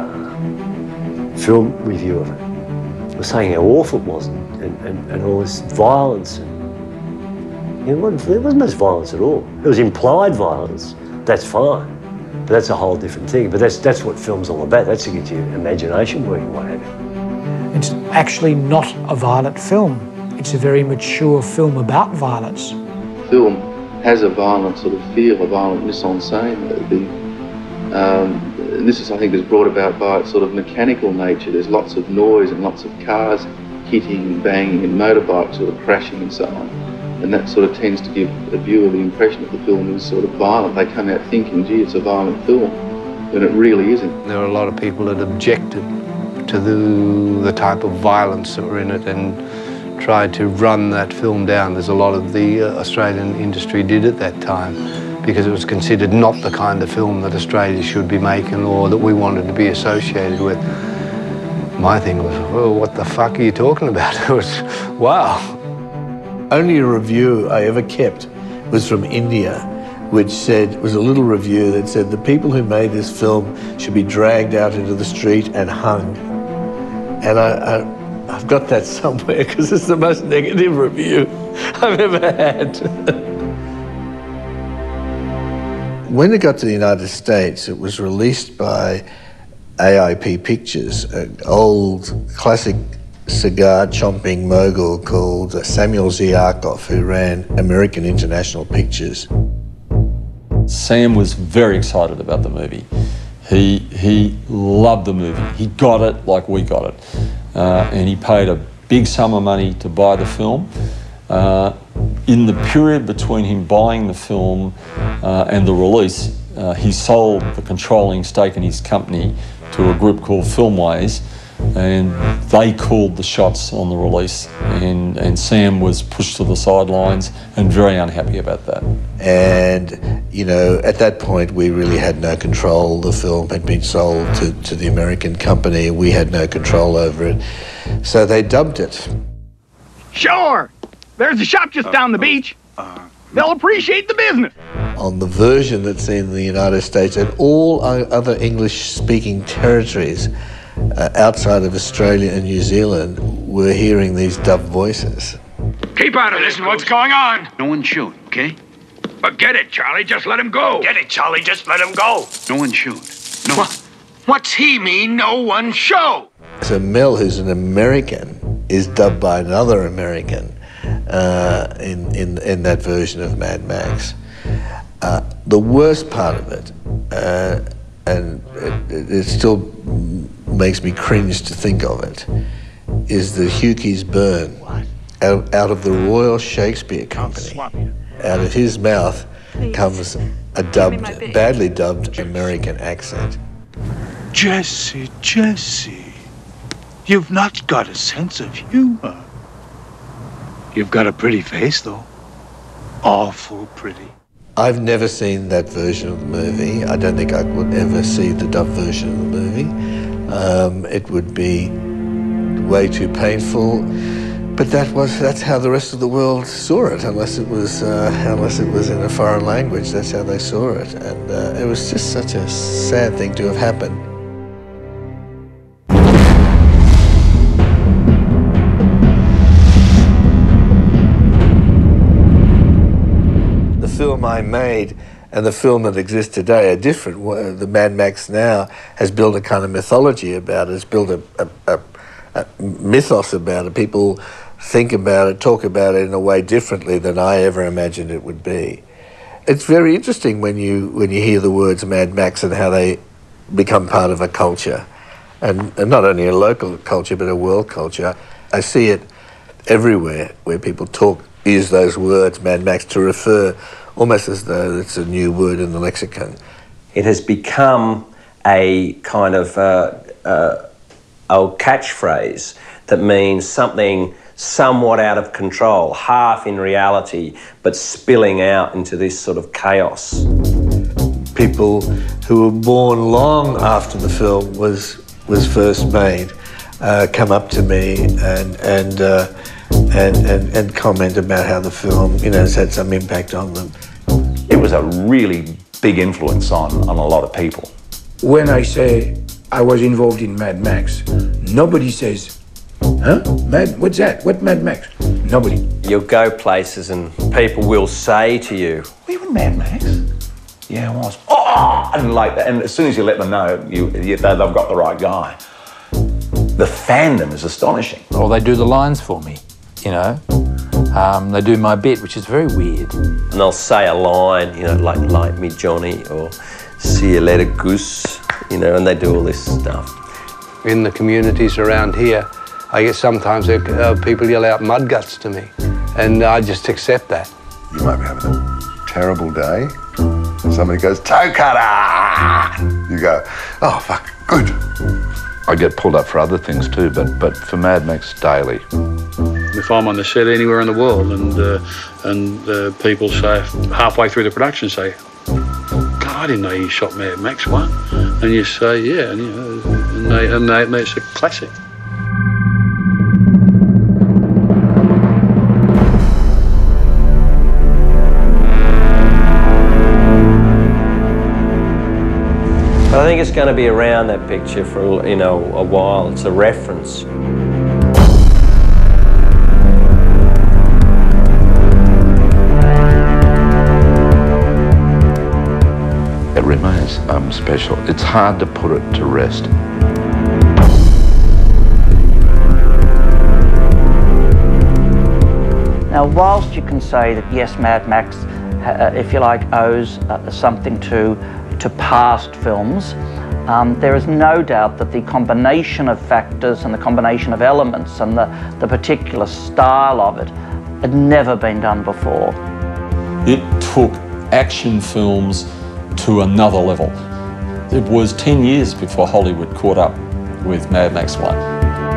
uh, film review of it. It was saying how awful it was, and, and, and all this violence. And, you know, there wasn't much violence at all. It was implied violence. That's fine. But that's a whole different thing. But that's, that's what film's all about. That's to get your imagination working, what have you. It's actually not a violent film. It's a very mature film about violence. Film has a violent sort of feel, a violent mise-en-scène. The, um, and this is, I think, is brought about by its sort of mechanical nature. There's lots of noise and lots of cars hitting and banging and motorbikes sort of crashing and so on. And that sort of tends to give a viewer the impression that the film is sort of violent. They come out thinking, gee, it's a violent film, when it really isn't. There were a lot of people that objected to the, the type of violence that were in it and tried to run that film down, as a lot of the uh, Australian industry did at that time, because it was considered not the kind of film that Australia should be making or that we wanted to be associated with. My thing was, well, what the fuck are you talking about? It was, wow. Only a review I ever kept was from India, which said, was a little review that said the people who made this film should be dragged out into the street and hung. And I, I, I've got that somewhere because it's the most negative review I've ever had. When it got to the United States, it was released by A I P Pictures, an old classic cigar-chomping mogul called Samuel Ziarkov, who ran American International Pictures. Sam was very excited about the movie. He, he loved the movie. He got it like we got it. Uh, and he paid a big sum of money to buy the film. Uh, in the period between him buying the film uh, and the release, uh, he sold the controlling stake in his company to a group called Filmways, and they called the shots on the release, and, and Sam was pushed to the sidelines and very unhappy about that. And, you know, at that point we really had no control. The film had been sold to, to the American company. We had no control over it. So they dumped it. Sure! There's a shop just down the beach. They'll appreciate the business. On the version that's in the United States and all other English-speaking territories, Uh, outside of Australia and New Zealand, we're hearing these dubbed voices. Keep out of this. What's going on? No one shoot, okay? Forget it, Charlie. Just let him go. Get it, Charlie. Just let him go. No one shoot. No. What? What's he mean, no one show? So Mel, who's an American, is dubbed by another American uh, in, in, in that version of Mad Max. Uh, the worst part of it, uh, and it, it still makes me cringe to think of it, is the Hugh Keays-Byrne out, out of the Royal Shakespeare Company. Out of his mouth comes a dubbed, badly dubbed American accent. Jesse, Jesse, you've not got a sense of humor. You've got a pretty face, though. Awful pretty. I've never seen that version of the movie. I don't think I would ever see the dubbed version of the movie. Um, it would be way too painful. But that was, that's how the rest of the world saw it, unless it was, uh, unless it was in a foreign language. That's how they saw it. And uh, it was just such a sad thing to have happened. The film I made and the film that exists today are different. The Mad Max now has built a kind of mythology about it. It's built a, a, a, a mythos about it. People think about it, talk about it in a way differently than I ever imagined it would be. It's very interesting when you when you hear the words Mad Max and how they become part of a culture, and, and not only a local culture but a world culture. I see it everywhere where people talk, use those words Mad Max to refer almost as though it's a new word in the lexicon. It has become a kind of uh, uh, old catchphrase that means something somewhat out of control, half in reality, but spilling out into this sort of chaos. People who were born long after the film was was first made uh, come up to me and and, uh, and and and comment about how the film, you know, has had some impact on them. It was a really big influence on on a lot of people. When I say I was involved in Mad Max, nobody says, huh? Mad, what's that? What Mad Max? Nobody. You'll go places and people will say to you, "Were you in Mad Max?" "Yeah, I was." Oh, and like that. And as soon as you let them know, you, you they've got the right guy. The fandom is astonishing. Or they do the lines for me, you know. Um, they do my bit, which is very weird. And they'll say a line, you know, like "Light Me Johnny" or "See you later, Goose," you know, and they do all this stuff. In the communities around here, I guess sometimes uh, people yell out mud guts to me, and I just accept that. You might be having a terrible day, and somebody goes, "Toe cutter!" You go, "Oh, fuck, good." I get pulled up for other things too, but but for Mad Max, daily. If I'm on the set anywhere in the world and uh, and uh, people say halfway through the production say, "God, I didn't know you shot Mad Max one," and you say, "Yeah," and you know, and they and, they, and it's a classic. I think it's going to be around that picture for, you know, a while. It's a reference. It remains um, special. It's hard to put it to rest. Now, whilst you can say that, yes, Mad Max, uh, if you like, owes uh, something to to past films, um, there is no doubt that the combination of factors and the combination of elements and the, the particular style of it had never been done before. It took action films to another level. It was ten years before Hollywood caught up with Mad Max one.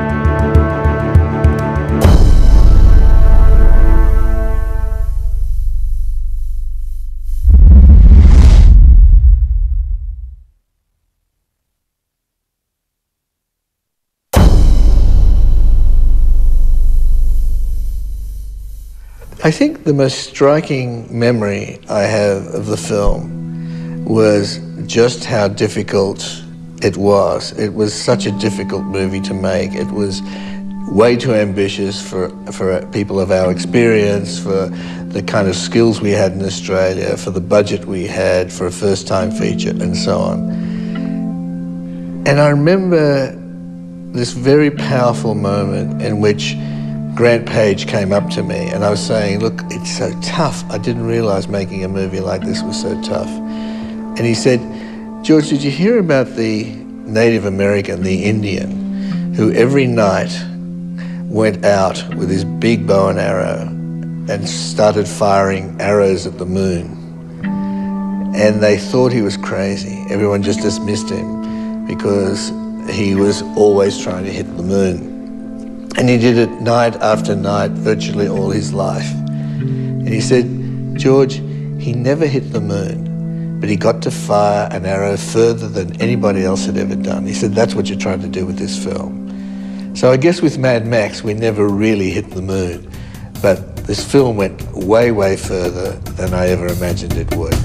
I think the most striking memory I have of the film was just how difficult it was. It was such a difficult movie to make. It was way too ambitious for, for people of our experience, for the kind of skills we had in Australia, for the budget we had, for a first-time feature, and so on. And I remember this very powerful moment in which Grant Page came up to me and I was saying, look, it's so tough. I didn't realise making a movie like this was so tough. And he said, George, did you hear about the Native American, the Indian, who every night went out with his big bow and arrow and started firing arrows at the moon? And they thought he was crazy. Everyone just dismissed him because he was always trying to hit the moon. And he did it night after night, virtually all his life. And he said, George, he never hit the moon, but he got to fire an arrow further than anybody else had ever done. He said, that's what you're trying to do with this film. So I guess with Mad Max, we never really hit the moon, but this film went way, way further than I ever imagined it would.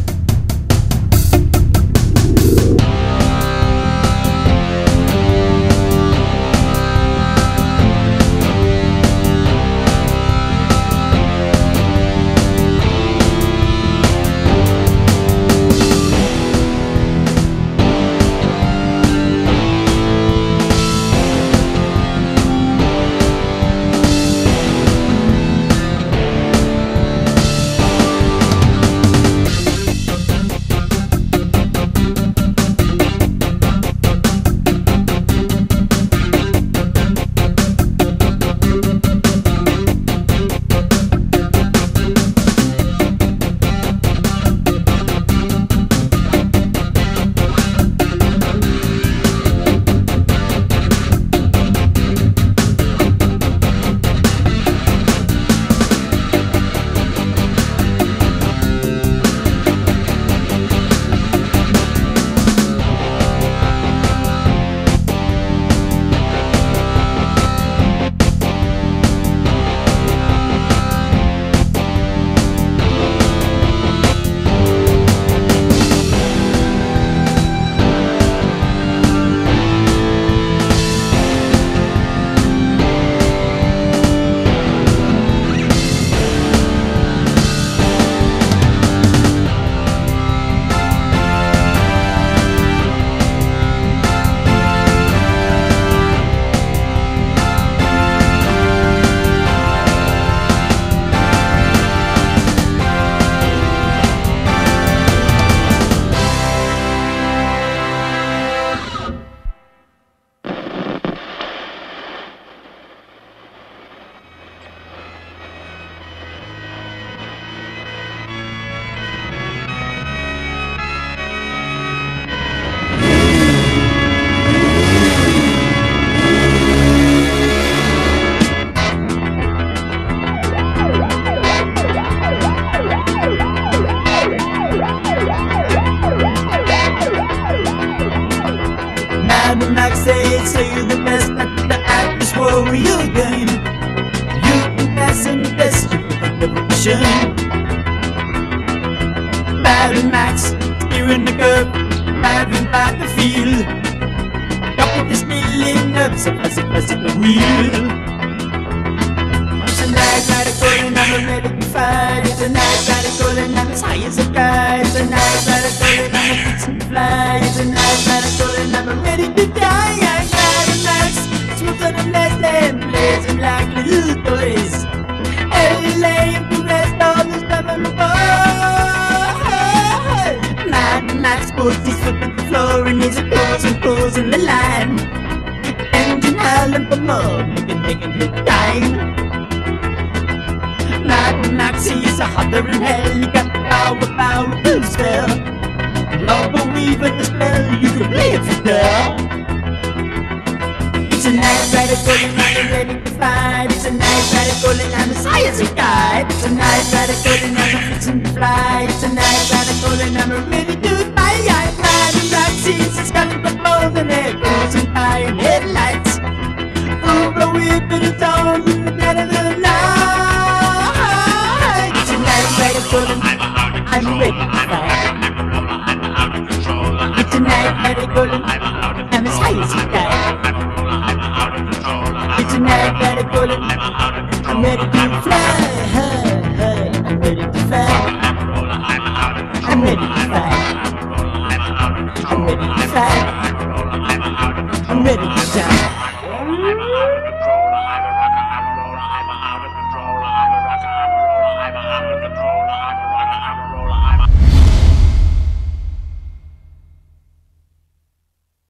Mad Max, steering the curve, driving by the field. Got with this feeling up, so press it, press it, the wheel. It's a night radical and I'm ready to fight. It's a night radical and I'm as high as a kite. It's a night radical and I'm a fixin' to fly. It's a night radical and I'm ready to die. I'm Mad Max, smoother than less than blazing like little toys. L A and the rest all the stuff on the board. Mad Max puts his foot on the floor and he's opposing, posing the line. Engine howling for more, making, making his time. Mad Max, he's a hotter than hell. He got the power, power to spell. Love a weave and the spell, you can play it for girl. It's a night radical and I'm ready to fight. It's a night radical and I'm as high as a kite. It's a night radical and I'm fixing to fly. It's a night radical and I'm ready to fight. Mad Max sees it's coming from both and they're closing by in headlights. Over a whip and it's on in the dead of the night. It's a night radical and I'm ready to fight. It's a night radical and I'm as high as a kite. It's a night radical and I'm ready to fly. I'm ready to fight. I'm ready to fight. I'm ready to fight. I'm ready to die.